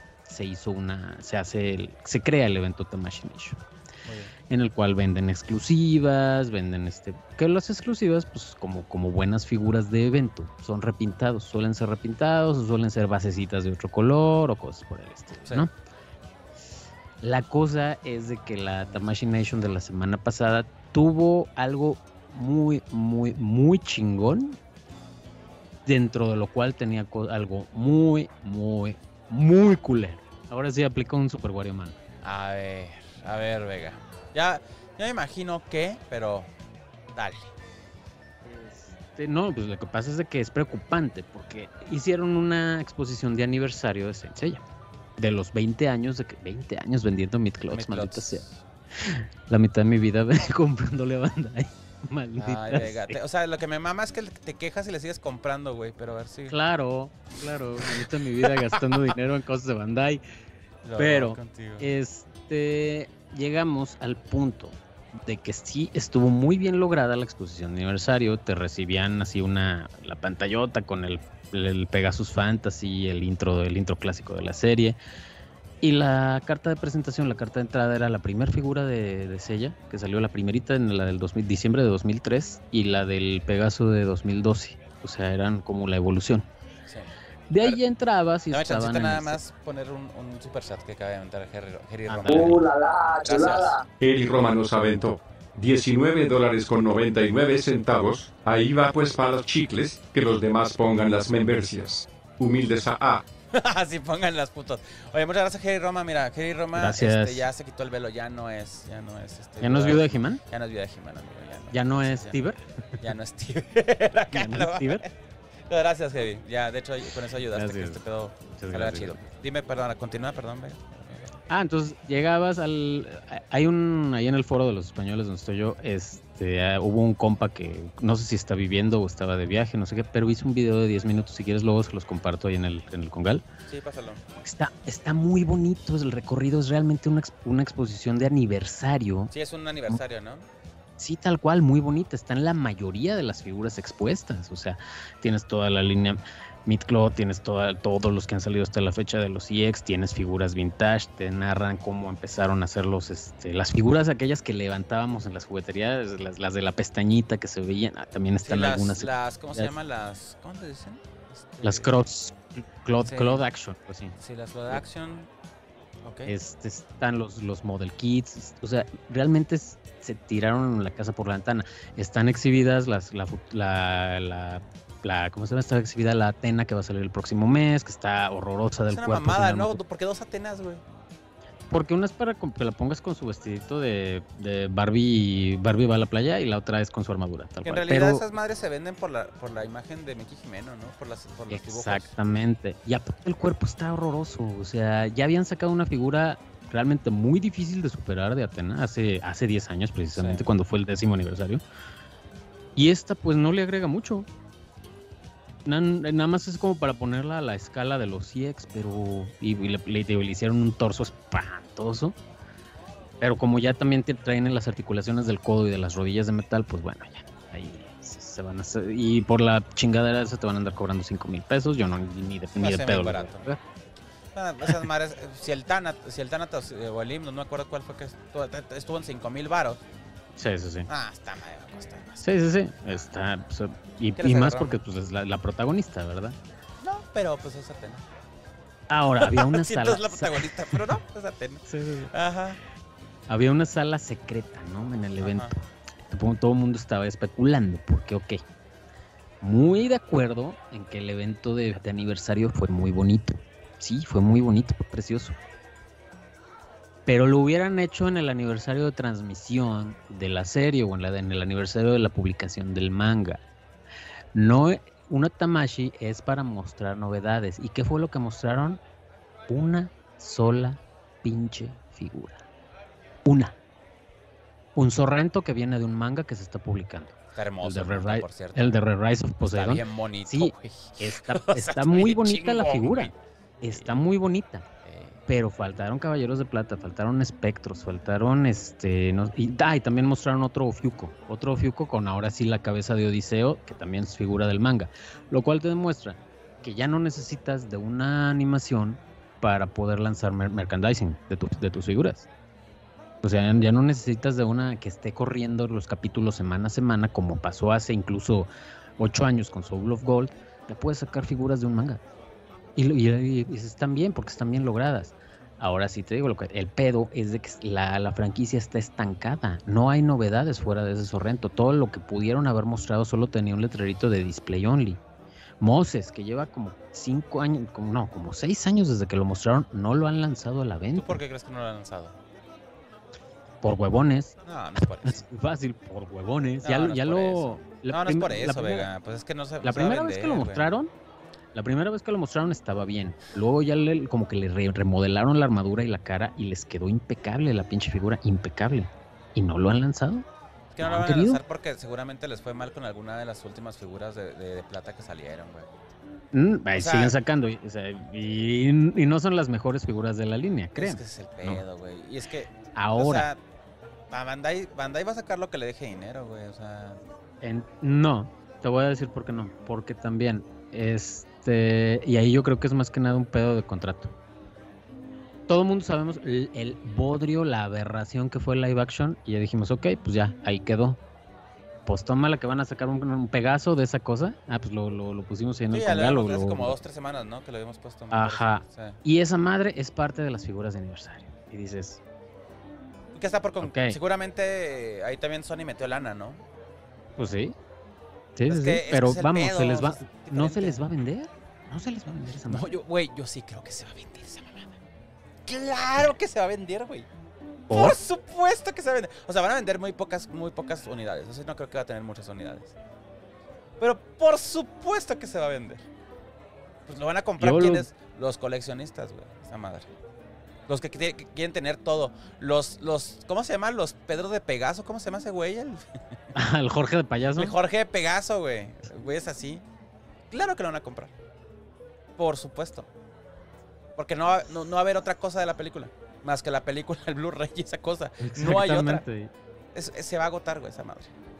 se crea el evento Tamashii Nation. En el cual venden exclusivas, que las exclusivas, pues como buenas figuras de evento, suelen ser repintados, o suelen ser basecitas de otro color, o cosas por el estilo, sí. ¿No? La cosa es de que la Tamashii Nation de la semana pasada tuvo algo muy, muy, muy chingón, dentro de lo cual tenía algo muy, muy, muy culero. Ahora sí aplica un Super Wario Man. A ver, Vega. Ya me imagino que, pero dale. No, pues lo que pasa es de que es preocupante porque hicieron una exposición de aniversario de Saint Seiya. De los 20 años, 20 años vendiendo Midcloths, maldita sea. La mitad de mi vida comprándole a Bandai. Maldita. Ay, Vega. O sea, lo que me mama es que te quejas y le sigues comprando, güey, pero a ver si... Claro. La mitad de mi vida gastando dinero en cosas de Bandai. Pero, llegamos al punto de que sí estuvo muy bien lograda la exposición de aniversario. Te recibían así la pantallota con el Pegasus Fantasy, el intro clásico de la serie. Y la carta de presentación, la carta de entrada era la primera figura de Seiya, que salió la primerita en la del diciembre de 2003 y la del Pegaso de 2012. O sea, eran como la evolución. Sí. De ahí ya entrabas y estaban nada más poner un super chat que acaba de aventar Jerry Roma. Chulada. Eri Roma nos aventó $19.99. Ahí va pues para los chicles, que los demás pongan las membresías. Humildes a Así pongan las putos. Oye, muchas gracias, Jerry Roma. Mira, Jerry Roma ya se quitó el velo, ya no es ¿Ya no es viuda de He-Man? Ya no es viuda de He-Man, amigo. ¿Ya no es Tiber? Ya no es Tiber. ¿Ya no es Tiber? Gracias, Heavy. Ya, de hecho, con eso ayudaste Gracias. que este pedo Muchas saliera gracias. chido. Dime, perdón, continúa, perdón, Vega. Entonces llegabas al... ahí en el foro de los españoles donde estoy yo, hubo un compa que no sé si está viviendo o estaba de viaje, no sé qué, pero hizo un video de 10 minutos, si quieres luego se los comparto ahí en el Congal. Sí, pásalo. Está muy bonito, el recorrido es realmente una exposición de aniversario. Sí, es un aniversario, ¿no? Sí, tal cual, muy bonita, están la mayoría de las figuras expuestas, o sea, tienes toda la línea Midcloth, tienes todos los que han salido hasta la fecha de los EX, tienes figuras vintage, te narran cómo empezaron a hacer las figuras aquellas que levantábamos en las jugueterías, las de la pestañita que se veían, también están Sí, algunas. ¿cómo se llaman las? ¿Cómo te dicen? Las Sí. Cloth Action, pues sí. Sí, las Cloth Action. Ok. Están los model kits, o sea, realmente se tiraron la casa por la ventana. Están exhibidas ¿cómo se llama? Está exhibida la Atena que va a salir el próximo mes, que está horrorosa del Es una cuerpo. mamada, ¿no? ¿Por qué 2 Atenas, güey? Porque una es para que la pongas con su vestidito de Barbie va a la playa, y la otra es con su armadura, tal Que en cual. realidad Pero esas madres se venden por la imagen de Miki Jimeno, ¿no? Por los dibujos. exactamente. Y aparte el cuerpo está horroroso. O sea, ya habían sacado una figura realmente muy difícil de superar de Atena hace 10 años, precisamente, Sí. cuando fue el 10º aniversario. Y esta pues no le agrega mucho. Nada más es como para ponerla a la escala de los CX, pero le hicieron un torso espantoso. Pero como ya también te traen en las articulaciones del codo y de las rodillas de metal, pues bueno, ya ahí se van a hacer. Y por la chingadera esa te van a andar cobrando 5,000 pesos. Yo ni de Se me hace pedo. muy lo barato. voy a pagar. Esas madres, si el Thanatos o el Himno, no me acuerdo cuál fue que estuvo en 5,000 varos. Sí. Está madre, va a costar más. Sí. Está, pues, y ¿Qué les más agarraron? porque pues, es la protagonista, ¿verdad? No, pero pues es Atena. Ahora, había una Sí, no sala. es la protagonista, pero no, es Atena. Sí. Ajá. Había una sala secreta, ¿no? En el evento. Ajá. Todo el mundo estaba especulando, porque, ok, muy de acuerdo en que el evento de aniversario fue muy bonito. Sí, fue muy bonito, fue precioso. Pero lo hubieran hecho en el aniversario de transmisión de la serie o en el aniversario de la publicación del manga. No, una Tamashii es para mostrar novedades. ¿Y qué fue lo que mostraron? Una sola pinche figura. Un Sorrento que viene de un manga que se está publicando. Está hermoso, El de Red por cierto. El de Red Rise of Está Poseidon. bien bonito, Sí, güey. Está O sea, muy bien bonita la chingón, figura. güey. Está muy bonita. Pero faltaron Caballeros de Plata, faltaron espectros, faltaron y también mostraron otro Ofiuco con ahora sí la cabeza de Odiseo, que también es figura del manga, lo cual te demuestra que ya no necesitas de una animación para poder lanzar merchandising de tus figuras. O sea, ya no necesitas de una que esté corriendo los capítulos semana a semana, como pasó hace incluso 8 años con Soul of Gold. Ya puedes sacar figuras de un manga. Y están bien, porque están bien logradas. Ahora sí te digo, el pedo es de que la franquicia está estancada. No hay novedades fuera de ese Sorrento. Todo lo que pudieron haber mostrado solo tenía un letrerito de display only. Moses, que lleva como 5 años, como 6 años desde que lo mostraron, no lo han lanzado a la ¿Tú venta. por qué crees que no lo han lanzado? Por huevones. No, no es por eso. Es muy fácil, por huevones. No, ya no es ya por lo. eso. la No es por prim- eso, la primera- Vega. Pues es que no se La primera vez que lo mostraron, luego ya como que le remodelaron la armadura y la cara y les quedó impecable la pinche figura, impecable. ¿Y no lo han lanzado? Que no lo ¿Han van a querido? lanzar porque seguramente les fue mal con alguna de las últimas figuras de plata que salieron, güey. Ahí O sea- siguen sacando. Y no son las mejores figuras de la línea, Es creen. que ese es el pedo, güey. Y es que, Ahora, o sea, Bandai va a sacar lo que le deje dinero, güey. O sea, no, te voy a decir por qué no. Porque también, y ahí yo creo que es más que nada un pedo de contrato. Todo el mundo sabemos el bodrio, la aberración que fue el live action. Y ya dijimos, ok, pues ya, ahí quedó. Pues toma la que van a sacar un Pegaso de esa cosa. Pues lo pusimos ahí en sí, el ya lo Congal. vimos hace como 2-3 semanas, ¿no? Que lo habíamos puesto. Ajá. Sí. Y esa madre es parte de las figuras de aniversario. Y dices, Y que está por Ok. seguramente ahí también Sony metió lana, ¿no? pues sí. Sí, Es sí, que- sí. es Pero que es el vamos, pedo, se les va. o sea, es No se diferente. les va a vender. No se les va a vender esa madre. No, yo sí creo que se va a vender esa mamada. ¡Claro que se va a vender, güey! ¿Por? Por supuesto que se va a vender. O sea, van a vender muy pocas unidades. O sea, no creo que va a tener muchas unidades. Pero por supuesto que se va a vender. Pues lo van a comprar quienes, los coleccionistas, güey, esa madre. Los que quieren tener todo. Los, ¿cómo se llama? Los Pedro de Pegaso, ¿cómo se llama ese güey? El Jorge de Payaso. El Jorge de Pegaso, güey. El güey es así. Claro que lo van a comprar. Por supuesto. Porque no va a haber otra cosa de la película. Más que la película, el Blu-ray y esa cosa. No hay otra. Se va a agotar, güey, esa madre.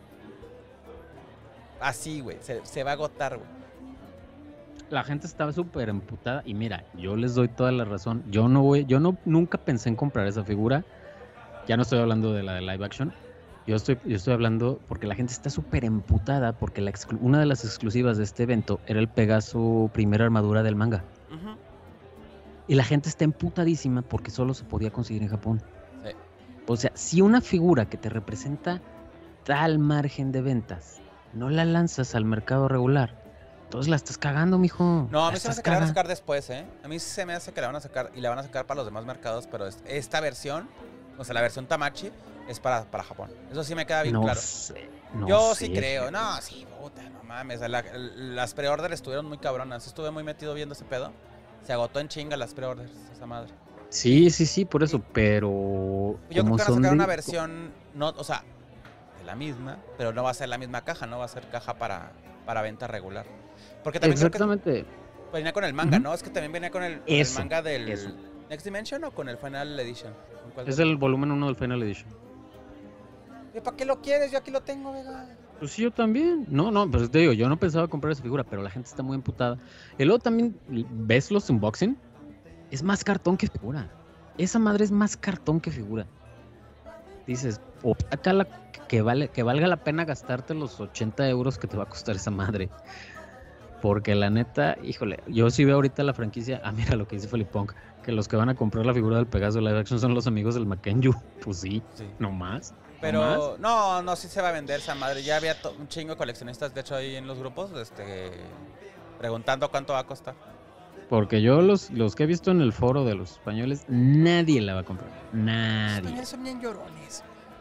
Así, güey. Se va a agotar, güey. La gente estaba súper emputada. Y mira, yo les doy toda la razón. Yo nunca pensé en comprar esa figura. Ya no estoy hablando de la de live action. Yo estoy hablando porque la gente está súper emputada. Porque una de las exclusivas de este evento era el Pegaso primera armadura del manga. Uh-huh. Y la gente está emputadísima porque solo se podía conseguir en Japón. Sí. O sea, si una figura que te representa tal margen de ventas no la lanzas al mercado regular, entonces la estás cagando, mijo. No, a mí se me hace que la van a sacar después, ¿eh? A mí se me hace que la van a sacar y la van a sacar para los demás mercados, pero esta versión, o sea, la versión Tamachi, es para Japón. Eso sí me queda bien claro. Yo sí creo. No, sí, puta, no mames. Las pre-orders estuvieron muy cabronas. Estuve muy metido viendo ese pedo. Se agotó en chinga las pre-orders, esa madre. Sí, por eso, pero... Yo creo que van a sacar una versión, no, o sea, de la misma, pero no va a ser la misma caja, no va a ser caja para venta regular. Porque también exactamente. Creo que venía con el manga, ¿no? Es que también venía con el manga del Next Dimension o con el Final Edition. Es el volumen 1 del Final Edition. ¿Y para qué lo quieres? Yo aquí lo tengo, Vega. Pues sí, yo también. No, pero te digo, yo no pensaba comprar esa figura, pero la gente está muy emputada. Y luego también, ¿ves los unboxing? Es más cartón que figura. Esa madre es más cartón que figura. Dices, acá que valga la pena gastarte los 80 euros que te va a costar esa madre. Porque la neta, híjole, yo sí veo ahorita la franquicia. Ah, mira lo que dice Felipong, que los que van a comprar la figura del Pegaso live action son los amigos del Makenyu. Pues sí, no más. Pero no, sí se va a vender esa madre. Ya había un chingo de coleccionistas, de hecho, ahí en los grupos, preguntando cuánto va a costar. Porque yo los que he visto en el foro de los españoles, nadie la va a comprar. Nadie. Los españoles son bien llorones.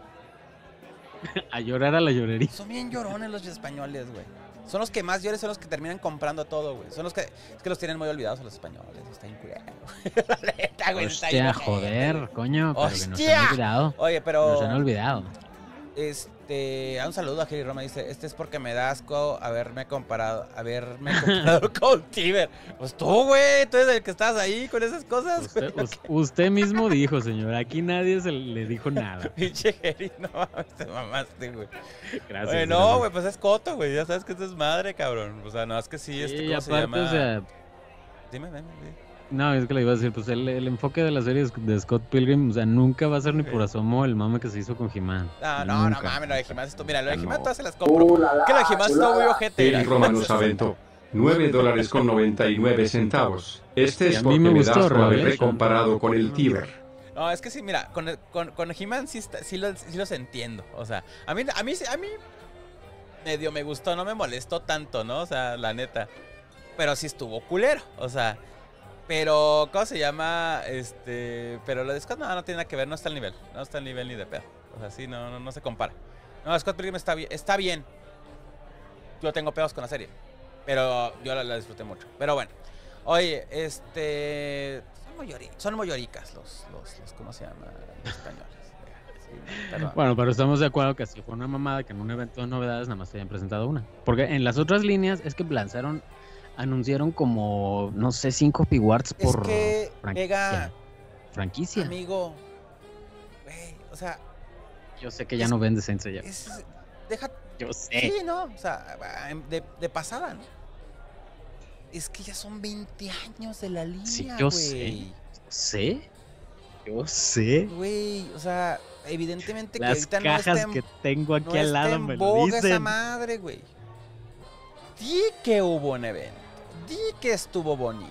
A llorar a la llorería. Son bien llorones los españoles, güey. Son los que más lloran, son los que terminan comprando todo, güey. Son los que... Es que los tienen muy olvidados a los españoles. Está bien culero. La neta, güey. Hostia, joder, coño. Pero que no se han olvidado. Oye, pero... No se han olvidado. Un saludo a Jerry Roma. Dice, es porque me da asco haberme comparado con Tiber. Pues tú, güey. Tú eres el que estás ahí con esas cosas. Usted mismo dijo, señor. Aquí nadie le dijo nada. Pinche Jerry, no mames, te mamaste, güey. Gracias. Oye, no, güey, pues es coto, güey. Ya sabes que esto es madre, cabrón. O sea, no, es que sí, ¿cómo aparte, se llama? O sea... Dime. No, es que le iba a decir, pues el enfoque de la serie de Scott Pilgrim, o sea, nunca va a ser ni por asomo el mame que se hizo con He-Man. No mames, lo de He-Man esto, mira, lo de He-Man todas se las compro. Que lo de He-Man está muy ojete. El Roma nos aventó $9.99. Este es porque me das por haberle comparado con el Tiber. No, es que sí, mira, con He-Man sí los entiendo. O sea, a mí medio me gustó, no me molestó tanto, ¿no? O sea, la neta. Pero sí estuvo culero, o sea... Pero, ¿cómo se llama? Pero lo de Scott no tiene nada que ver, no está al nivel. No está al nivel ni de pedo. O sea, sí, no se compara. No, Scott Pilgrim está bien. Yo tengo pedos con la serie. Pero yo la disfruté mucho. Pero bueno. Oye, son muy lloricas los ¿cómo se llama? Los españoles. Sí, bueno, pero estamos de acuerdo que si fue una mamada que en un evento de novedades nada más te hayan presentado una. Porque en las otras líneas es que anunciaron como, no sé, 5 figuarts por franquicia. Amigo, güey, o sea... Yo sé que ya no vende Saint Seiya. Yo sé. Sí, ¿no? O sea, de pasada, ¿no? Es que ya son 20 años de la línea, sí, yo sé. Güey, o sea, evidentemente las que ahorita no está en... que tengo aquí no al lado me lo dicen. Esa madre, güey. Di que hubo un evento. Di que estuvo bonito.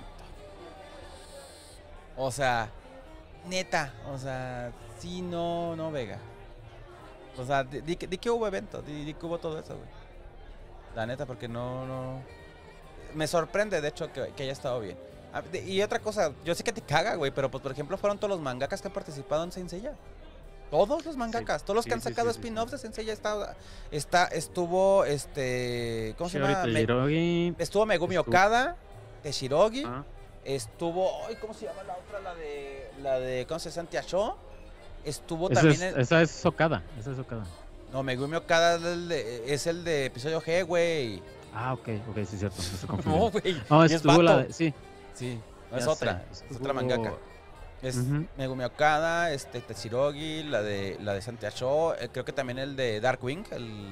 O sea, neta. O sea, sí, no, Vega. O sea, di que hubo evento. Di que hubo todo eso, güey. La neta, porque no. Me sorprende, de hecho, que haya estado bien. Y otra cosa, yo sé que te caga, güey, pero pues, por ejemplo, fueron todos los mangakas que han participado en Saint Seiya. Todos los mangakas, Sí, todos los que sí, han sí, sacado sí, sí, spin-offs de Sensei ya estuvo, ¿cómo se llama? Shirogi. Estuvo Megumi Estuvo- Okada, de Shirogi, Ah, estuvo, ay, ¿cómo se llama la otra? La de, ¿cómo se llama? Santia Show. Estuvo esa también esa es Okada. Esa es Okada. no, Megumi Okada es el de episodio G, güey. Ah, ok, sí, es cierto. No se No, confundió. güey. No, y es estuvo la vato. de. Sí. Sí, no es Ya otra, sé, es otra estuvo- mangaka. Es Ujú. Megumi Okada, Tetsurogi, la de Santia Show, creo que también el de Darkwing,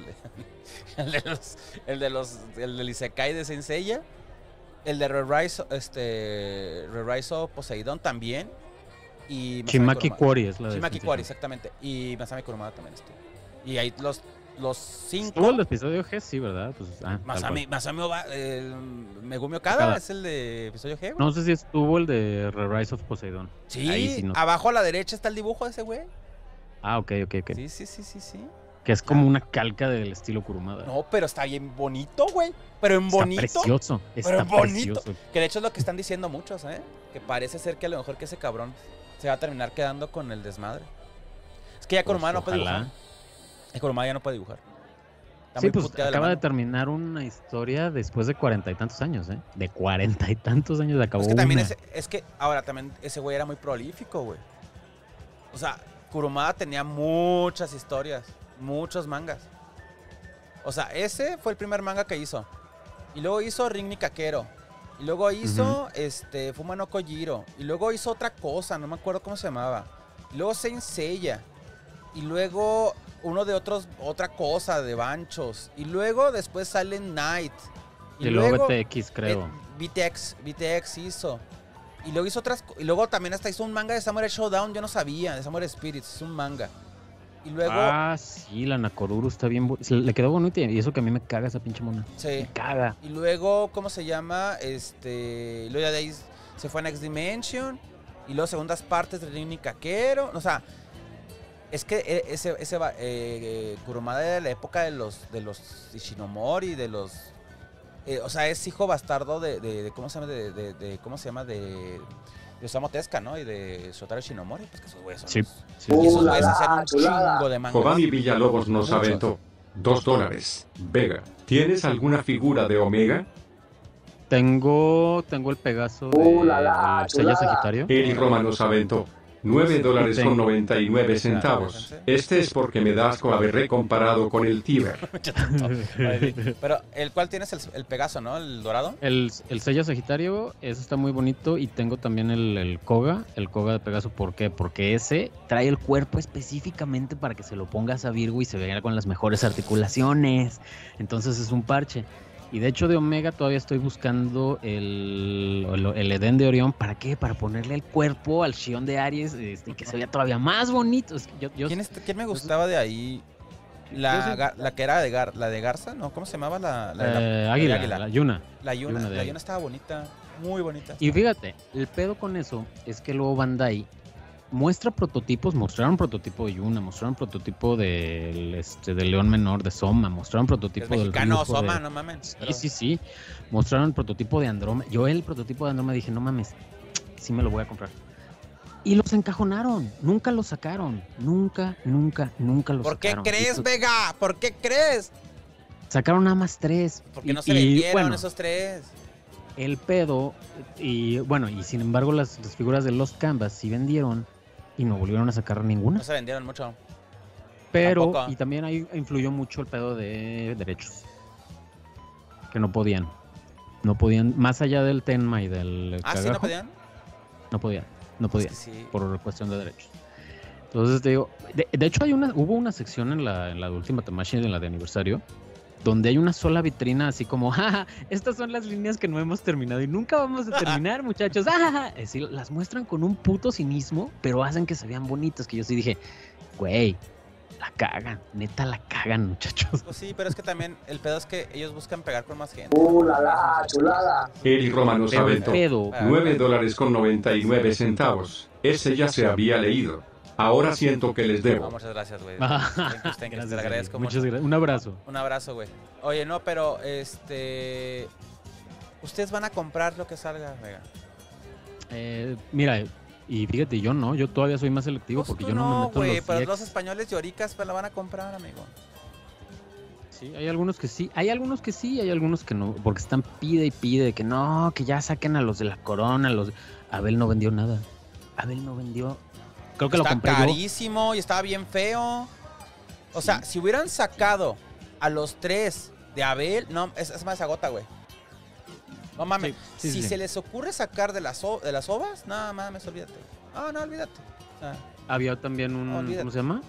el del Isekai de Senseiya, el de Re-Rise Poseidon también, y Masami Chimaki Kurumada. Quarry es la de. Shimaki Sensei. Quarry, exactamente, y Masami Kurumada también estuvo. Y ahí los Estuvo el 5, episodio G, sí, ¿verdad? Pues, tal cual. Megumi Okada Okada. es el de episodio G, güey. No sé si estuvo el de Rise of Poseidon. Sí, Ahí sí no. abajo a la derecha está el dibujo de ese güey. Ah, ok. Sí. Que es como una calca del estilo Kurumada. No, pero está bien bonito, güey. Pero en Está bonito. precioso. Pero Está bonito. precioso. Que de hecho es lo que están diciendo muchos, ¿eh? Que parece ser que a lo mejor que ese cabrón se va a terminar quedando con el desmadre. Es que ya Kurumada no puede Ojalá. dibujar. Kurumada ya no puede dibujar. Está Sí, muy pues puteada la acaba de mano. terminar una historia después de 40 y tantos años, ¿eh? De 40 y tantos años acabó Es que también una. es que ahora también ese güey era muy prolífico, güey. O sea, Kurumada tenía muchas historias, muchos mangas. O sea, ese fue el primer manga que hizo. Y luego hizo Ring ni Kakero. Y luego hizo Fuma no Kojiro. Y luego hizo otra cosa, no me acuerdo cómo se llamaba. Y luego Saint Seiya. Y luego uno de otra cosa de Banchos. Y luego después sale Night. Y luego BTX, creo. BTX hizo. Y luego hizo otras. Y luego también hasta hizo un manga de Samurai Showdown. Yo no sabía, de Samurai Spirits. Es un manga. Y luego. Ah, sí, la Nakoruru está bien. Le quedó bonita y eso que a mí me caga esa pinche mona. Sí. Me caga. Y luego, ¿cómo se llama? Luego ya de ahí se fue a Next Dimension. Y luego segundas partes de Rin y Kakero. O sea, es que Kurumada era de la época de los Ishinomori, de los. O sea, es hijo bastardo de ¿cómo se llama? ¿Cómo se llama? De Osamu Tezuka, ¿no? Y de Shotaro Shinomori. Pues que esos güeyes son Sí. los- Sí. Y esos La, güeyes la, hacían un chulada. chingo de mangas. Kobami Villalobos nos Muchos. aventó $2. Vega, ¿tienes alguna figura de Omega? Tengo el Pegaso de La, el Sella chulada. Sagitario. Eric Roma nos aventó $9.99. Este es porque me da asco haberle comparado con el Tiber. Pero, ¿cuál tienes? El Pegaso, ¿no? El dorado. El Sella Sagitario, ese está muy bonito. Y tengo también el Koga de Pegaso. ¿Por qué? Porque ese trae el cuerpo específicamente para que se lo pongas a Virgo y se vea con las mejores articulaciones. Entonces es un parche. Y de hecho de Omega todavía estoy buscando el Edén de Orión. ¿Para qué? Para ponerle el cuerpo al Shion de Aries y que se vea todavía más bonito. Es que yo ¿Quién me gustaba de ahí? La que era la de Garza, ¿no? ¿Cómo se llamaba? Águila, la Yuna. La Yuna. Yuna de La ahí. Yuna estaba bonita. Muy bonita. Y fíjate, el pedo con eso es que luego Bandai mostraron prototipo de Yuna, mostraron prototipo del León Menor de Soma, mostraron Es prototipo del mexicano, Ryujo Soma, de... no mames. Sí. Mostraron el prototipo de Andrómeda. Yo el prototipo de Andrómeda dije, no mames, sí me lo voy a comprar. Y los encajonaron, nunca los sacaron. Nunca los ¿Por qué sacaron. crees, Y, Vega? ¿Por qué crees? sacaron nada más 3. Porque no se vendieron esos 3. El pedo, y bueno, y sin embargo las figuras de Lost Canvas sí vendieron y no volvieron a sacar ninguna. No se vendieron mucho. Pero, Tampoco. y también ahí influyó mucho el pedo de derechos. Que no podían. No podían, más allá del Tenma y del ¿Ah, sí no Cagajo, podían? No podían. Es que sí. Por cuestión de derechos. Entonces te digo, de hecho hubo una sección en la última Tamashi, en la de aniversario, donde hay una sola vitrina así como, jaja, estas son las líneas que no hemos terminado y nunca vamos a terminar, muchachos. Jajaja. Es decir, las muestran con un puto cinismo, pero hacen que se vean bonitas, que yo sí dije, güey, la cagan, neta la cagan, muchachos. Pues sí, pero es que también el pedo es que ellos buscan pegar con más gente. La, chulada. Eric Roma nos Pero el aventó pedo, $9.99. Ese ya se había leído. Ahora siento que les No, debo. muchas gracias, güey. Gracias, Te lo Eli. agradezco Muchas mucho. gracias. Un abrazo. Un abrazo, güey. Oye, no, pero ustedes van a comprar lo que salga, Vega. Mira, Y fíjate, yo no, yo todavía soy más selectivo Pues porque tú yo no me meto en güey, los pero CX. los españoles y oricas pues la van a comprar, amigo. Sí, hay algunos que sí, hay algunos que sí, hay algunos que no, porque están pide y pide que no, que ya saquen a los de la Corona, Abel no vendió nada. Abel no vendió. Creo que lo Está compré yo. carísimo y estaba bien feo. O Sí. sea, si hubieran sacado a los 3 de Abel, no, es más agota, güey. No mames. Sí, si sí. se les ocurre sacar de las ovas, no mames, olvídate. No, olvídate. O sea, Había también un, Olvídate. ¿cómo se llama?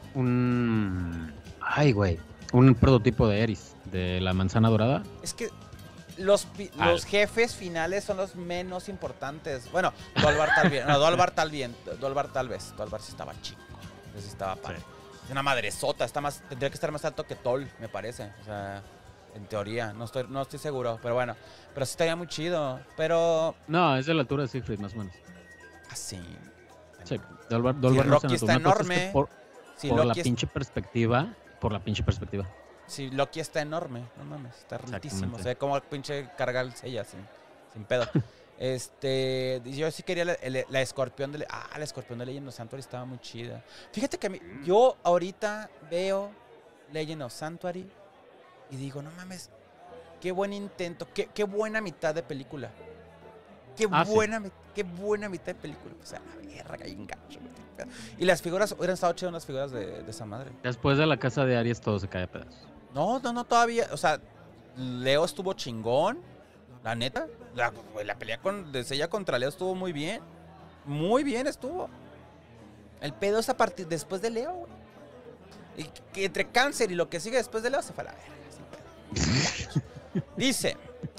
Un prototipo de Eris, de la manzana dorada. es que los Ah. jefes finales son los menos importantes. Bueno, Dolbar tal vez. No, Dolbar tal bien. Dolbar tal vez. Dolbar sí estaba chico. Sí estaba padre. Es una madresota. Tendría que estar más alto que Tol, me parece. O sea, en teoría. No estoy seguro. Pero bueno. Pero sí estaría muy chido. Pero. No, es de la altura de Siegfried, más o menos. Así. Sí, Dolbar Si no Rocky se está notó. Una cosa es enorme. que por Si la Loki, pinche perspectiva, por la pinche perspectiva. si Loki está enorme. No mames. Está altísimo. Exactamente. Se ve como pinche carga el sella sin pedo. Yo sí quería la escorpión de... la escorpión de Legend of Sanctuary estaba muy chida. Fíjate que yo ahorita veo Legend of Sanctuary y digo, no mames, qué buen intento, qué buena mitad de película. Qué buena mitad de película. O sea, la verga, hay engancho. Y las figuras, hubieran estado chidas las figuras de esa madre. Después de la casa de Aries todo se cae a pedazos. No, todavía. O sea, Leo estuvo chingón. La neta. La pelea de Seiya contra Leo estuvo muy bien. Muy bien estuvo. El pedo es a partir después de Leo, güey. Y que entre Cáncer y lo que sigue después de Leo se fue a la verga. Sin pedo. Dice.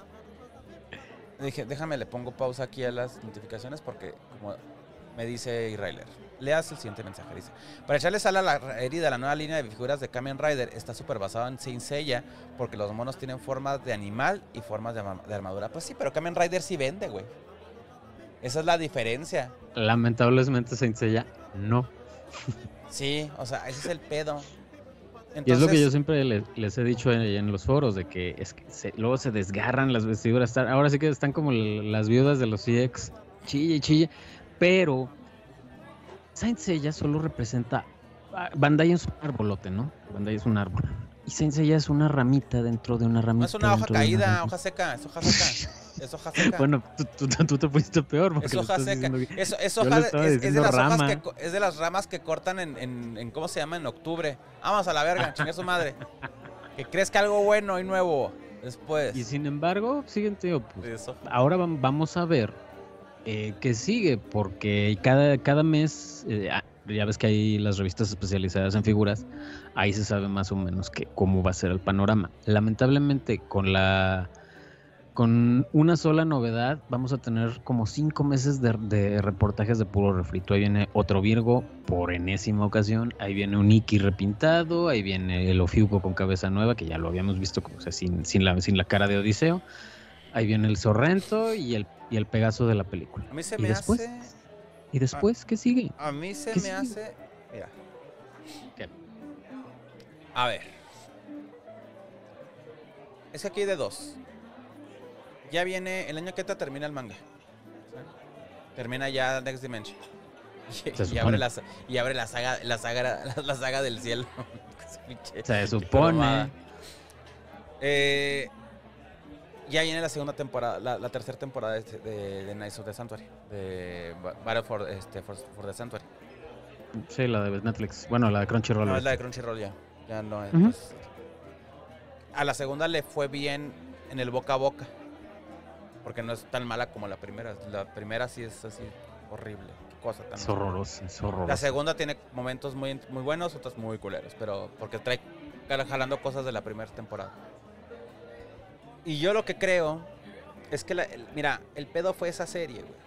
Déjame, le pongo pausa aquí a las notificaciones porque, como me dice Irailer, leas el siguiente mensaje. Dice: para echarle sal a la herida, la nueva línea de figuras de Kamen Rider está súper basada en Saint Seiya porque los monos tienen formas de animal y formas de armadura. Pues sí, pero Kamen Rider sí vende, güey. Esa es la diferencia. Lamentablemente Saint Seiya no. Sí, o sea, ese es el pedo. Y es lo que Entonces, yo siempre les he dicho en los foros, de que es que luego se desgarran las vestiduras. Ahora sí que están como las viudas de los CX, chille. Pero Saint Seiya solo representa... Bandai es un arbolote, ¿no? Bandai es un árbol. Y Saint Seiya es una ramita dentro de una ramita. no es una hoja dentro de una caída, ramita. hoja seca, es hoja seca. Es hoja seca. Bueno, tú te fuiste peor. Porque Es le hoja estás seca. diciendo que- Es yo le hoja, estaba es de diciendo las hojas rama. es de las ramas que cortan en ¿cómo se llama? En octubre. Vamos a la verga, chingue su madre. Que crezca algo bueno y nuevo después. Y sin embargo, siguiente, pues, Eso. ahora vamos a ver qué sigue, porque cada mes, ya ves que hay las revistas especializadas en figuras, ahí se sabe más o menos cómo va a ser el panorama. Lamentablemente, con una sola novedad, vamos a tener como 5 meses de reportajes de puro refrito. Ahí viene otro Virgo por enésima ocasión, ahí viene un Iki repintado, ahí viene el Ofiuco con cabeza nueva, que ya lo habíamos visto, o sea, sin la cara de Odiseo. Ahí viene el Sorrento y el Pegaso de la película. A mí se ¿Y me después? hace. ¿Y después qué sigue? A mí se ¿Qué me sigue? hace. Mira. ¿Qué? A ver. Es que aquí hay de dos. Ya viene. El año que entra termina el manga. ¿Sí? Termina ya Next Dimension. Y abre la saga del cielo. Se supone. mamada. Ya viene la segunda temporada, la tercera temporada de Knights of the Sanctuary, de Battle for the Sanctuary. Sí, la de Netflix. Bueno, la de Crunchyroll. No, es la de Crunchyroll ya. Ya no es. Ujú. Pues, a la segunda le fue bien en el boca a boca. Porque no es tan mala como la primera. La primera sí es así horrible. Qué cosa tan Es horrorosa, es horrorosa. La segunda tiene momentos muy buenos, otros muy culeros. Pero porque trae jalando cosas de la primera temporada. Y yo lo que creo es que, mira, el pedo fue esa serie, güey.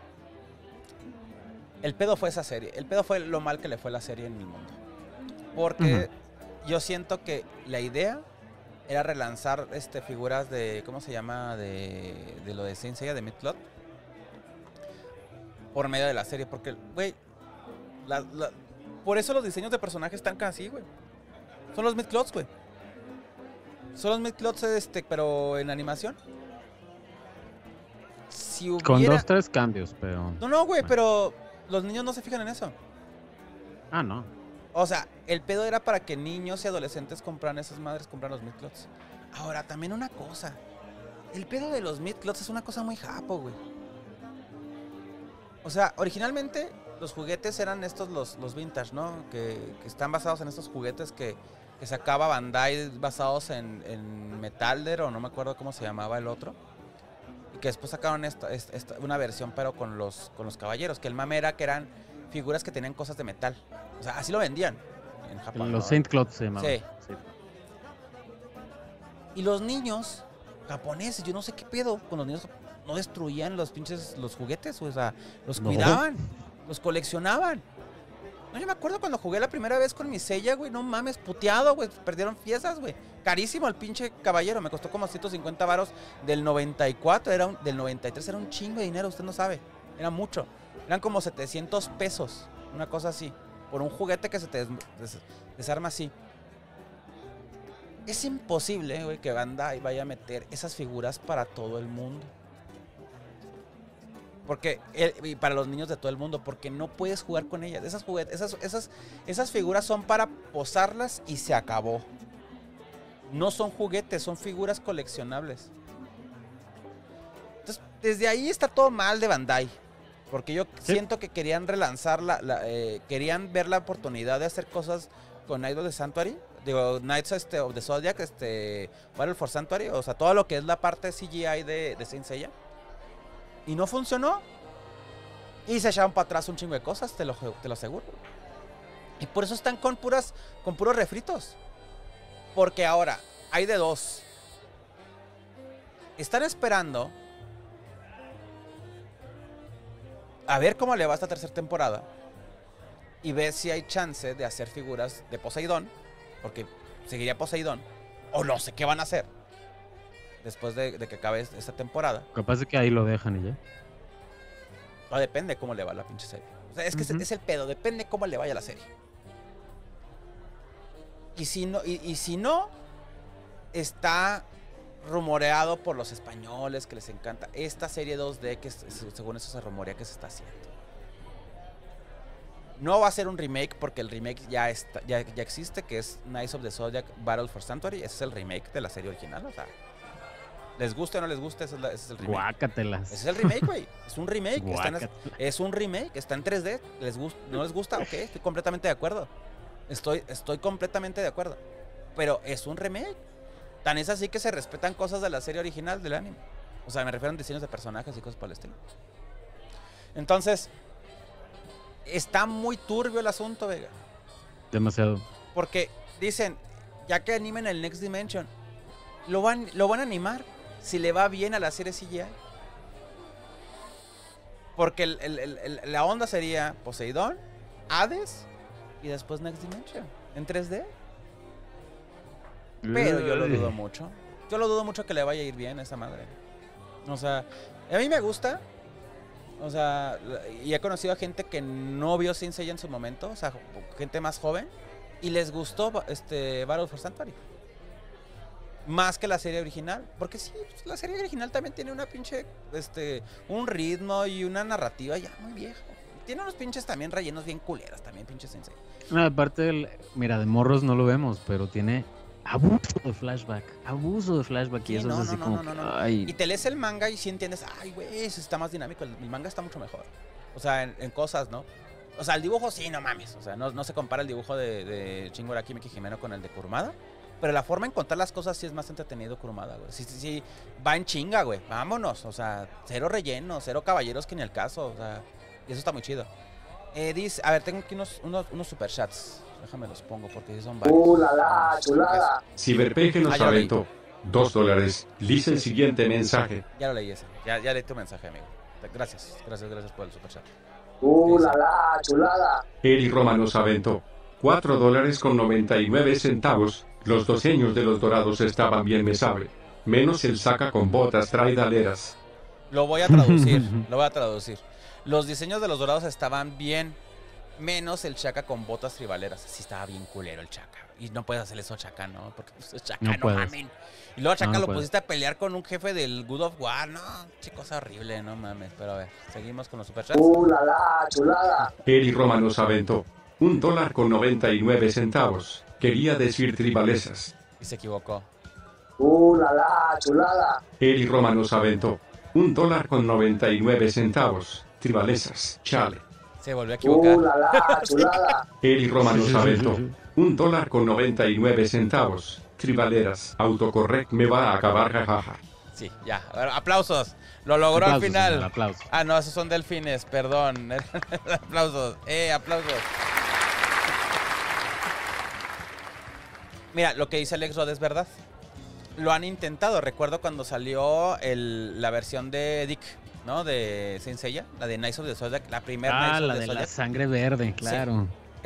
El pedo fue esa serie. El pedo fue lo mal que le fue la serie en el mundo. Porque yo siento que la idea era relanzar figuras de, ¿cómo se llama? De lo de Saint Seiya, de Midcloth. Por medio de la serie. Porque, güey, por eso los diseños de personajes están casi, güey. Son los Midcloths, güey. Son los Midcloths, pero en animación. si hubiera... Con 2, 3 cambios, pero... No, güey, bueno. pero los niños no se fijan en eso. Ah, no. O sea, el pedo era para que niños y adolescentes compraran esas madres, compraran los midcloths. Ahora, también una cosa. El pedo de los midcloths es una cosa muy japo, güey. O sea, originalmente los juguetes eran estos, los vintage, ¿no? Que están basados en estos juguetes que sacaba Bandai basados en Metalder, o no me acuerdo cómo se llamaba el otro. Y que después sacaron una versión, pero con los caballeros. Que el mame era que eran figuras que tenían cosas de metal. O sea, así lo vendían en Japón. Los ¿no? Saint Claude se llamaban. Sí. Y los niños japoneses, yo no sé qué pedo, con los niños no destruían los juguetes, o sea, los cuidaban, los coleccionaban. No, yo me acuerdo cuando jugué la primera vez con mi Seiya, güey, no mames, puteado, güey, perdieron piezas, güey. Carísimo el pinche caballero, me costó como 150 varos del 94, del 93, era un chingo de dinero, usted no sabe, era mucho. Eran como 700 pesos, una cosa así, por un juguete que se te desarma así. Es imposible, güey, que Bandai vaya a meter esas figuras para todo el mundo. Porque, y para los niños de todo el mundo, porque no puedes jugar con ellas. Esas figuras son para posarlas y se acabó. No son juguetes, son figuras coleccionables. Entonces, desde ahí está todo mal de Bandai. Porque yo siento que querían relanzar querían ver la oportunidad de hacer cosas con Knights of the Sanctuary. Digo, Knights of the Zodiac, Battle for Sanctuary. O sea, todo lo que es la parte CGI de Saint Seiya. Y no funcionó. Y se echaron para atrás un chingo de cosas, te lo aseguro. Y por eso están con puros refritos. Porque ahora, hay de dos. Están esperando a ver cómo le va esta tercera temporada. Y ver si hay chance de hacer figuras de Poseidón. Porque seguiría Poseidón. O no sé qué van a hacer después de que acabe esta temporada. Capaz de que ahí lo dejan y ya. No, depende cómo le va la pinche serie. O sea, es que es el pedo, depende cómo le vaya la serie. Y si no, está rumoreado por los españoles que les encanta esta serie 2D que según eso se rumorea que se está haciendo. No va a ser un remake porque el remake ya existe, que es Knights of the Zodiac Battle for Sanctuary. Ese es el remake de la serie original, o sea, les guste o no les guste, ese es el remake. Guácatelas. Ese es el remake, güey. Es un remake. Es un remake, está en 3D. ¿No les gusta? Ok, estoy completamente de acuerdo. Estoy completamente de acuerdo. Pero es un remake. Tan es así que se respetan cosas de la serie original del anime. O sea, me refiero a diseños de personajes y cosas por el estilo. Entonces, está muy turbio el asunto, Vega. Demasiado. Porque dicen, ya que animen el Next Dimension, lo van a animar si le va bien a la serie CGI. Porque la onda sería Poseidón, Hades y después Next Dimension en 3D. Pero yo lo dudo mucho. Yo lo dudo mucho que le vaya a ir bien a esa madre. O sea, a mí me gusta. O sea, y he conocido a gente que no vio Saint Seiya en su momento. O sea, gente más joven. Y les gustó Battle for Sanctuary. Más que la serie original. Porque sí, pues, la serie original también tiene una pinche, un ritmo y una narrativa ya muy vieja. Tiene unos pinches también rellenos bien culeras, también pinches Sensei. No, aparte, mira, de morros no lo vemos, pero tiene abuso de flashback. Sí, y eso es así como... Ay. Y te lees el manga y sí entiendes, ay, güey, está más dinámico. El manga está mucho mejor. O sea, en cosas, ¿no? O sea, el dibujo sí, no mames. O sea, no se compara el dibujo de Shingo Araki Miki Himeno con el de Kurumada. Pero la forma en contar las cosas sí es más entretenido Kurumada, güey. Sí, va en chinga, güey. Vámonos. O sea, cero relleno, cero caballeros que ni el caso. O sea, y eso está muy chido. Dice, a ver, tengo aquí unos superchats. Déjame los pongo porque sí son varios. La chulada. Cyberpeje nos aventó $2. Lice el siguiente mensaje. Ya lo leí ese. Ya leí tu mensaje, amigo. Gracias por el superchat. La chulada. Eri Roma nos aventó $4.99. Los diseños de los dorados estaban bien, me sabe. Menos el saca con botas traidaleras. Lo voy a traducir. Los diseños de los dorados estaban bien. Menos el Chaka con botas tribaleras. Sí estaba bien culero el Chaka. Y no puedes hacer eso a Chaka, ¿no? Porque pues, es Chaka, No no puedes. mamen. Y luego a Chaka No lo puedes. pusiste a pelear con un jefe del Good of War. No, che, cosa horrible, no mames. Pero a ver, seguimos con los superchats. La chulada. Eri Roma nos aventó $1.99. Quería decir tribalesas. Y se equivocó. La chulada. Eri Roma nos aventó $1.99. Tribalesas. Chale. Se volvió a equivocar. La chulada. Eri Roma nos aventó $1.99. Tribaleras. Autocorrect me va a acabar, jajaja. Sí, ya. A ver, aplausos. Lo logró al Aplausos, final. señor, aplausos. Ah, no, esos son delfines, perdón. Aplausos. Aplausos. Mira, lo que dice Alex Rod es verdad. Lo han intentado. Recuerdo cuando salió la versión de Dick, ¿no? De Saint Seiya, la de Knights of the Zodiac, la primera Knights La of the de la Zodiac. sangre verde, claro.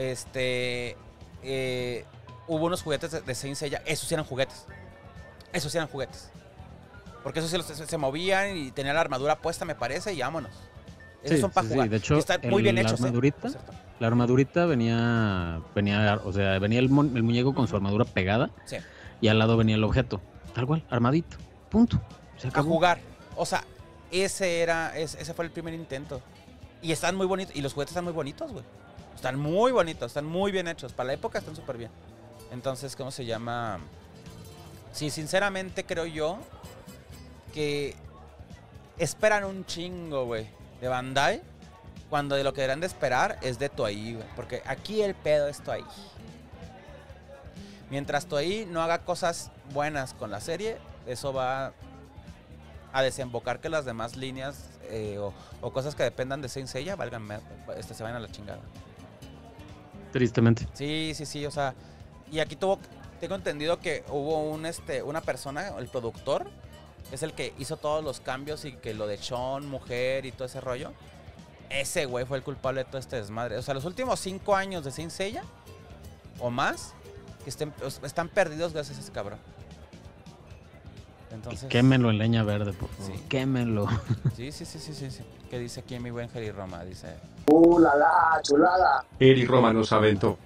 Hubo unos juguetes de Saint Seiya. Esos sí eran juguetes. Esos sí eran juguetes. Porque esos sí se movían y tenían la armadura puesta, me parece, y vámonos. Esos Sí, son para sí, jugar. sí. De hecho, Y están muy bien hechos, la armadurita, la armadurita venía, o sea, venía el muñeco con su armadura pegada Sí. y al lado venía el objeto, tal cual, armadito, punto. Se A acabó. jugar. O sea, ese fue el primer intento. Y están muy bonitos. Y los juguetes están muy bonitos, güey. Están muy bonitos, están muy bien hechos. Para la época están súper bien. Entonces, ¿cómo se llama? Sí, sinceramente creo yo que esperan un chingo, güey, de Bandai, cuando de lo que deberán de esperar es de Toei, güey. Porque aquí el pedo es Toei. Mientras Toei no haga cosas buenas con la serie, eso va a desembocar que las demás líneas o cosas que dependan de Saint Seiya se vayan a la chingada. Tristemente. Sí, o sea, y aquí tengo entendido que hubo una persona, el productor, que es el que hizo todos los cambios y que lo de Sean, mujer y todo ese rollo. Ese güey fue el culpable de todo este desmadre. O sea, los últimos 5 años de Saint Seiya o más que están perdidos gracias a ese cabrón. Entonces, Quémenlo en leña verde, por favor. Sí. Quémenlo. Sí. ¿Qué dice aquí mi buen Jerry Roma? Dice, La chulada. Eri Roma nos aventó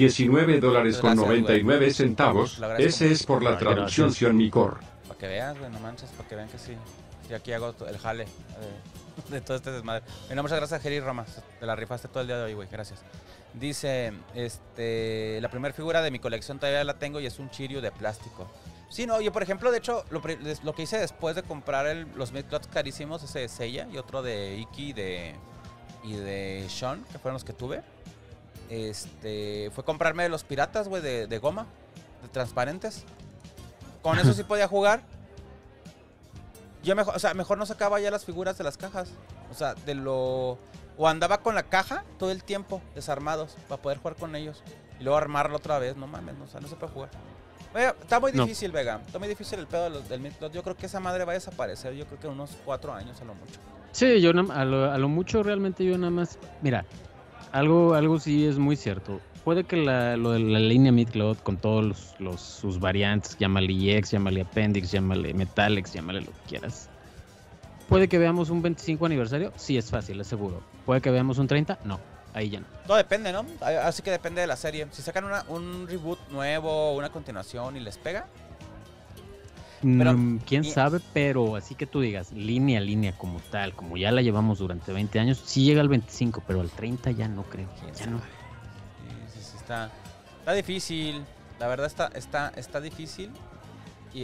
$19.99. Lo agradezco Ese es por la Ay, traducción gracias. Sionmicor. para que veas, güey, no manches, para que vean que sí. Y aquí hago el jale de todo este desmadre. Bueno, muchas gracias, Jerry Roma. Te la rifaste todo el día de hoy, güey. Gracias. Dice, la primera figura de mi colección todavía la tengo y es un Chiryu de plástico. Sí, no, yo por ejemplo, de hecho, lo que hice después de comprar los Midclots carísimos, ese de Seiya y otro de Iki y de Sean, que fueron los que tuve, fue comprarme los piratas, güey, de goma, de transparentes. Con eso sí podía jugar. Yo mejor no sacaba ya las figuras de las cajas. O sea, o andaba con la caja todo el tiempo, desarmados, para poder jugar con ellos. Y luego armarlo otra vez, no mames, no se puede jugar. Oye, está muy difícil, Vega. Está muy difícil el pedo del Midcloth. Yo creo que esa madre va a desaparecer. Yo creo que unos 4 años a lo mucho. Sí, yo a lo mucho realmente yo nada más, mira, algo sí es muy cierto. Puede que lo de la línea Midcloth con todos sus variantes, llámale EX, llámale Appendix, llámale Metallex, llámale lo que quieras. ¿Puede que veamos un 25 aniversario? Sí, es fácil, es seguro. ¿Puede que veamos un 30? No, ahí ya no. Todo depende, ¿no? Así que depende de la serie. Si sacan un reboot nuevo, una continuación y les pega. Pero, ¿Quién sabe? Pero así que tú digas, línea como tal, como ya la llevamos durante 20 años, sí llega al 25, pero al 30 ya no creo. Ya no. Sí, está difícil. La verdad está difícil. Y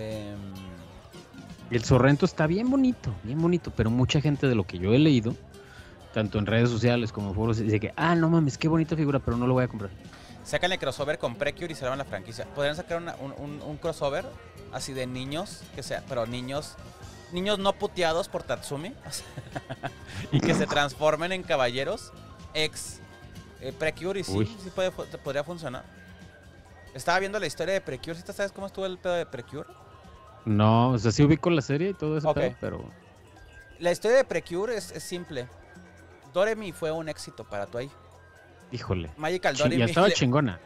El Sorrento está bien bonito, pero mucha gente de lo que yo he leído, tanto en redes sociales como en foros, dice que, no mames, qué bonita figura, pero no lo voy a comprar. Sacan el crossover con Precure y se la franquicia. Podrían sacar un crossover así de niños, pero niños no puteados por Tatsumi. Y que se transformen en caballeros ex Precure y sí podría funcionar. Estaba viendo la historia de Precure. ¿Sí te sabes cómo estuvo el pedo de Precure? No, o sea, sí ubico la serie y todo eso, Ok. pero... La historia de Precure es simple. Doremi fue un éxito para Toei. Híjole. Magical Y Doremi. estaba chingona.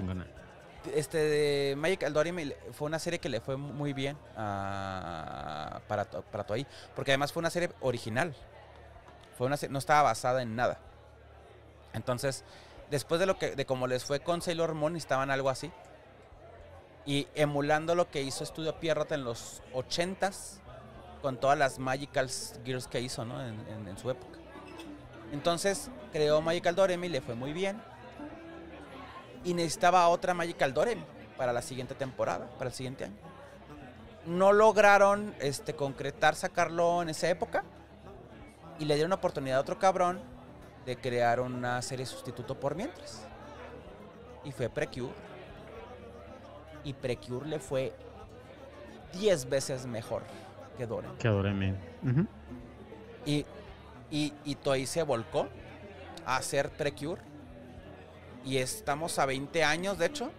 Magical Doremi fue una serie que le fue muy bien para Toei. Porque además fue una serie original. No estaba basada en nada. Entonces, después de cómo les fue con Sailor Moon, estaban algo así. Y emulando lo que hizo Studio Pierrot en los 80s, con todas las Magical Girls que hizo, ¿no? En su época. Entonces, creó Magical Doremi, le fue muy bien. Y necesitaba otra Magical Doremi para la siguiente temporada, para el siguiente año. No lograron concretar sacarlo en esa época. Y le dieron oportunidad a otro cabrón de crear una serie sustituto por mientras. Y fue Precure. Y Precure le fue 10 veces mejor que Doremi. Que Doremi. Uh-huh. Y Toei se volcó a hacer Precure. Y estamos a 20 años, de hecho.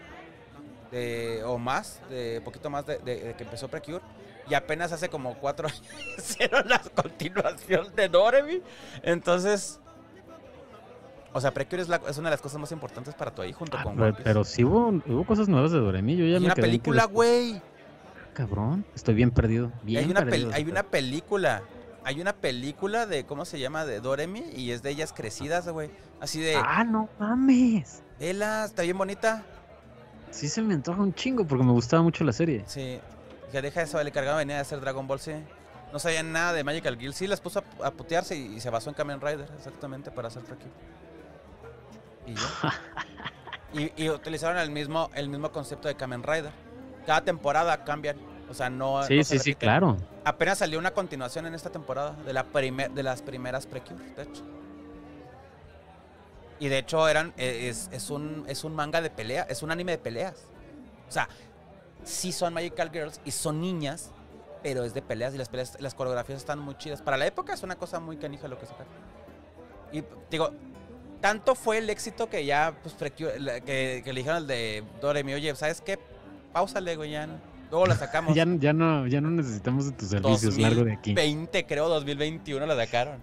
O más, poquito más de que empezó Precure. Y apenas hace como 4 años hicieron la continuación de Doremi. Entonces, o sea, Precure es una de las cosas más importantes para Toei junto con One Piece. Pero sí hubo cosas nuevas de Doremi. Yo ya hay me una quedé en que película, después- güey. Cabrón, estoy bien perdido. Hay una película. Hay una película de, ¿cómo se llama? De Doremi. Y es de ellas crecidas, güey. Así de... Ah, no mames. Vela, está bien bonita. Sí se me antoja un chingo porque me gustaba mucho la serie. Sí. Que deja eso, el encargado venía de hacer Dragon Ball, sí. No sabían nada de Magical Girl. Sí, las puso a putearse y se basó en Kamen Rider, exactamente, para hacer Precure. Y ya. y utilizaron el mismo concepto de Kamen Rider. Cada temporada cambian. O sea, no. Sí, no se sí, sí, repiten. claro. Apenas salió una continuación en esta temporada de las primeras Precure, de hecho. Y de hecho es un manga de pelea, es un anime de peleas. O sea, sí son Magical Girls y son niñas, pero es de peleas y las coreografías están muy chidas. Para la época es una cosa muy canija lo que sacaron. Y digo, tanto fue el éxito que ya, pues, que le dijeron al de Doremi, oye, ¿sabes qué? Páusale, güey, ya. Luego la sacamos. Ya no necesitamos de tus servicios, largo de aquí. 2020, creo, 2021 la sacaron.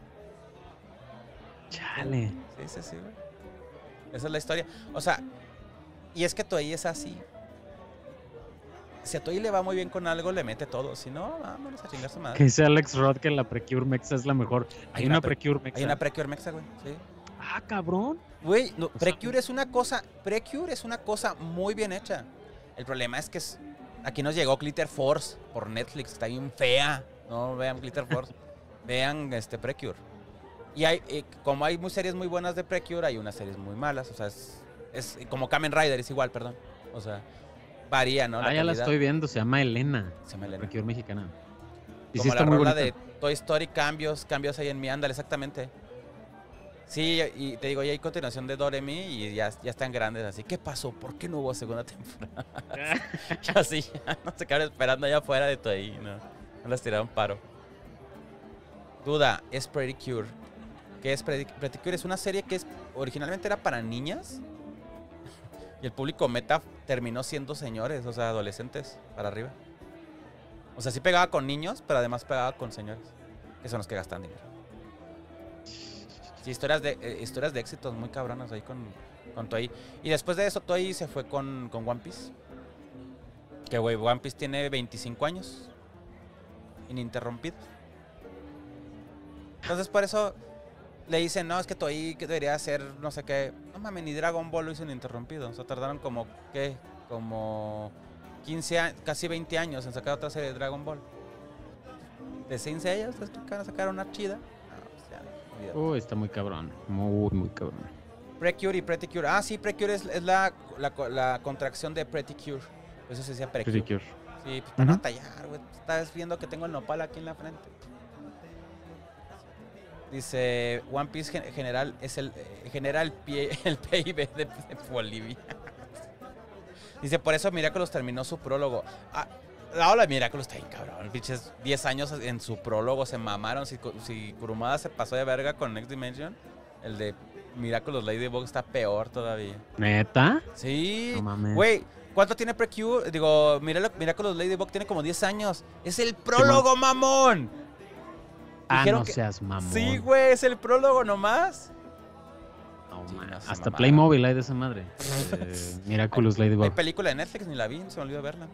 Chale. Sí, güey. Esa es la historia. O sea, y es que Toei es así. Si a Toei le va muy bien con algo, le mete todo. Si no, vámonos a chingar su madre. Que dice Alex Rod que la Precure Mexa es la mejor. Hay una Precure Mexa. Hay una Precure Mexa, güey. Sí. Ah, cabrón. Güey, no, Precure es una cosa muy bien hecha. El problema es que aquí nos llegó Glitter Force por Netflix, está bien fea. No vean Glitter Force, vean Precure. Y como hay series muy buenas de Precure, hay unas series muy malas. O sea, es como Kamen Rider, es igual, perdón. O sea, varía, ¿no? Ya la estoy viendo, se llama Elena. Se llama Elena. Precure mexicana. Y como sí está la muy rola bonita. de Toy Story, cambios ahí en mi ándale, exactamente. Sí, y te digo, ya hay continuación de Doremi y ya están grandes, así. ¿Qué pasó? ¿Por qué no hubo segunda temporada? Así, ya no se quedaron esperando allá afuera de Toei, no las tiraron paro. Duda, ¿es Pretty Cure? ¿Qué es Pretty Cure? Es una serie que originalmente era para niñas y el público meta terminó siendo señores, o sea, adolescentes para arriba. O sea, sí pegaba con niños, pero además pegaba con señores, que son los que gastan dinero. Sí, historias de éxitos muy cabronas ahí con Toei. Y después de eso, Toei se fue con One Piece. Que, güey, One Piece tiene 25 años. Ininterrumpidos. Entonces, por eso le dicen, no, es que Toei que debería hacer no sé qué. No mames, ni Dragon Ball lo hizo ininterrumpido. O sea, tardaron como 15 años, casi 20 años en sacar otra serie de Dragon Ball. De 6 años, van a sacar una chida. Está muy cabrón. Muy cabrón. Precure y Pretty Cure. Ah, sí, Precure es la contracción de Pretty Cure. Por eso se decía Precure. Pretty Cure. Sí, pues para no tallar, güey. Estás viendo que tengo el nopal aquí en la frente. Dice, One Piece general es el PIB de Bolivia. Dice, por eso Miraculous terminó su prólogo. La ola de Miraculous está bien cabrón. Pinches 10 años en su prólogo se mamaron. Si Kurumada se pasó de verga con Next Dimension, el de Miraculous Ladybug está peor todavía. ¿Neta? Sí. No mames. Güey, ¿cuánto tiene Precure? Digo, Miraculous Ladybug tiene como 10 años. Es el prólogo, mamón. Dijeron No seas mamón. Sí, güey, es el prólogo nomás. No, Sí, man. no se Hasta mamaron. Playmobil hay de esa madre. Miraculous Hay Ladybug. película de Netflix, ni la vi, se me olvidó verla.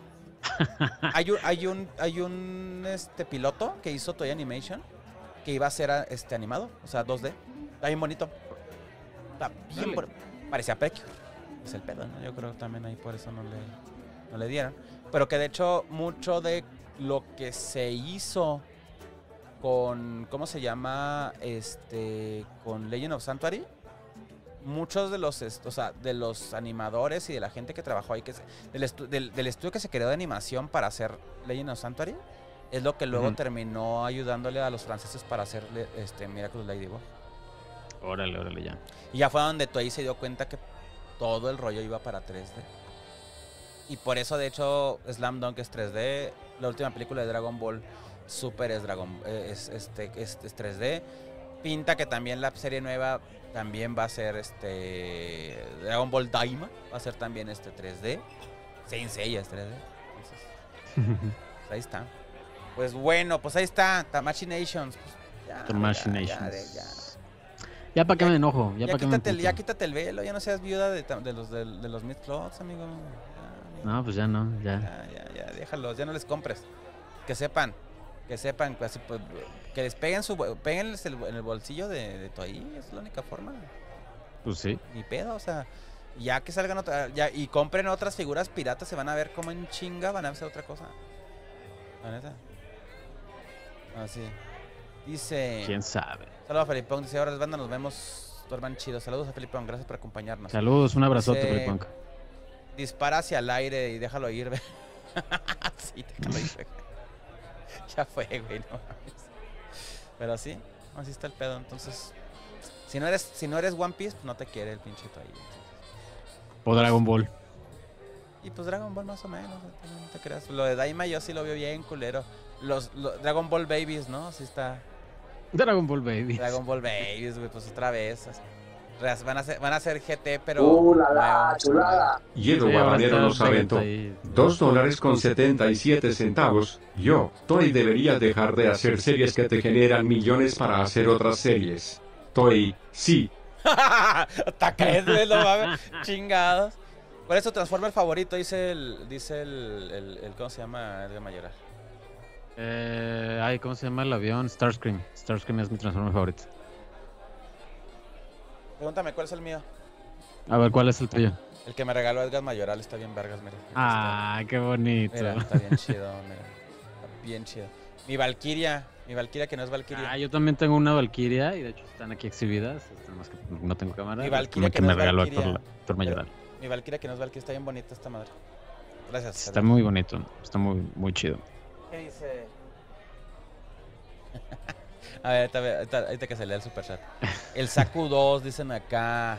hay un piloto que hizo Toy Animation que iba a ser animado, o sea, 2D. Está bien bonito. Bien parecía Precure. Es el pedo, ¿no? Yo creo que también ahí por eso no le dieron. Pero que de hecho mucho de lo que se hizo con, ¿cómo se llama? Con Legend of Sanctuary. Muchos de los, o sea, de los animadores y de la gente que trabajó ahí, del estudio que se creó de animación para hacer Legend of Sanctuary, es lo que luego terminó ayudándole a los franceses para hacer Miraculous Ladybug. Órale, ya. Y ya fue donde Toei se dio cuenta que todo el rollo iba para 3D. Y por eso, de hecho, Slam Dunk es 3D. La última película de Dragon Ball Super es 3D. Pinta que también la serie nueva también va a ser Dragon Ball Daima. Va a ser también 3D. Saint Seiya es 3D. Entonces, pues ahí está. Pues bueno, pues ahí está. Tamashi Nations. Pues Tamashi Nations. Ya para qué me enojo. Ya quítate el velo. Ya no seas viuda de los Mid-Clots, amigo. No, pues ya no. Ya, déjalos. Ya no les compres. Que sepan. Así, pues, que les péguenles en el bolsillo de Toei. Es la única forma. Pues sí. Ni pedo, o sea. Ya que salgan y compren otras figuras piratas, se van a ver como en chinga van a hacer otra cosa. La neta. Así. Dice. ¿Quién sabe? Saludos a Felipón. Dice, ahora les banda, nos vemos. Duerman chido. Saludos a Felipón. Gracias por acompañarnos. Saludos, un abrazote, Felipón. Dispara hacia el aire y déjalo ir. Sí, déjalo ir. Ya fue, güey, no mames. Pero sí, así está el pedo. Entonces, si no eres One Piece, pues no te quiere el pinchito ahí. O Dragon Ball. Y pues Dragon Ball más o menos, no te creas. Lo de Daima yo sí lo veo bien culero. Los Dragon Ball Babies, ¿no? Así está. Dragon Ball Babies. Dragon Ball Babies, güey, pues otra vez. Van a ser GT, pero... la chulada. Yedo Habanero nos aventó $2.77. Yo, Toei debería dejar de hacer series que te generan millones para hacer otras series. Toei, sí. Ataques, güey, no mames. Chingados. ¿Cuál es tu Transformer favorito? Dice el ¿cómo se llama? Edgar Mayoral. ¿Cómo se llama el avión? Starscream. Starscream es mi Transformer favorito. Pregúntame, ¿cuál es el mío? A ver, ¿cuál es el tuyo? El que me regaló Edgar Mayoral, está bien vergas, mira. Ah, qué bonito. Mira, está bien chido, mira. Está bien chido. Mi Valkyria que no es Valkyria. Yo también tengo una Valkyria y de hecho están aquí exhibidas. Más que no tengo cámara. Mi Valkyria que me regaló Héctor Mayoral. Mi Valkyria que no es Valkyria, está bien bonita esta madre. Gracias. Está muy bonito, está muy, muy chido. ¿Qué dice? A ver, ahorita que se lea el superchat. El Saku 2, dicen acá.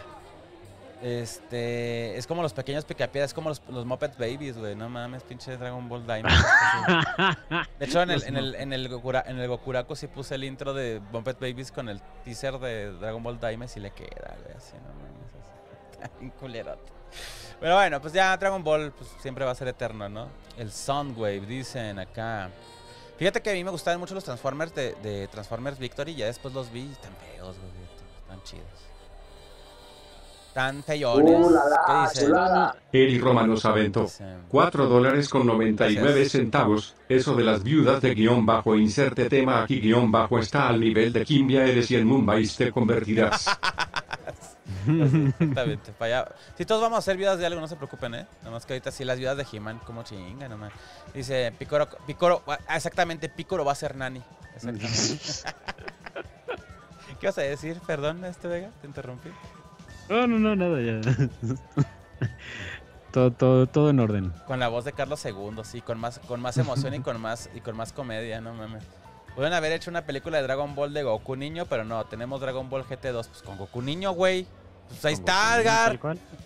Es como los pequeños picapiedras, es como los Muppet Babies, güey. No mames, pinche Dragon Ball Diamond. De hecho, en el Gokuraku sí puse el intro de Muppet Babies con el teaser de Dragon Ball Diamond y le queda, güey. Así, no mames. Está bien culerote. Pero bueno, pues ya Dragon Ball pues, siempre va a ser eterno, ¿no? El Soundwave, dicen acá. Fíjate que a mí me gustaban mucho los Transformers de Transformers Victory. Ya después los vi y están feos, güey. Están chidos. Tan feyones. ¿Qué dice? Eri Roma nos aventó $4.99. Eso de las viudas de guión bajo inserte tema aquí guión bajo está al nivel de Kimbia eres y en Mumbai te convertirás. Exactamente, para allá. Si todos vamos a ser viudas de algo, no se preocupen, Nada más que ahorita sí las viudas de He-Man, como chinga, nomás. Dice Picoro, exactamente, Picoro va a ser Nani. Exactamente. ¿Qué vas a decir? Perdón, Vega, te interrumpí. No, nada, ya. todo en orden. Con la voz de Carlos II, sí, con más emoción y con más comedia, no mames. Pueden haber hecho una película de Dragon Ball de Goku niño, pero no, tenemos Dragon Ball GT2, pues con Goku niño, güey. Pues ahí está, Algar.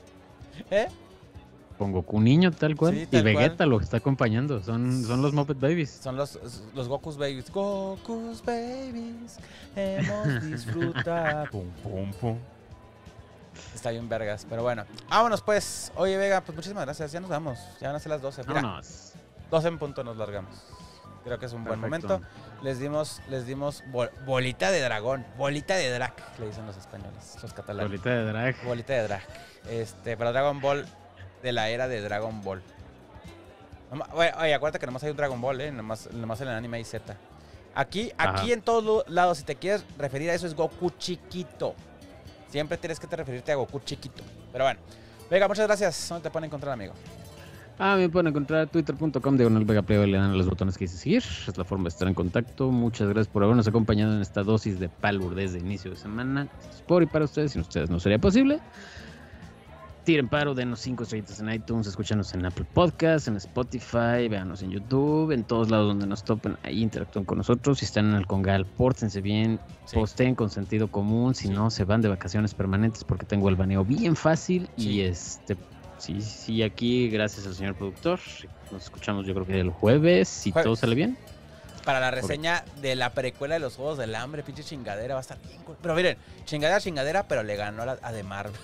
Con Goku niño, tal cual. Sí, tal y Vegeta cual. Lo está acompañando. Son los Muppet Babies. Son los Goku's Babies. Goku's Babies. Hemos disfrutado. Pum, pum, pum. Está bien vergas, pero bueno. Vámonos pues. Oye, Vega, pues muchísimas gracias. Ya nos vamos. Ya van a ser las 12. Mira, Vámonos. 12 en punto nos largamos. Creo que es un buen momento. Les dimos bolita de dragón. Bolita de drag, le dicen los españoles, los catalanes. Bolita de drag. Bolita de drag. Para Dragon Ball de la era de Dragon Ball. Oye, acuérdate que nomás hay un Dragon Ball, nomás en el anime hay Z. Aquí en todos lados, si te quieres referir a eso, es Goku chiquito. Siempre tienes que referirte a Goku chiquito. Pero bueno. Vega, muchas gracias. ¿Dónde te pueden encontrar, amigo? Me pueden encontrar twitter.com/VegaPlay, le dan a los botones que dice seguir. Es la forma de estar en contacto. Muchas gracias por habernos acompañado en esta dosis de Palworld desde inicio de semana. Es por y para ustedes, sin ustedes no sería posible. Tiren paro, denos 5 estrellitas en iTunes, escúchanos en Apple Podcasts, en Spotify, véanos en YouTube, en todos lados donde nos topen, ahí interactúen con nosotros. Si están en el Congal, pórtense bien, posteen con sentido común, si no, se van de vacaciones permanentes porque tengo el baneo bien fácil. Y Sí, aquí, gracias al señor productor. Nos escuchamos, yo creo que el jueves, si todo sale bien. Para la reseña de la precuela de los Juegos del Hambre, pinche chingadera, va a estar bien cool. Pero miren, chingadera, pero le ganó a The Marvel.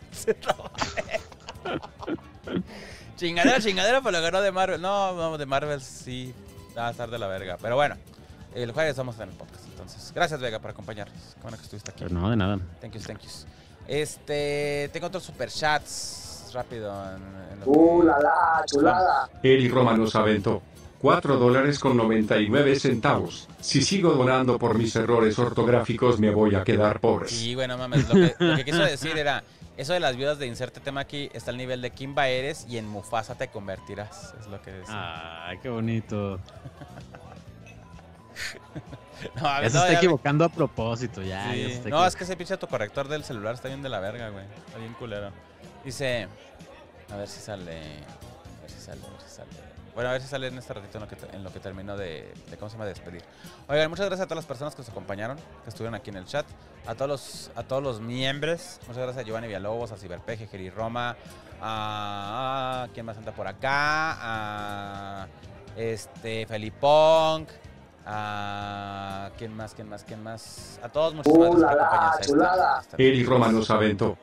Chingadera, pero le ganó a The Marvel. No, The Marvel sí va a estar de la verga. Pero bueno, el jueves estamos en el podcast. Entonces, gracias, Vega, por acompañarnos. Qué bueno que estuviste aquí. Pero no, de nada. Thank you. Tengo otros superchats. Rápido La chulada. Eri Roma nos aventó $4.99. Si sigo donando por mis errores ortográficos me voy a quedar pobre. Sí, bueno, mames, lo que quiso decir era, eso de las viudas de inserte tema aquí está al nivel de Kimba eres y en Mufasa te convertirás, es lo que decía. Ay, qué bonito. No, ya se está equivocando a propósito, ya. Sí. Es que ese pinche autocorrector del celular está bien de la verga, güey. Está bien culero. Dice, a ver si sale. Bueno, a ver si sale en este ratito en lo que termino de ¿cómo se llama? De despedir. Oigan, muchas gracias a todas las personas que nos acompañaron, que estuvieron aquí en el chat. A todos los miembros. Muchas gracias a Giovanni Villalobos, a Ciberpeje, Geri Roma, a ¿quién más anda por acá? A Felipong. ¿Quién más? A todos, muchísimas gracias por acompañarnos. Eri Roma nos aventó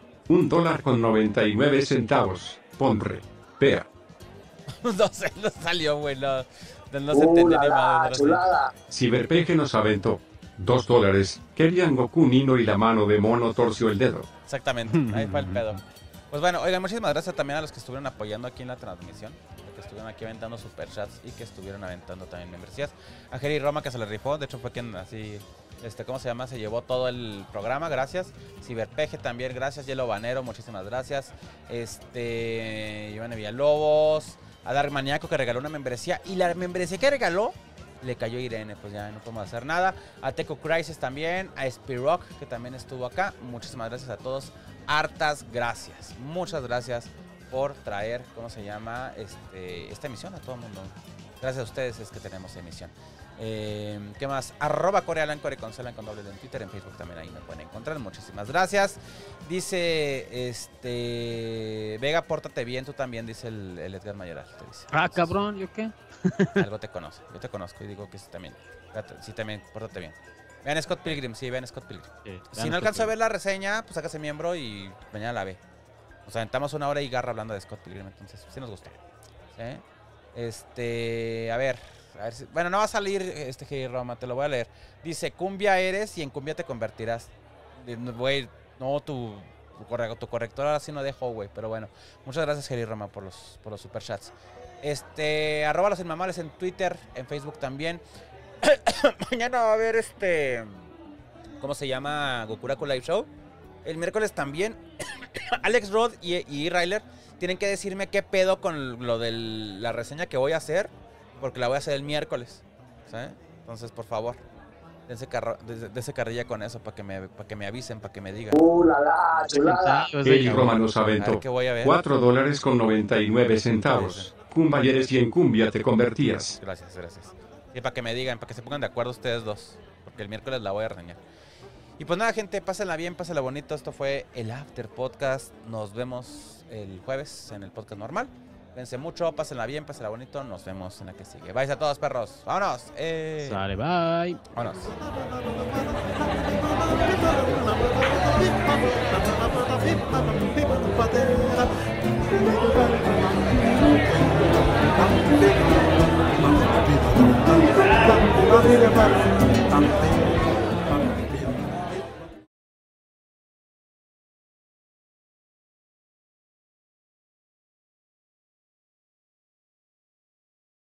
$1.99. Ponre, pea. No sé, no salió, güey. No se entendió ni madre. Ciberpeje nos aventó $2. Querían Goku, Nino y la mano de mono torció el dedo. Exactamente, ahí fue el pedo. Pues bueno, oigan, muchísimas gracias también a los que estuvieron apoyando aquí en la transmisión, que estuvieron aquí aventando superchats y que estuvieron aventando también membresías. A Jerry Roma, que se le rifó, de hecho fue quien así, ¿cómo se llama? Se llevó todo el programa, gracias. Ciberpeje también, gracias. Hielo Banero, muchísimas gracias. Giovanni Villalobos, a Dark Maniaco, que regaló una membresía, y la membresía que regaló le cayó a Irene, pues ya no podemos hacer nada. A Teco Crisis también, a Spirock, que también estuvo acá. Muchísimas gracias a todos. Hartas gracias. Muchas gracias por traer, ¿cómo se llama? Esta emisión a todo el mundo. Gracias a ustedes es que tenemos emisión. ¿Qué más? @CoreAlan, Core con Celan con doble en Twitter, en Facebook también ahí me pueden encontrar. Muchísimas gracias. Dice, Vega, pórtate bien, tú también, dice el Edgar Mayoral. Dice. Cabrón, ¿yo qué? Algo te conoce, yo te conozco y digo que sí también. Sí, también, pórtate bien. Vean Scott Pilgrim, vean Scott Pilgrim. Si no alcanzo a ver la reseña, pues hágase miembro y mañana la ve. Nos aventamos 1 hora y garra hablando de Scott Pilgrim, entonces sí nos gustó. ¿Sí? A ver si, bueno, no va a salir Roma, te lo voy a leer. Dice, cumbia eres y en cumbia te convertirás. Güey, no, tu corrector ahora sí no dejó, güey, pero bueno. Muchas gracias, Jerry Roma, por los superchats. @los inmamables en Twitter, en Facebook también. Mañana va a haber ¿cómo se llama? Gokuraku Live Show. El miércoles también. Alex Rod y Ryler tienen que decirme qué pedo con lo de la reseña que voy a hacer, porque la voy a hacer el miércoles, ¿sabes? Entonces, por favor, dense carrilla con eso para que me avisen, para que me digan. Chulada. Eri Roma nos aventó $4.99. Cumbayeres y en cumbia te convertías. Gracias. Y para que me digan, para que se pongan de acuerdo ustedes dos, porque el miércoles la voy a reseñar. Y pues nada, gente, pásenla bien, pásenla bonito. Esto fue el After Podcast. Nos vemos el jueves en el podcast normal. Cuídense mucho, pásenla bien, pásenla bonito. Nos vemos en la que sigue. Bye a todos, perros. ¡Vámonos! Sale, bye. ¡Vámonos! Viva